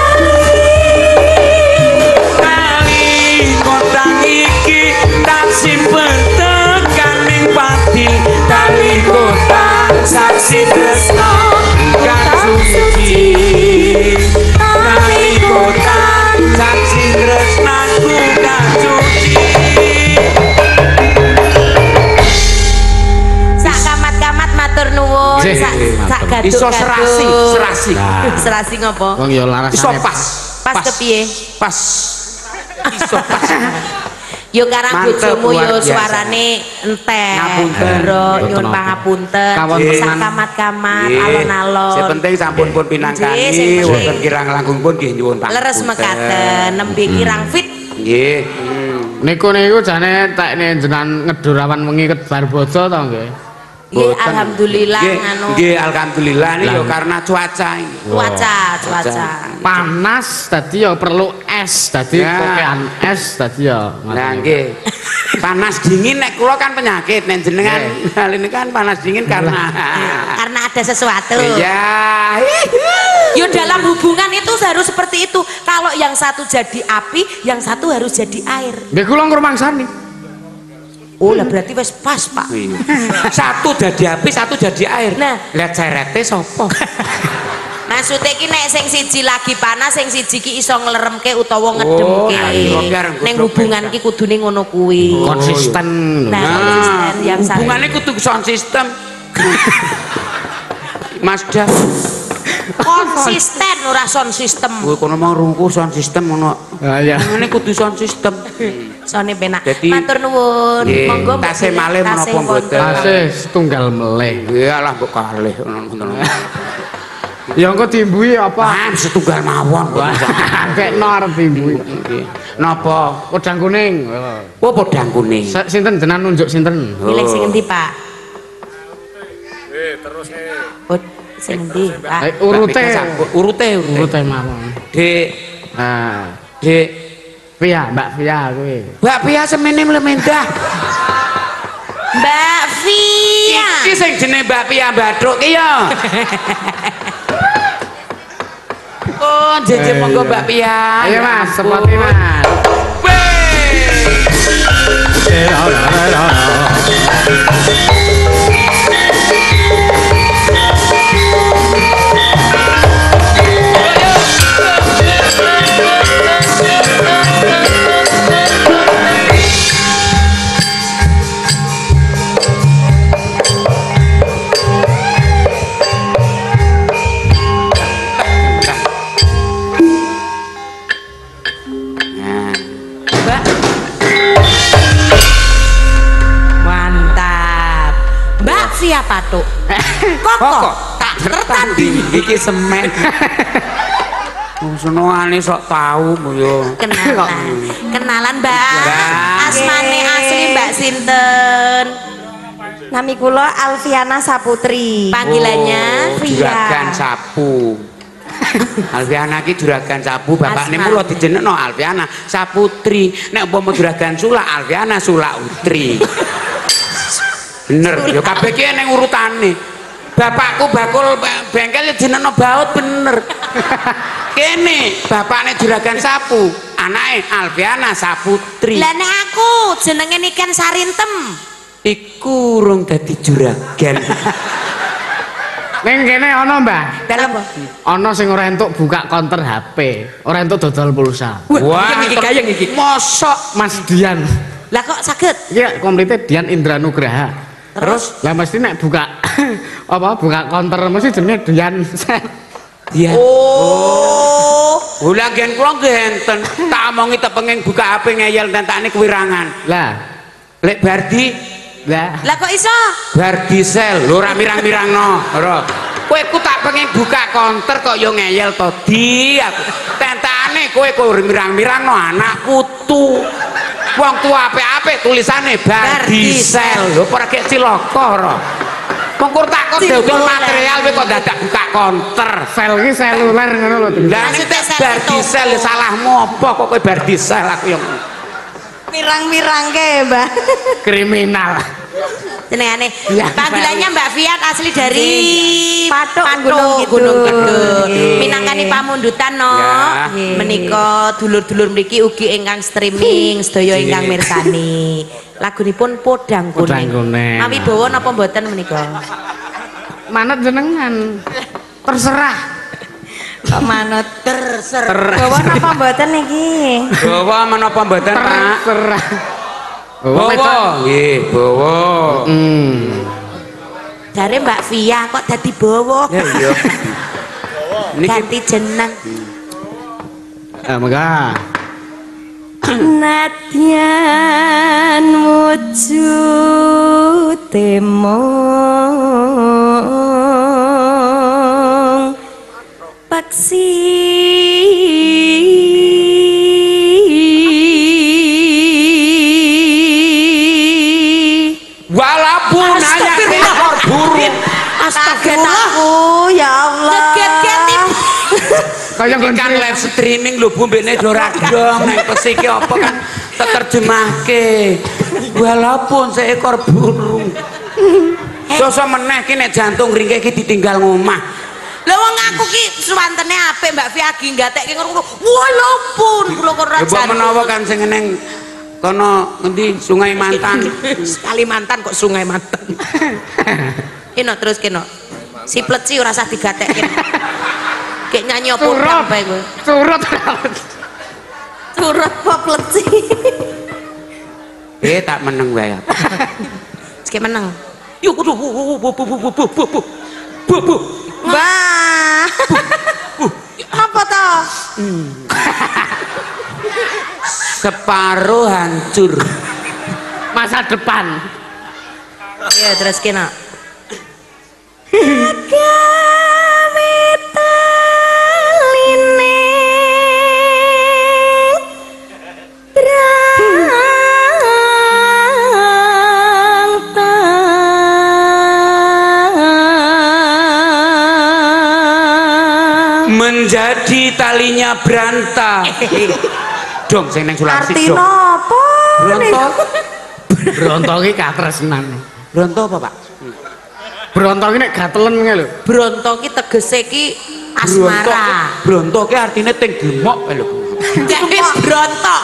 kali kotang iki tak simpen tekaning pati kali kotang saksi tresno kang suci kali kotang saksi tresnaku kang suci sak kamat-kamat matur nuwun Sih, sak sak matur. gaduk iso serasi serasi serasi ngopo Wong ya larasane. iso pas pas kepiye pas iso pas yo karang Mantep, bojomu luar yo biasa. suarane entek Ngapunten. bro Mboten nyuwun apa. pangapunten Kawontenan. sak kamat-kamat Nggih. alon-alon Sing penting sampun pun Nggih, sing pinangkani penting. wonten kirang langkung pun nggih nyuwun pangapunten. leres mekaten nembe kirang fit Nggih. Hmm. Niku niku jane tekne jenengan ngedurawan wengi ket Barbodo to nggih. nggih Boten. alhamdulillah Nggih, nganu nggih alhamdulillah ini yo Lah. karena cuaca ini. cuaca cuaca Panas dadi ya perlu es, dadi Ya. kokean es dadi ya. Nah nggih. Panas dingin nek kula kan penyakit nek jenengan hal ini kan panas dingin karena karena ada sesuatu iya. yo dalam hubungan itu harus seperti itu kalau yang satu jadi api yang satu harus jadi air Nggih kula ngrumangsani. oh lah berarti wes pas pak Iya. Satu jadi api, satu jadi air. Nah. lihat cerete sapa? maksudnya ki nek sing siji lagi panas sing siji ki iso ngleremke utawa ngedemke nah, iya, biar ning godhog hubungan ki kudune ngono kuwi Konsisten. nah Nah, konsisten yang satu hubungannya kudu sound system. Mas Dah, konsisten ora sound system kowe kono mau rungku sound system ngono. Ah ya. Hubungannya kudu sound system. sone penak Jadi- matur nuwun Nggih, monggo Mbak tasih Bilih, malih tasih menapa mboten? wonten. Tasih setunggal meleh. Iyalah mbok kalih ngono-ngono. Ya engko dimbui apa? Ah, setunggal mawon kok. Kekno arep dimbui. Nggih. Napa? Kodang kuning. Oh, podang kuning. Se- Sinten jenengan nunjuk sinten? milih Oh. sing endi pak oh sing endi pak Eh, urute. Mbak Mika sampun- urute urute. Urute mawon. Dik, Nah, Dik. Via, Mbak Via kuwi. Mbak Pia semene mlemendah. Mbak Via Iki sing jenenge Mbak Pia Bathuk ki ya. Oh, jeje Eh, monggo iya. Mbak Pia. Ayo Mas, Ya sepati ampun. Mas. Nah, Mbak mantap Mbak Via Patuk kok tak tertanding iki semen. Oh, senengane sok tau yo. kenalan kenalan Mbak Mbak. asmane asli Mbak sinten Nami kula Alfiana Saputri. panggilannya Oh, Via Juragan Sapu. Alfiana ki juragan Sapu, bapakne Asma. mulo dijenengno Alfiana Saputri. Nek umpama juragan Sula, Alfiana Sula Utri. Bener, yo kabeh ki ning urutane. Bapakku bakul ba- bengkel jenengno Baut bener. Kene bapakne juragan Sapu, anake Alfiana Saputri. lah nek aku jenenge Niken Sarintem iku urung dadi juragan. Ning kene ana, Mbah. Dalam apa? Ana sing ora entuk buka konter H P, ora entuk dodol pulsa. Wah, iki gayeng iki. mosok Mas Dian. Lah kok saged? Iya, komplite Dian Indra Nugraha. Terus Lah mesti nek buka apa buka konter mesti jenenge Dian. dia. Oh. Ula gen kula ngenten. Tak omongi tepenging buka H P ngeyel tentakne kewirangan. Lah, Lek Bardi, lah Lah kok iso? Bardi sel, lho ora mirang-mirangno. Ora. Kowe ku tak pengen buka konter kok yo ngeyel to di aku. Tentakane kowe kok mirang-mirangno anak putu. Wong tua apik-apik tulisane Bardi sel. Lho ora kek cilaka ora. Mengkur tak kok dodol material kowe kok dadak buka konter. sel iki seluler ngono lho. Lah nek Bardi sel salahmu apa kok kowe Bardi sel aku yo. Mirang-mirang ke, Mbak. Kriminal. Jenengane Ya, panggilannya Mbak Fiat asli dari Pathuk, Pathuk, Gunung Gunung Kidul. Kidul. Minangkani pamundutan no. Ya. Menika dulur-dulur mriki ugi ingkang streaming sedaya ingkang mirsani. Lagunipun Podang Podang Kuning. Kuning. Mawi bawa napa mboten menika? Manut jenengan. Terserah. Kok manut terserah. Bawa napa mboten iki? Bawa menapa mboten, Pak? Terserah. Bawa. Nggih, bawa. Hmm. Jare Mbak Fia kok dadi bawa. Ya iya. Niki Ganti jeneng. Ah, mega. Nadyan wujud mung paksi walaupun hanya ekor burung. Astagfirullah. ya Allah. Ngeget-geti. Kayak Ini kan live streaming lho Bu mbekne ora dong nek pesiki apa kan terjemahke. Walaupun seekor burung. Sosok meneh ki nek jantung ringke ki ditinggal ngomah. Lha wong aku ki suwantene apik Mbak Fi agi gatekke ngono. Walaupun kula kok ora Ya mbok menawa kan sing neng kono ngendi Sungai Mantan. Kalimantan kok Sungai Mantan. Keno terus keno. Si pleci ora usah digatekke. Kayak nyanyi apa Surut. bae kowe. Surut. Turut apa pleci. Eh tak meneng wae. Sik meneng. Yo kudu bu bu bu bu bu bu bu bu bu bu bu. Mbah. Apa to? Separuh hancur. Masa depan. Ya terus kena. Menjadi talinya beranta. Dong sing neng Sulawesi Artine dong. apa? Bronto. Bronto iki katresnan. Bronto apa, Pak? Bronto iki nek gatelen ngene lho. Bronto ki tegese ki Bronto. asmara. Bronto ki artine ting gemok lho. Jadi brontok.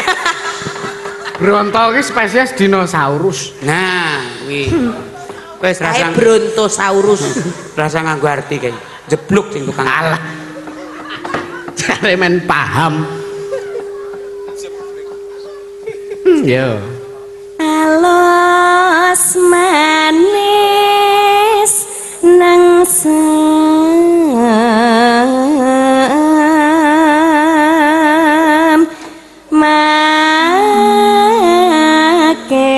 Bronto iki spesies dinosaurus. Nah, kuwi. Wis Kae rasa brontosaurus. rasa nganggo arti kae. Jeblok sing tukang. Alah. Jare men paham. Hmm, yo. Alos manis nang sam make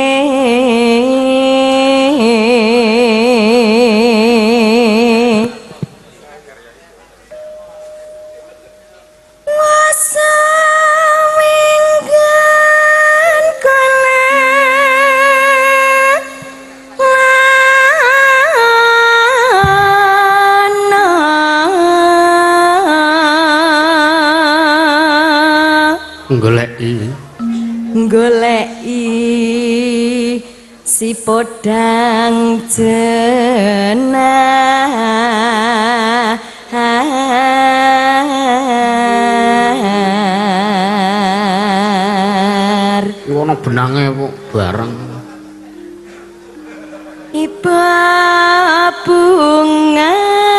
wasa minggan kala Goleki. goleki si podang jenah Iku ana benange kok bareng. bunga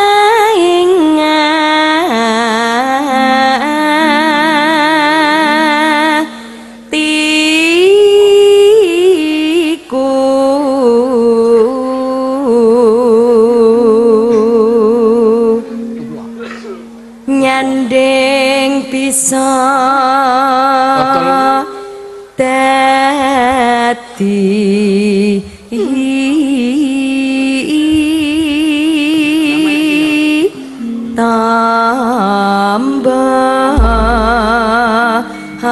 nyandeng bisa dadi tambah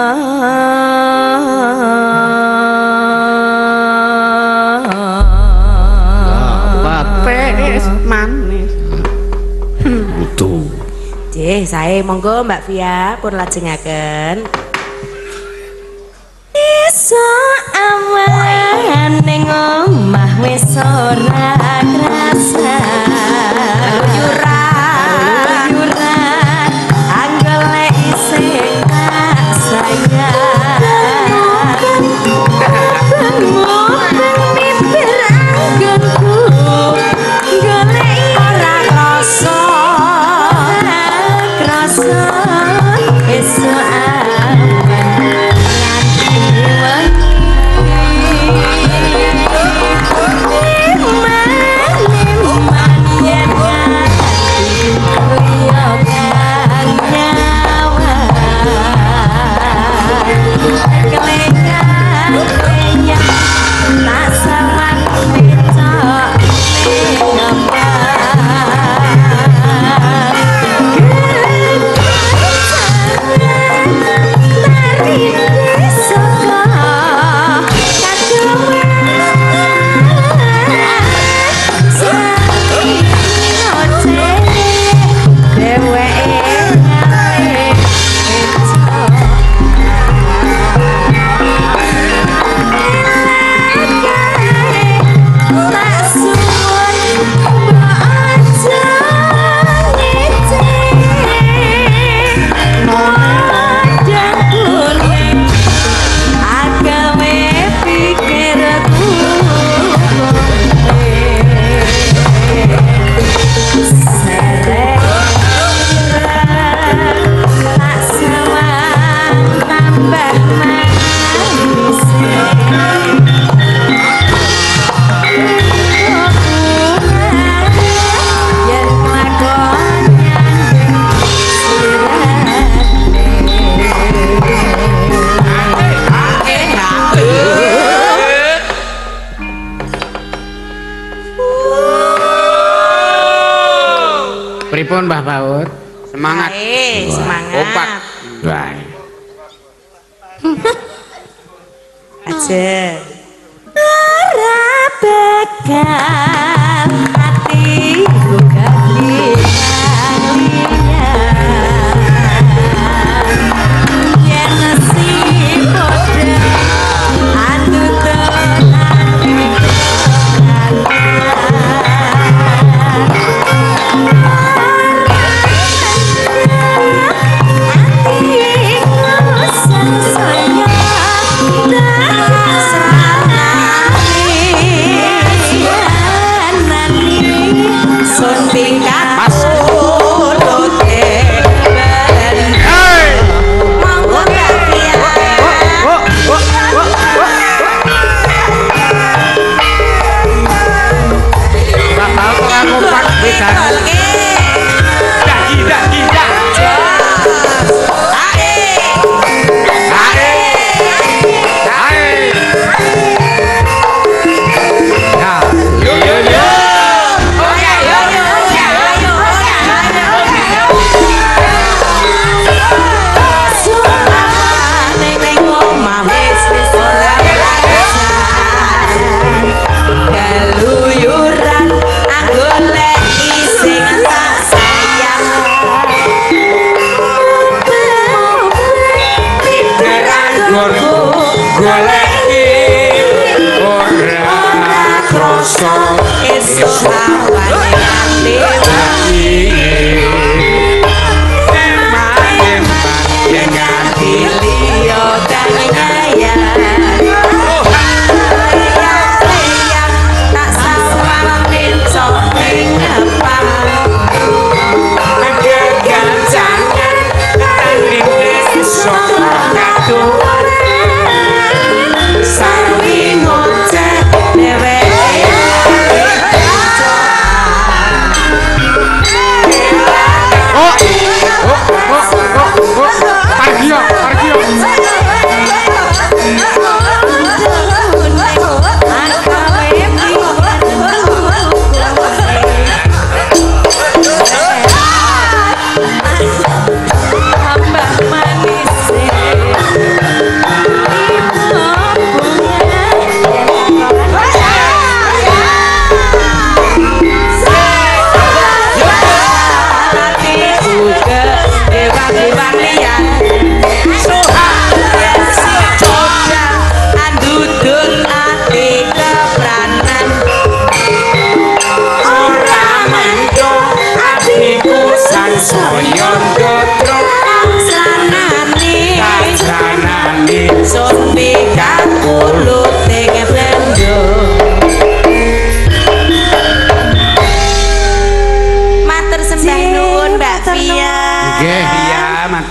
manis manis butuh. Jeh, saya monggo Mbak Via pun lajengaken. Iso awan ning omah wis ora krasa. Yuran, yuran anggole isih tak sayang. Mimpi anggonku golek ora krasa. Krasa iso Pripun Mbah Baut? Semangat. Baik, semangat. Kompak. Baik. Aja. ora bakal hatiku kehilangan yen nasib padha andutan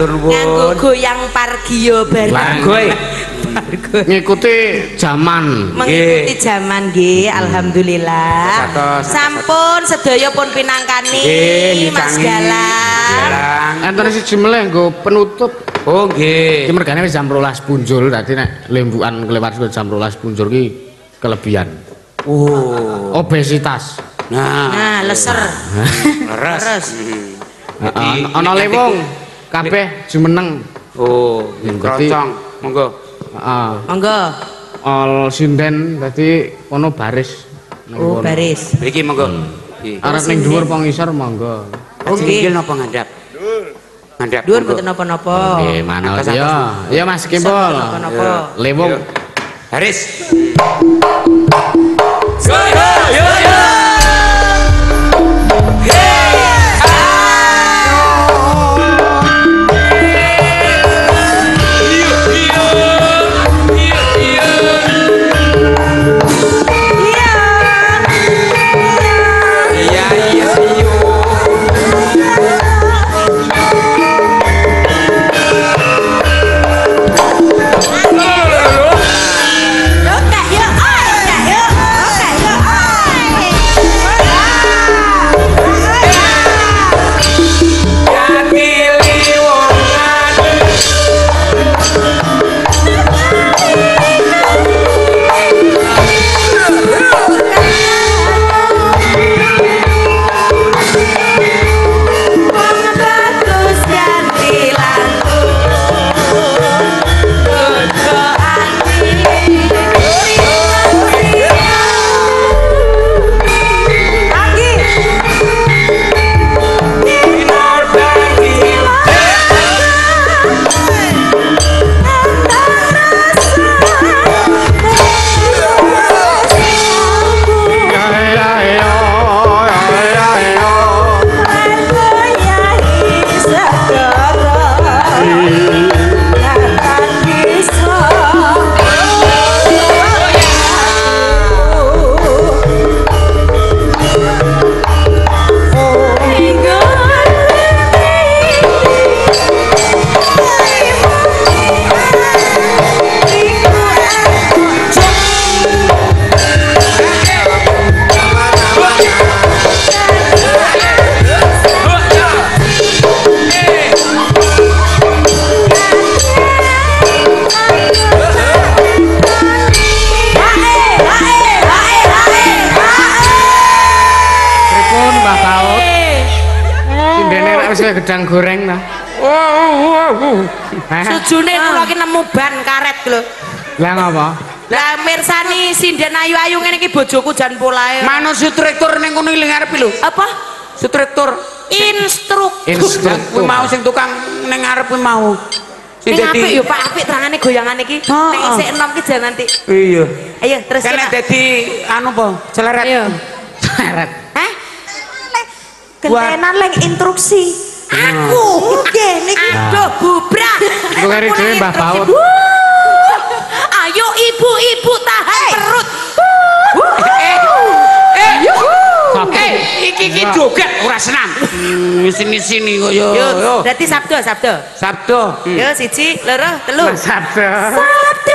matur nuwun. Nganggo goyang pargio bareng. Goy. Ngikuti zaman. Mengikuti zaman nggih, alhamdulillah. Sampun sedaya pun pinangkani Mas Galang. Enten siji meleh nggo penutup. Oh nggih. Iki mergane wis jam rolas punjul, dadi nek lembukan kelewat jam rolas punjul ki kelebihan. Oh, obesitas. Nah, nah leser. Leres. Heeh, ana lewung kabeh jumeneng. Oh, krocong, monggo. Heeh. Monggo. Ol sinden dadi kono baris. Oh, baris. Iki monggo. Arep ning dhuwur apa ngisor monggo. Oh, nggih napa ngandhap? Ngandhap. Dhuwur mboten napa-napa. Nggih, manut ya. Ya Mas Kimpul. Napa-napa. Lewung. Baris. Yo yo yo. Gedang goreng ta. Sujune kula ki nemu ban karet lho. Lah ngapa? Lah mirsani sinden ayu-ayu ngene iki bojoku jan polae. Manut struktur ning kono iling arep lho. Apa? Struktur Instruktur. Instruktur. Kuwi mau sing tukang ning arep kuwi mau. Sing apik yo Pak, apik terangane goyangan iki. Nek isih enom ki jan nanti. Iya. Ayo terus kene dadi anu apa? Celeret. Ayo. Celeret. Hah? Gentenan leng instruksi. Aku nggih niki do bubrah. Iku kari dhewe Mbah Baut. Ayo ibu-ibu tahan perut. Eh. Eh, iki iki joget ora senam. Sini-sini kok yo. Yo, berarti Sabdo, Sabdo. Sabdo. Yo siji, loro, telu. Sabdo. Sabdo.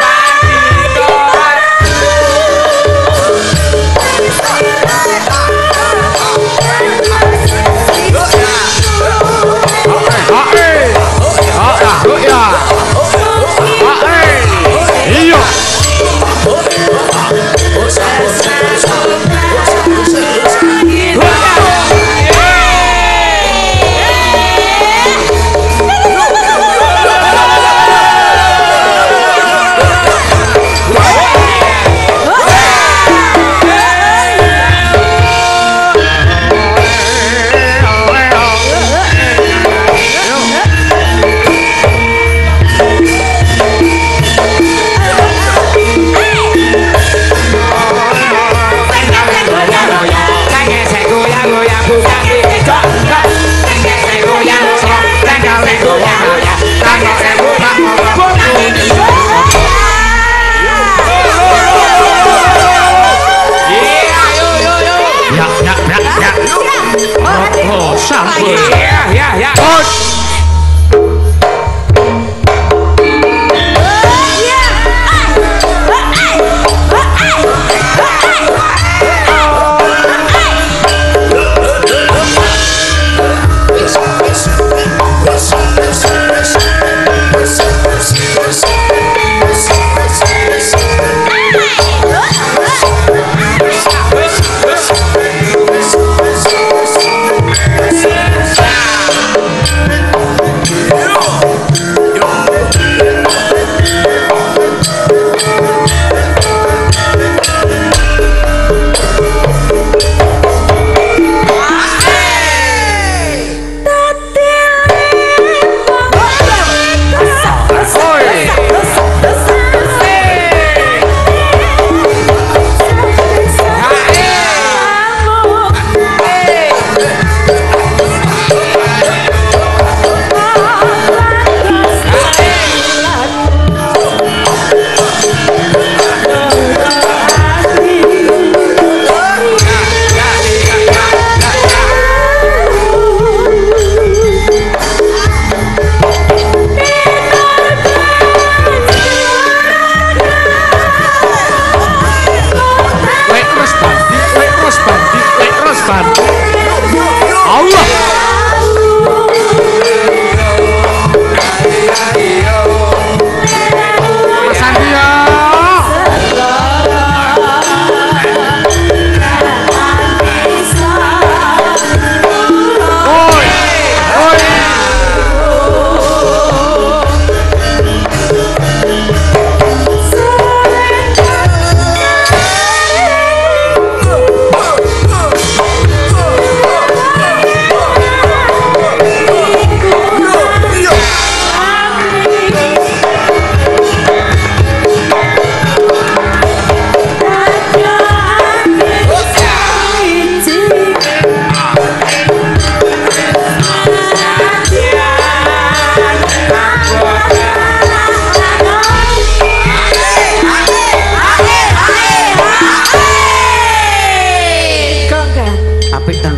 Iya. Ya, ya, ya.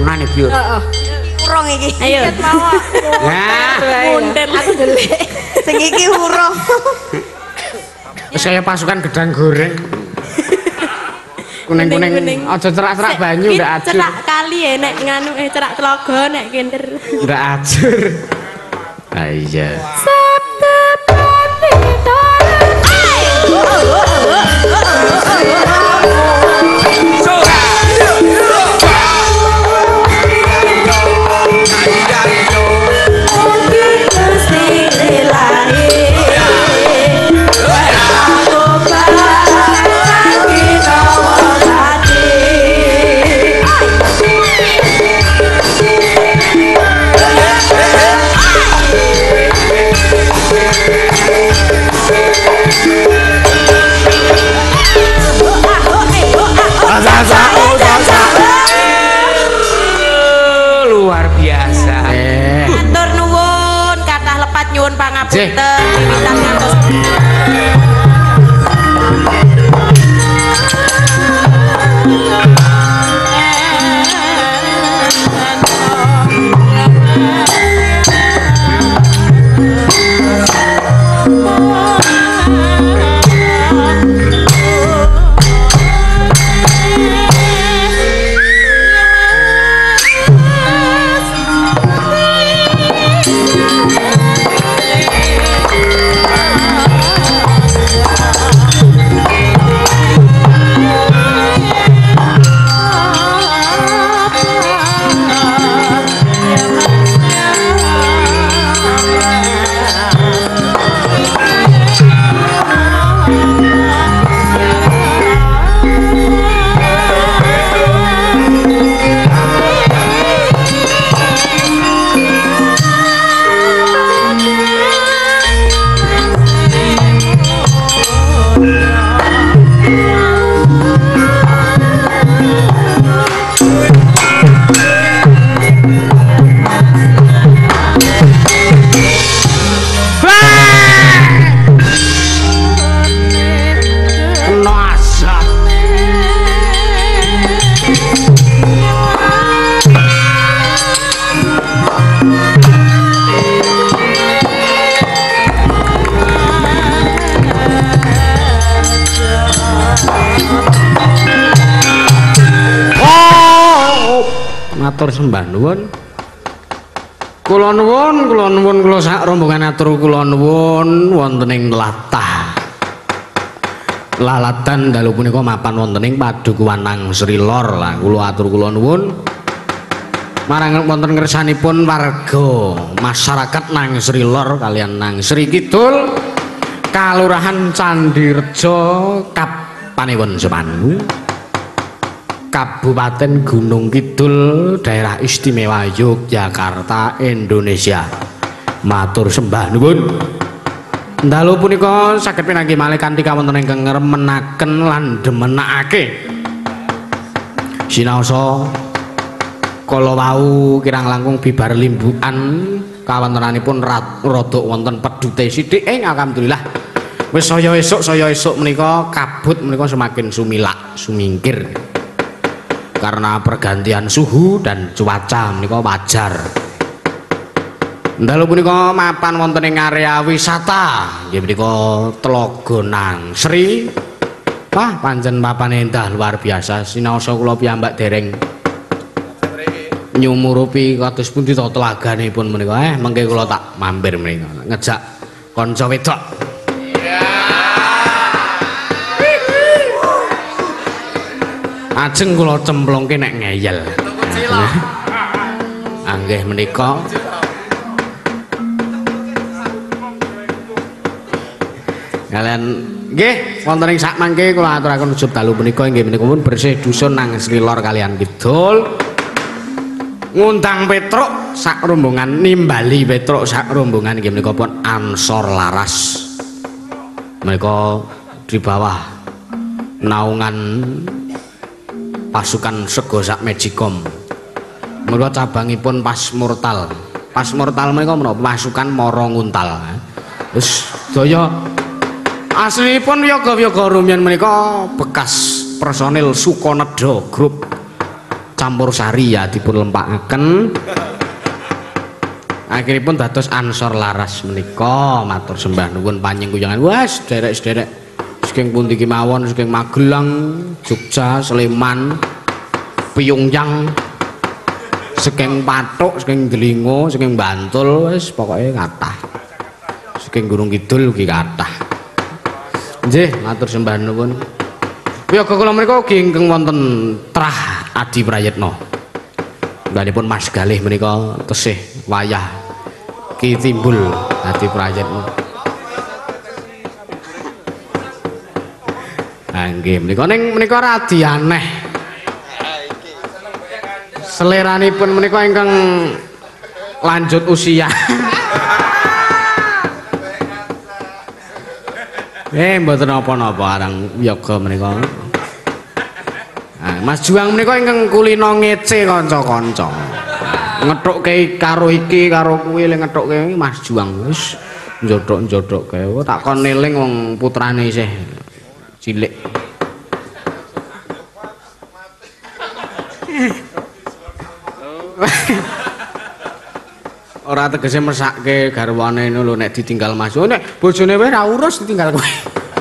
tenan iki. Heeh. Urung iki. Ayo. Nah, Mundur aku ndelik. Sing iki urung. Wis kaya pasukan gedang goreng. Kuning-kuning aja cerak-cerak banyu ndak ajur. Cerak kali ya nek nganu eh cerak telaga nek kinter. Ndak ajur. Ah iya. Luar biasa. Matur nuwun, kathah lepat nyuwun pangapunten. Wiwitan ngantos matur sembah nuwun. Kula nuwun, kula nuwun kula sak rombongan atur kula nuwun wonten ing latah. Lalatan dalu punika mapan wonten ing Padukuhan Nang Sri Lor. Lah kula atur kula nuwun marang wonten ngersanipun warga masyarakat Nang Sri Lor kalian Nang Sri Kidul, Kalurahan Candirejo, Kap Paniwon Sepanu, Kabupaten Gunung Kidul, Daerah Istimewa Yogyakarta, Indonesia. Matur sembah nuwun. Dalu punika saged pinanggih malih kanthi kawonten ingkang ngremenaken lan demenakake sinaosa kala wau kirang langkung bibar limbukan kawontenanipun rada wonten pedhute sithik ing alhamdulillah wis saya esuk saya esuk menika kabut menika semakin sumilak sumingkir karena pergantian suhu dan cuaca menika wajar. Dalu punika mapan wonten ing area wisata nggih menika Tlaga Nang Sri. Wah, pancen papane endah luar biasa. Sinaosa kula piyambak dereng nyumurupi kados pundi to telaganipun menika. Eh, mengke kula tak mampir menika ngejak kanca wedok. Ajeng kula cemplungke nek ngeyel. Anggih menika kalian nggih wonten ing sak mangke kula aturaken ujub dalu menika inggih menika pun bersih dusun Nang Sri Lor kalian Kidul ngundang Petruk sak rombongan nimbali Petruk sak rombongan inggih menika pun Ansor Laras mereka di bawah naungan pasukan Sego Sak Magicom mereka cabangipun Pas Murtal Pas Murtal mereka menapa pasukan Moro Nguntal terus daya aslinipun yoga-yoga rumiyin menika bekas personil Sukoneda Group campursari ya dipun lempakaken. Akhiripun dados ansor laras menika matur sembah nuwun panjenengan. Wes sederek-sederek saking pundi kemawon saking Magelang, Jogja, Sleman, Pyongyang, saking Pathuk, saking Delingo, saking Bantul, wis pokoke kathah. Saking Gunung Kidul ugi kathah. Nggih, matur sembah nuwun. Wiyaga kula menika ugi ingkang wonten Trah Adi Prayitna. Nggalipun Mas Galih menika tesih wayah Ki Timbul Adi Prayitna. Ah nggih menika ning menika radi aneh. Seleranipun menika ingkang lanjut usia. Eh mboten napa-napa arang wiyaga menika. Nah, Mas Juang menika ingkang kulino ngece kanca-kanca. Ngethukke karo iki karo kuwi le ngethukke Mas Juang wis njodhok-njodhokke. Oh tak kon eling wong putrane isih cilik. Ora tegese mesake garwane ngono lho nek ditinggal Mas. Oh nek bojone wae ra urus ditinggal kowe.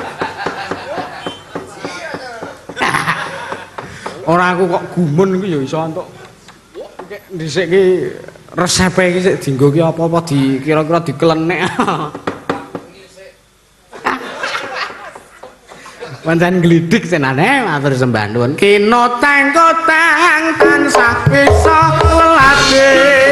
Ora aku kok gumun iki ya iso entuk. Dhisik iki resepe iki sik dienggo ki apa-apa di kira-kira dikelenek. Pancen glidik senane matur sembah nuwun. Kinoteng koteng tansah bisa welade.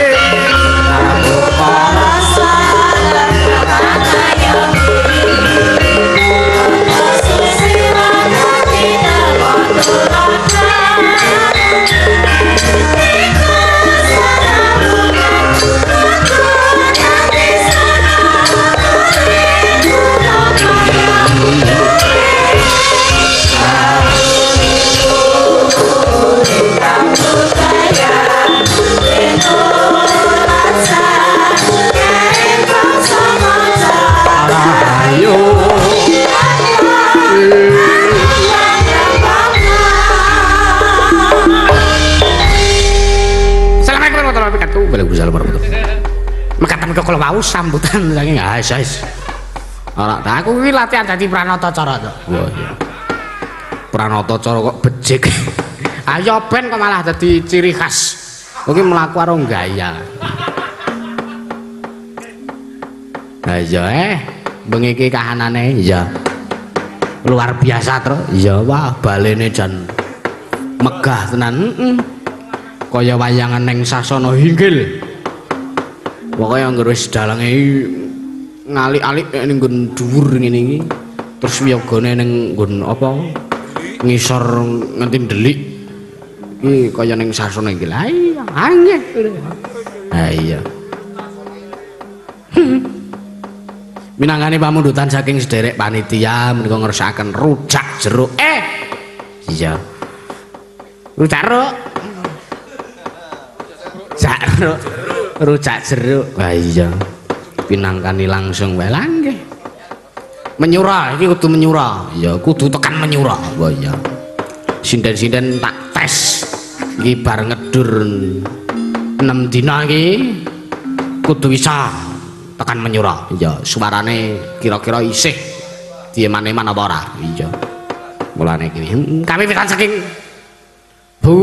Mekaten kok kalau mau sambutan saking guys guys. Ora ta aku iki latihan dadi Pranatacara to. Oh iya. Pranatacara kok becik. Ayo ben kok malah dadi ciri khas. Iki mlaku karo gaya. Ayo eh bengi iki kahanane ya. Luar biasa terus. Ya wah balene jan megah tenan. Heeh. Kaya wayangan ning sasana hinggil. Pokoknya yang wis dalange ngalik-alik ning nggon dhuwur ngene iki. Terus wiyagane ning nggon apa? Ngisor nganti ndelik. Iki kaya ning sasana iki. Lah iya, angeh. Ha iya. Minangkane pamundutan saking sederek panitia menika ngersakaken rujak jeruk. Eh. Iya. Rujak jeruk. Jeruk. Rujak jeruk. Wah iya. Pinangkani langsung wae nggih. Menyura iki kudu menyura. Ya kudu tekan menyura. Wah iya. Sinden-sinden tak tes. Iki bar ngedur enam dina iki kudu bisa tekan menyura. Ya suarane kira-kira isih dieman-eman apa ora? Iya. Mulane iki kami pitan saking Bu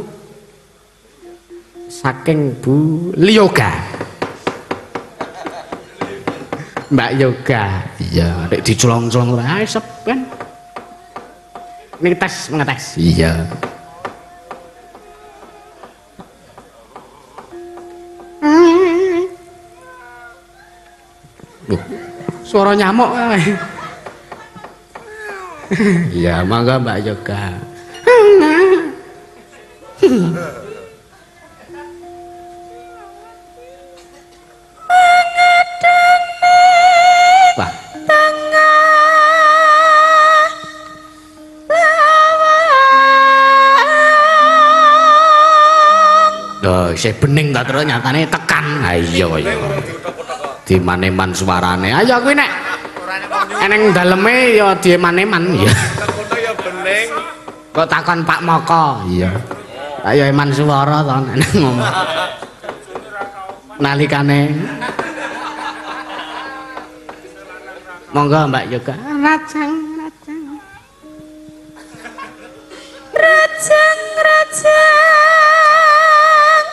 saking Bu Lyoga. Mbak Yoga. Iya, nek diculong-culong ae sep kan. Niki tes mengetes. Iya. Loh, suara nyamuk ae. Iya, mangga Mbak Yoga. Wah. Loh, isih bening ta terus nyatane tekan. Ha iya kaya. Diman-eman suarane. Ayo kuwi nek eneng daleme ya dieman-eman ya. Kok takon Pak Moko. Iya. Ayo eman suara to nek ngomong. Nalikane monggo Mbak Yoga. Rajang rajang. Rajang rajang.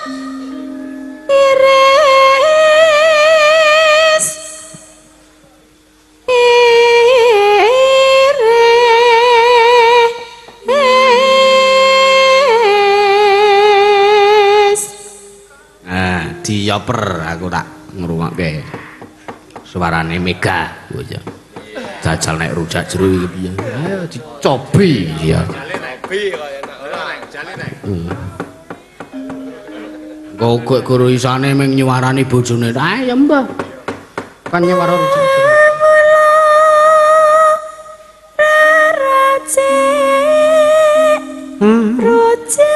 Iris. Dioper aku tak ngrungokke suarane Mega ya. Jajal nek rujak jero iki piye? Ayo dicobi ya. Jale nek bi kaya enak ora nek jale nek. Kok guru isane ming nyuarani bojone. Ayo Mbah. Kan nyuara rujak. Hmm. Rujak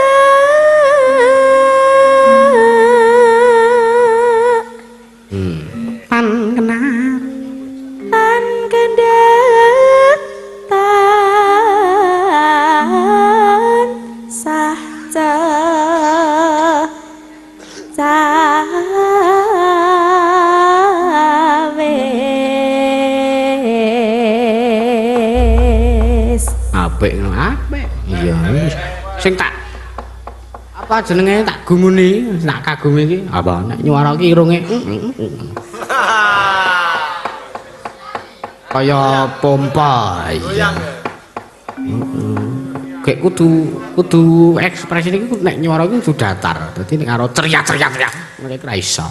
sing tak apa jenenge tak gumuni tak kagumi iki apa nek nyuara ki irunge kaya pompa iya kayak kudu kudu ekspresi iki nek nyuara ki kudu datar dadi nek karo ceria-ceria mereka ra iso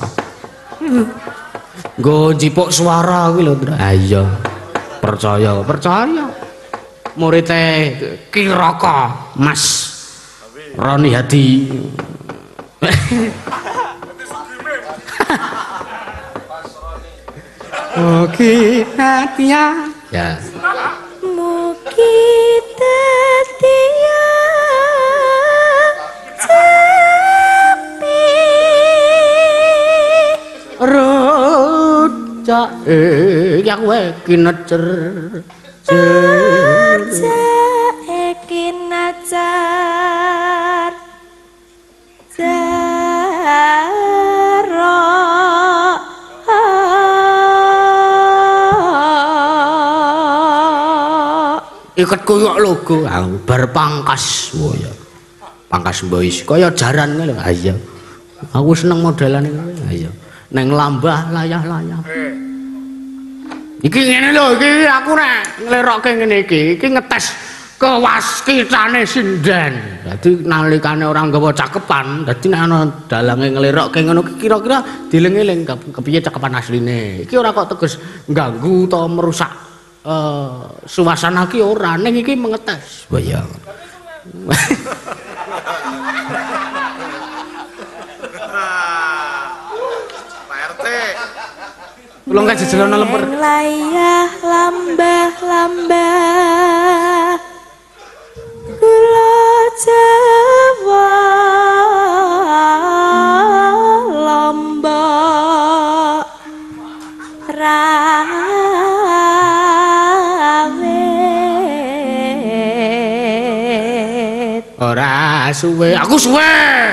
nggo njipuk suara kuwi lho ha iya percaya percaya muridé Ki Raka Mas Roni Hadi. Mugi Natia. Ya. Mugi Natia. Cepi. Rujak eh yak wae kinecer. Rujak kinacar. Zara iket koyo logo bar pangkas oh ya pangkas boys kaya jaran ngene ha iya aku seneng modelane ha iya neng lambah layah-layah iki ngene lho iki aku nek nglerokke ngene iki iki ngetes kewaskitane sinden. Dadi nalikane orang gawa cakepan, dadi nek ana dalange nglerokke ngono kira-kira dieling-eling kepiye cakepan asline. Iki ora kok teges ganggu utawa merusak uh, suasana ki ora, ning iki mengetes. Wah ya. Pak R T. Kula kajejelana lemper. Layah lambah-lambah kula Jawa Lombok Rawit ora suwe aku suwe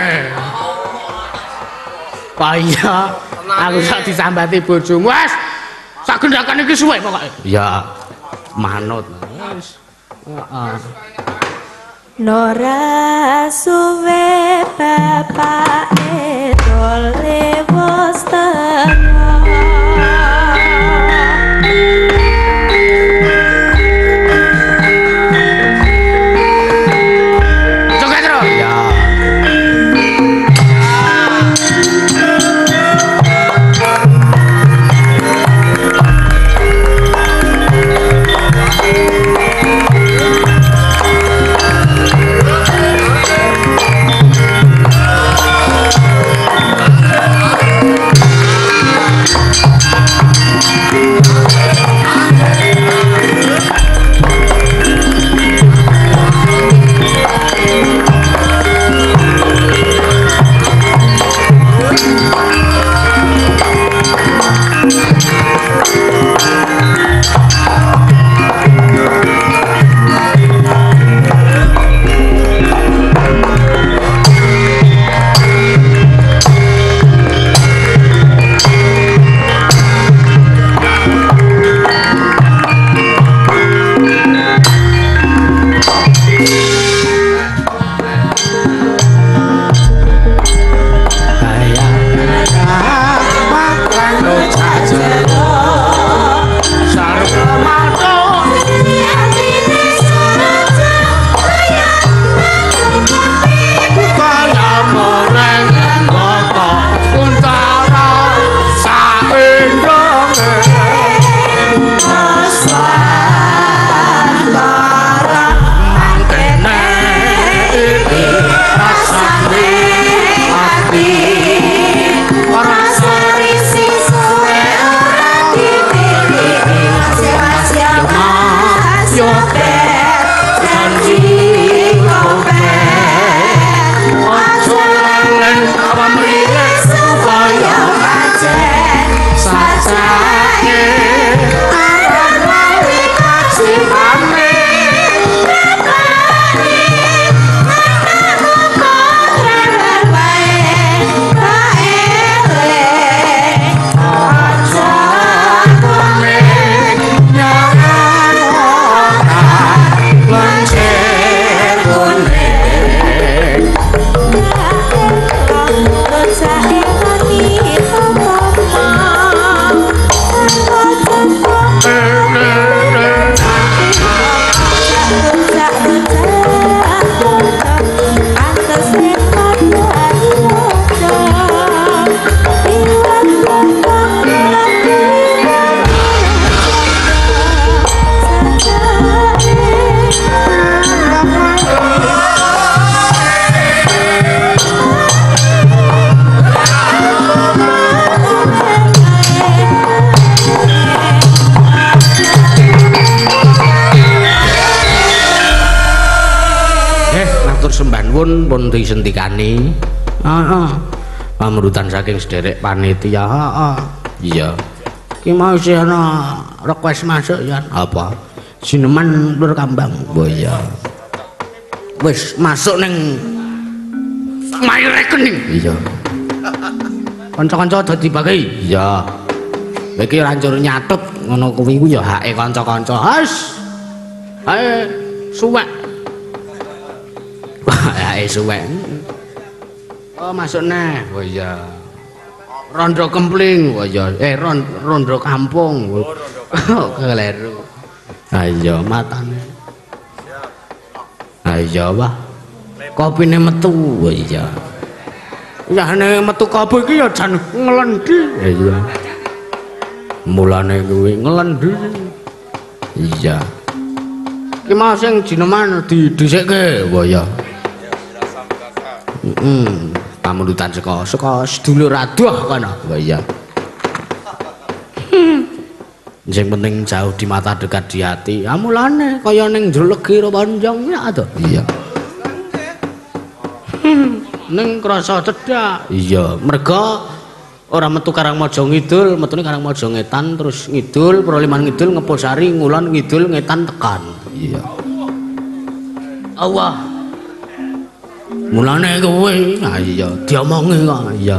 kaya aku sak disambati bojomu wes sak gendakan iki suwe pokoke ya manut wis heeh Nora suwe bapake dole wis tengah joget terus ya pun pun disendikani. Heeh. Pamrutan saking sederek panitia. Heeh. Iya. Ki mau sih ana request masuk ya apa? Sineman Lur Kambang. Oh iya. Wis masuk ning my rekening. Iya. Kanca-kanca dadi bagi. Iya. Iki rancur nyatut ngono kuwi ku ya hake kanca-kanca. Has. Hae suwek. Hake suwek. Oh masuk neh. Oh iya. Rondo kempling. Oh iya. Eh ron, rondo kampung. Oh keliru. Ayo matane. Ayo wah. Kopine metu. Oh iya. Yane metu kopi iki ya jan nglendi. Iya. Mulane kuwi nglendi. Iya. Ki mau sing jineman didhisikke. Oh iya. Heeh. Pamundutan saka saka sedulur adoh kana. Oh iya. Sing penting jauh di mata dekat di hati. Ah mulane kaya ning njero legi ro panjang ya to. Iya. Ning krasa cedhak. Iya, merga ora metu Karangmaja ngidul, metune Karangmaja ngetan terus ngidul, Proliman ngidul, Ngeposari, Ngulon ngidul, ngetan tekan. Iya. Allah. Mulane kowe, ah iya, diomongi kok. Iya.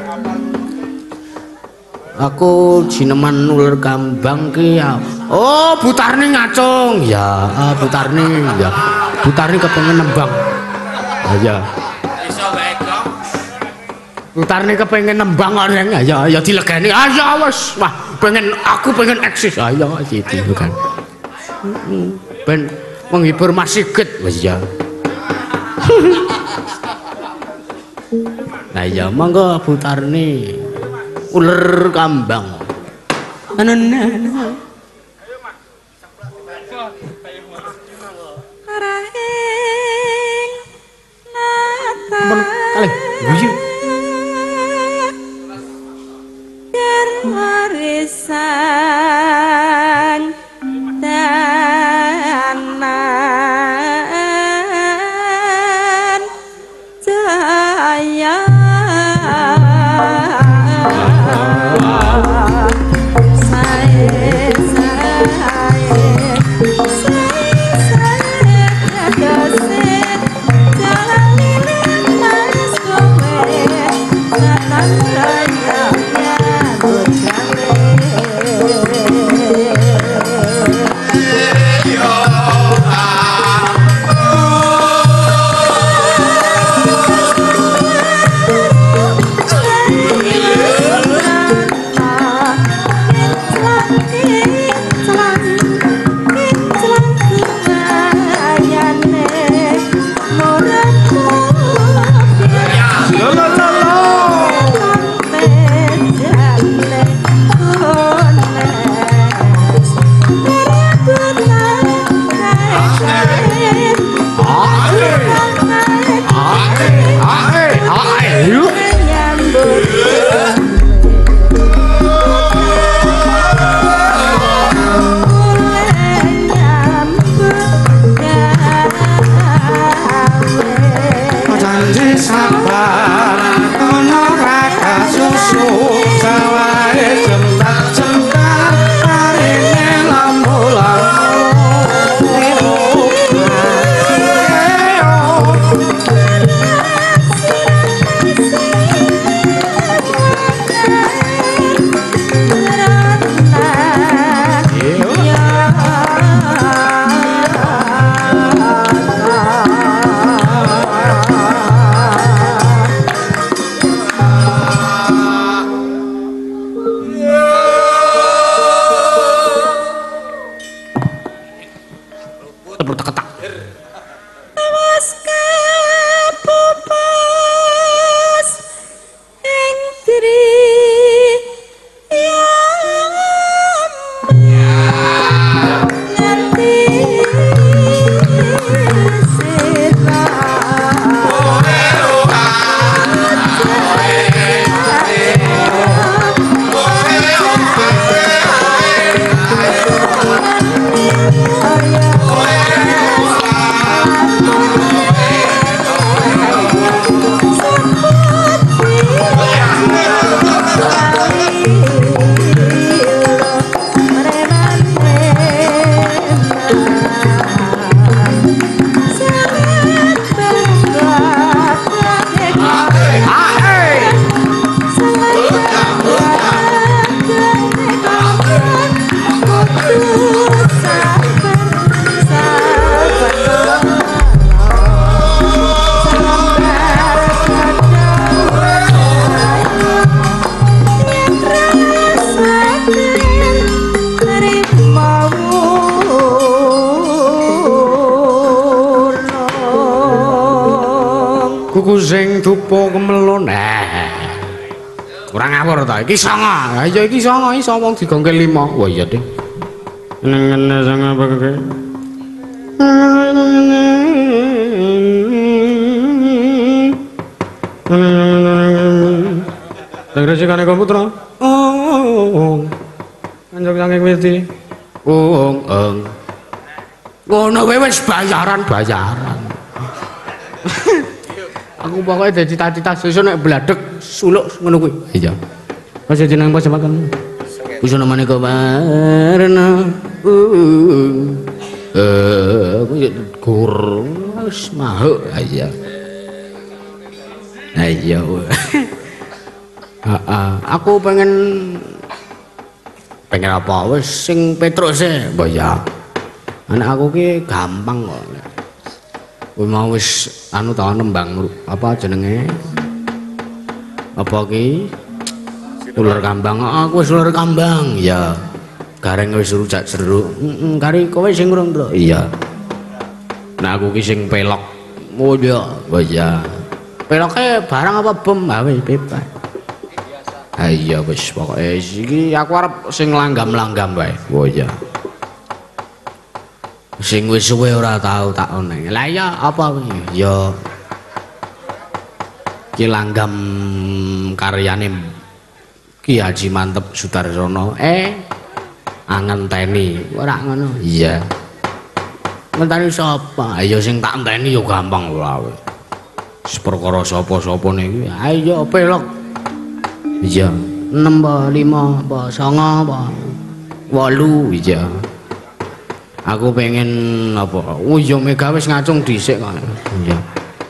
Aku jineman Lur Kambang ki ya. Oh, Butarni ngacung. Ya, ah, Butarni ya. Butarni kepengin nembang. Ya. Iso wae, Gong. Butarni kepengin nembang orang ya, ya dilegani. Ah, ya wis. Wah, pengen aku pengen eksis. Ah, ya gitu kan. Ben menghibur Mas Sigit wis ya. Nah, ya monggo Butarni. Uler Kambang. Anana. Karahing nata. Kali guyu. Yen warisan danan jaya. Yeah. dupa kemelon. Eh. Kurang ngawur ta iki sanga. Ha iya iki sanga iso wong digongke lima. Wah iya ding. Ngene sanga apa kek. Dengresikane komputer. Oh. Anjok sange mesti. Oh, ong. Ngono wae wis bayaran, bayaran. Aku pokoknya dadi cita-cita sesuk nek bladeg suluk ngono kuwi. Iya. Pas jeneng pas makan. Busana maneka warna. Eh, gur wis mahuk aja. Ayo. Heeh, aku pengen pengen apa wis sing Petrus e. Mbah ya. Anak aku ki gampang kok. Kowe mau wis anu ta nembang apa jenenge? Apa ki? Ular kambang. Aku wis ular kambang. Ya. Gareng wis rujak jeruk. Heeh, kari kowe sing urung, Bro. Iya. Nah aku ki sing pelok. Oh ya, oh ya. Peloke barang apa bom? Ah wis bebas. Ah iya wis pokoke iki aku arep sing langgam-langgam wae. Oh iya. Sing wis suwe ora tau tak oneng. Lah iya apa kuwi? Ya ki langgam karyane Ki Haji Mantep Sudarsono. Eh angenteni ora ngono. Iya. Ngenteni sapa? Ayo sing tak enteni yo gampang wae. Wis perkara sapa-sapa niki. Ayo pelok. Iya. enam apa lima apa sembilan apa delapan iya. Aku pengen apa? Oh iya Mega wis ngacung dhisik kok. Iya.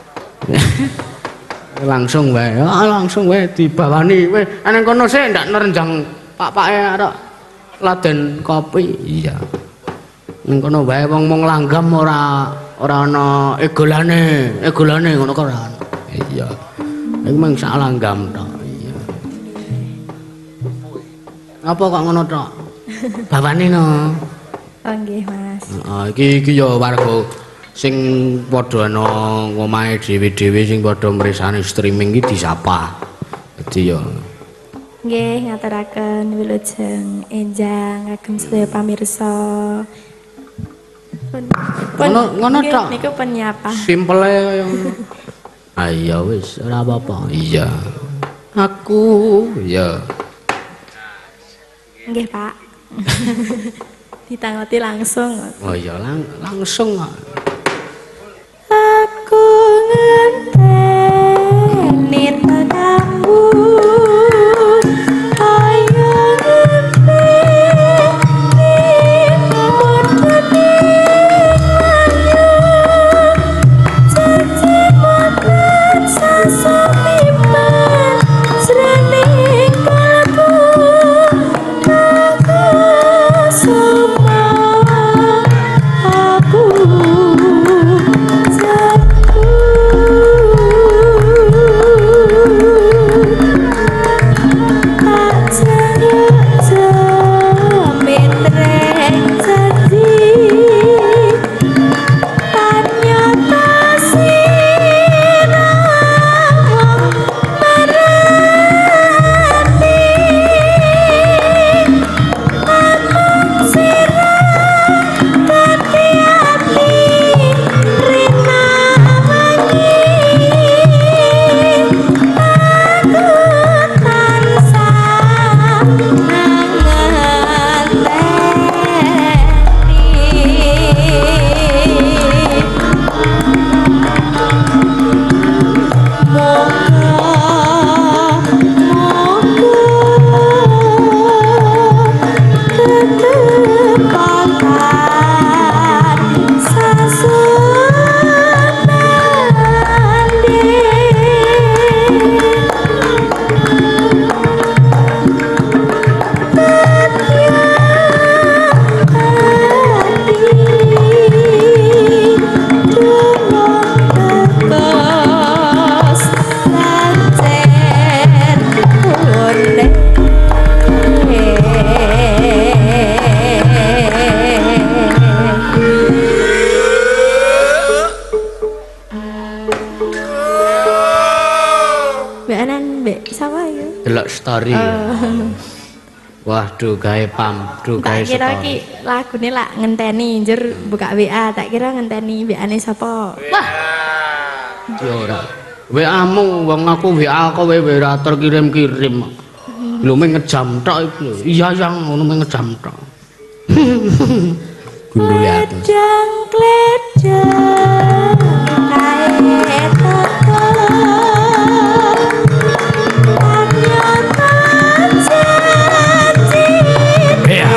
Langsung wae, ah, langsung wae dibawani. Wis nang kono sik ndak nerenjang pak-pake arek laden kopi. Iya. Nang kono wae wong-wong langgam ora ora ana egolane, egolane ngono kok ora. Iya. Iku mung sak langgam tok. Iya. Apa kok ngono tok? Bawane no. Oh nggih, Mas. Heeh, iki iki ya warga sing padha ana ngomahe dhewe-dhewe sing padha mresani streaming iki disapa. Dadi ya Nggih, ngaturaken wilujeng enjang kagem sedaya pamirsa. Pun ngono ngono tok. Niku penyapa. Simpel ae kaya ngono. Ah iya wis ora apa-apa. Iya. Aku ya. Nggih, Pak. Ditangoti langsung. Oh iya lang langsung kok. Aku ngenteni tekanmu. Ayo ngenteni modene ayo. Janji mongkon sasamiman jroning kalbu. Aku sapa iku? Delok story. Waduh gawe pam, duh gawe story. Tak kira iki lagune lak ngenteni njur buka W A, tak kira ngenteni W A-ne sapa. Wah. Ya ora. W A-mu wong aku W A kok wae ora terkirim-kirim. Lho mung ngejam tok iku lho. Iya yang ngono mung ngejam tok. Gundule atus. Kledang kledang kae teko. Panyatan janji. Ya.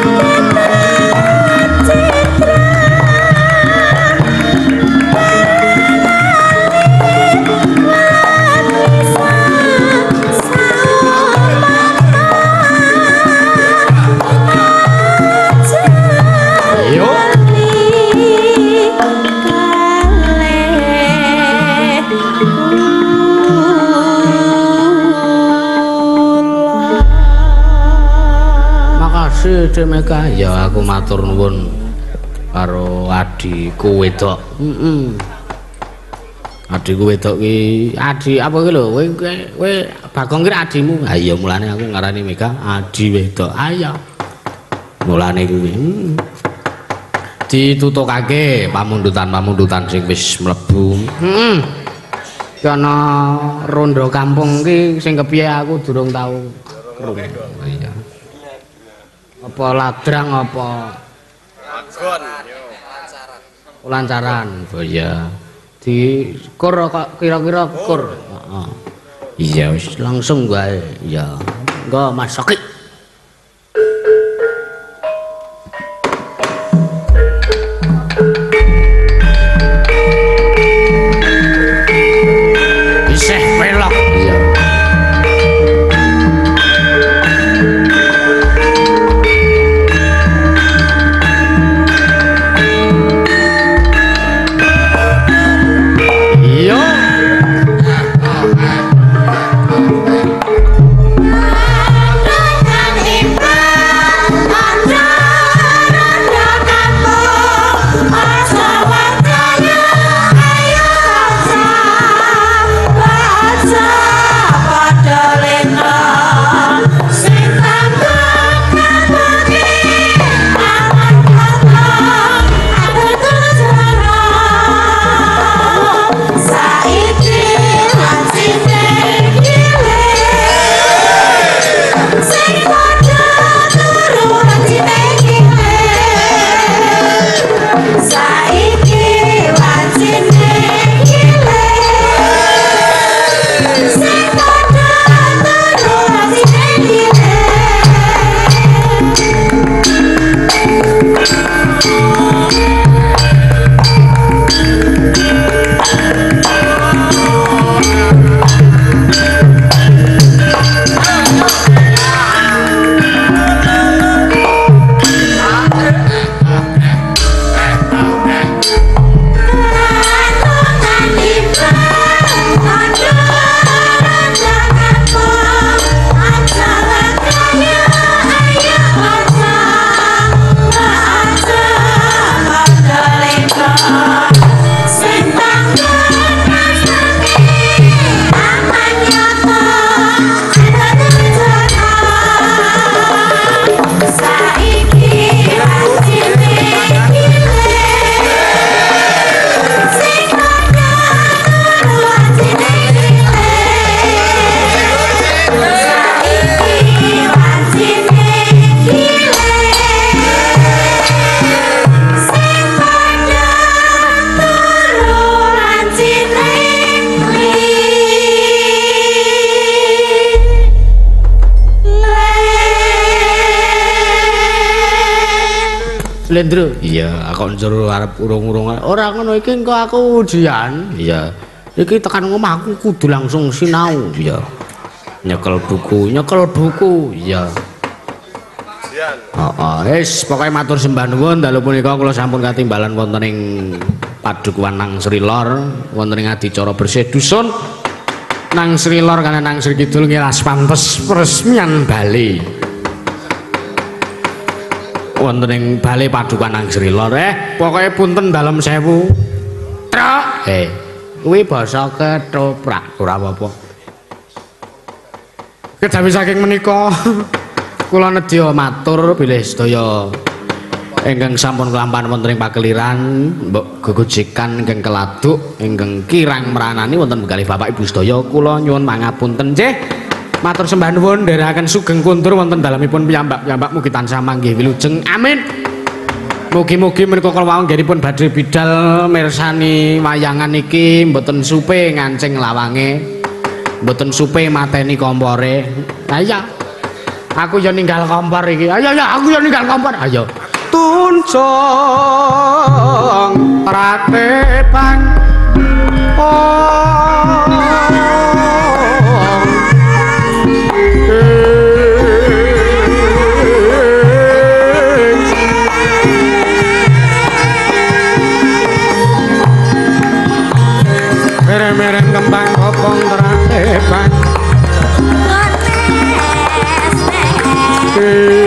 Meka ya aku matur nuwun karo adiku wedok. Heeh. Adiku wedok ki adi apa ki lho kowe kowe Bagong ki adimu. Ha iya mulane aku ngarani Meka adi wedok. Ayo. Mulane kuwi. Ditutukake pamundutan-pamundutan sing wis mlebu. Heeh. Ki ana rondo kampung ki sing kepiye aku durung tau krungu. Iya. Apa ladrang apa lagon lancaran lancaran oh iya di kur kok kira-kira kur heeh iya wis langsung wae ya engko Mas Soki isih pelok iya Lendro iya aku njero arep urung-urung ora ngono iki engko aku ujian iya iki tekan omahku kudu langsung sinau iya nyekel buku nyekel buku iya ujian heeh wis pokoke matur sembah nuwun dalu punika kula sampun katimbalan wonten ing padukuhan Nang Sri Lor wonten ing adicara bersih dusun Nang Sri Lor kaliyan Nang Sri Kidul ngiras pantes peresmian Bali wonten ing bale padukan Nang Sri Lor eh pokoke punten dalem sewu trok eh kuwi basa ketoprak ora apa-apa Kejawi saking menika kula nedya matur bilih sedaya ingkang sampun kelampahan wonten ing pakeliran mbok gegojekan ingkang keladuk ingkang kirang meranani wonten kalih bapak ibu sedaya kula nyuwun pangapunten nggih matur sembah nuwun nderekaken sugeng kuntur wonten dalemipun piyambak-piyambak mugi tansah manggih wilujeng amin mugi-mugi menika kala nggenipun badhe bidal mirsani wayangan iki mboten supe ngancing lawange mboten supe mateni kompore ayo aku yo ninggal kompor iki ayo ya aku yo ninggal kompor ayo tuncung ratepan oh mereng-mereng kembang kopong ratepan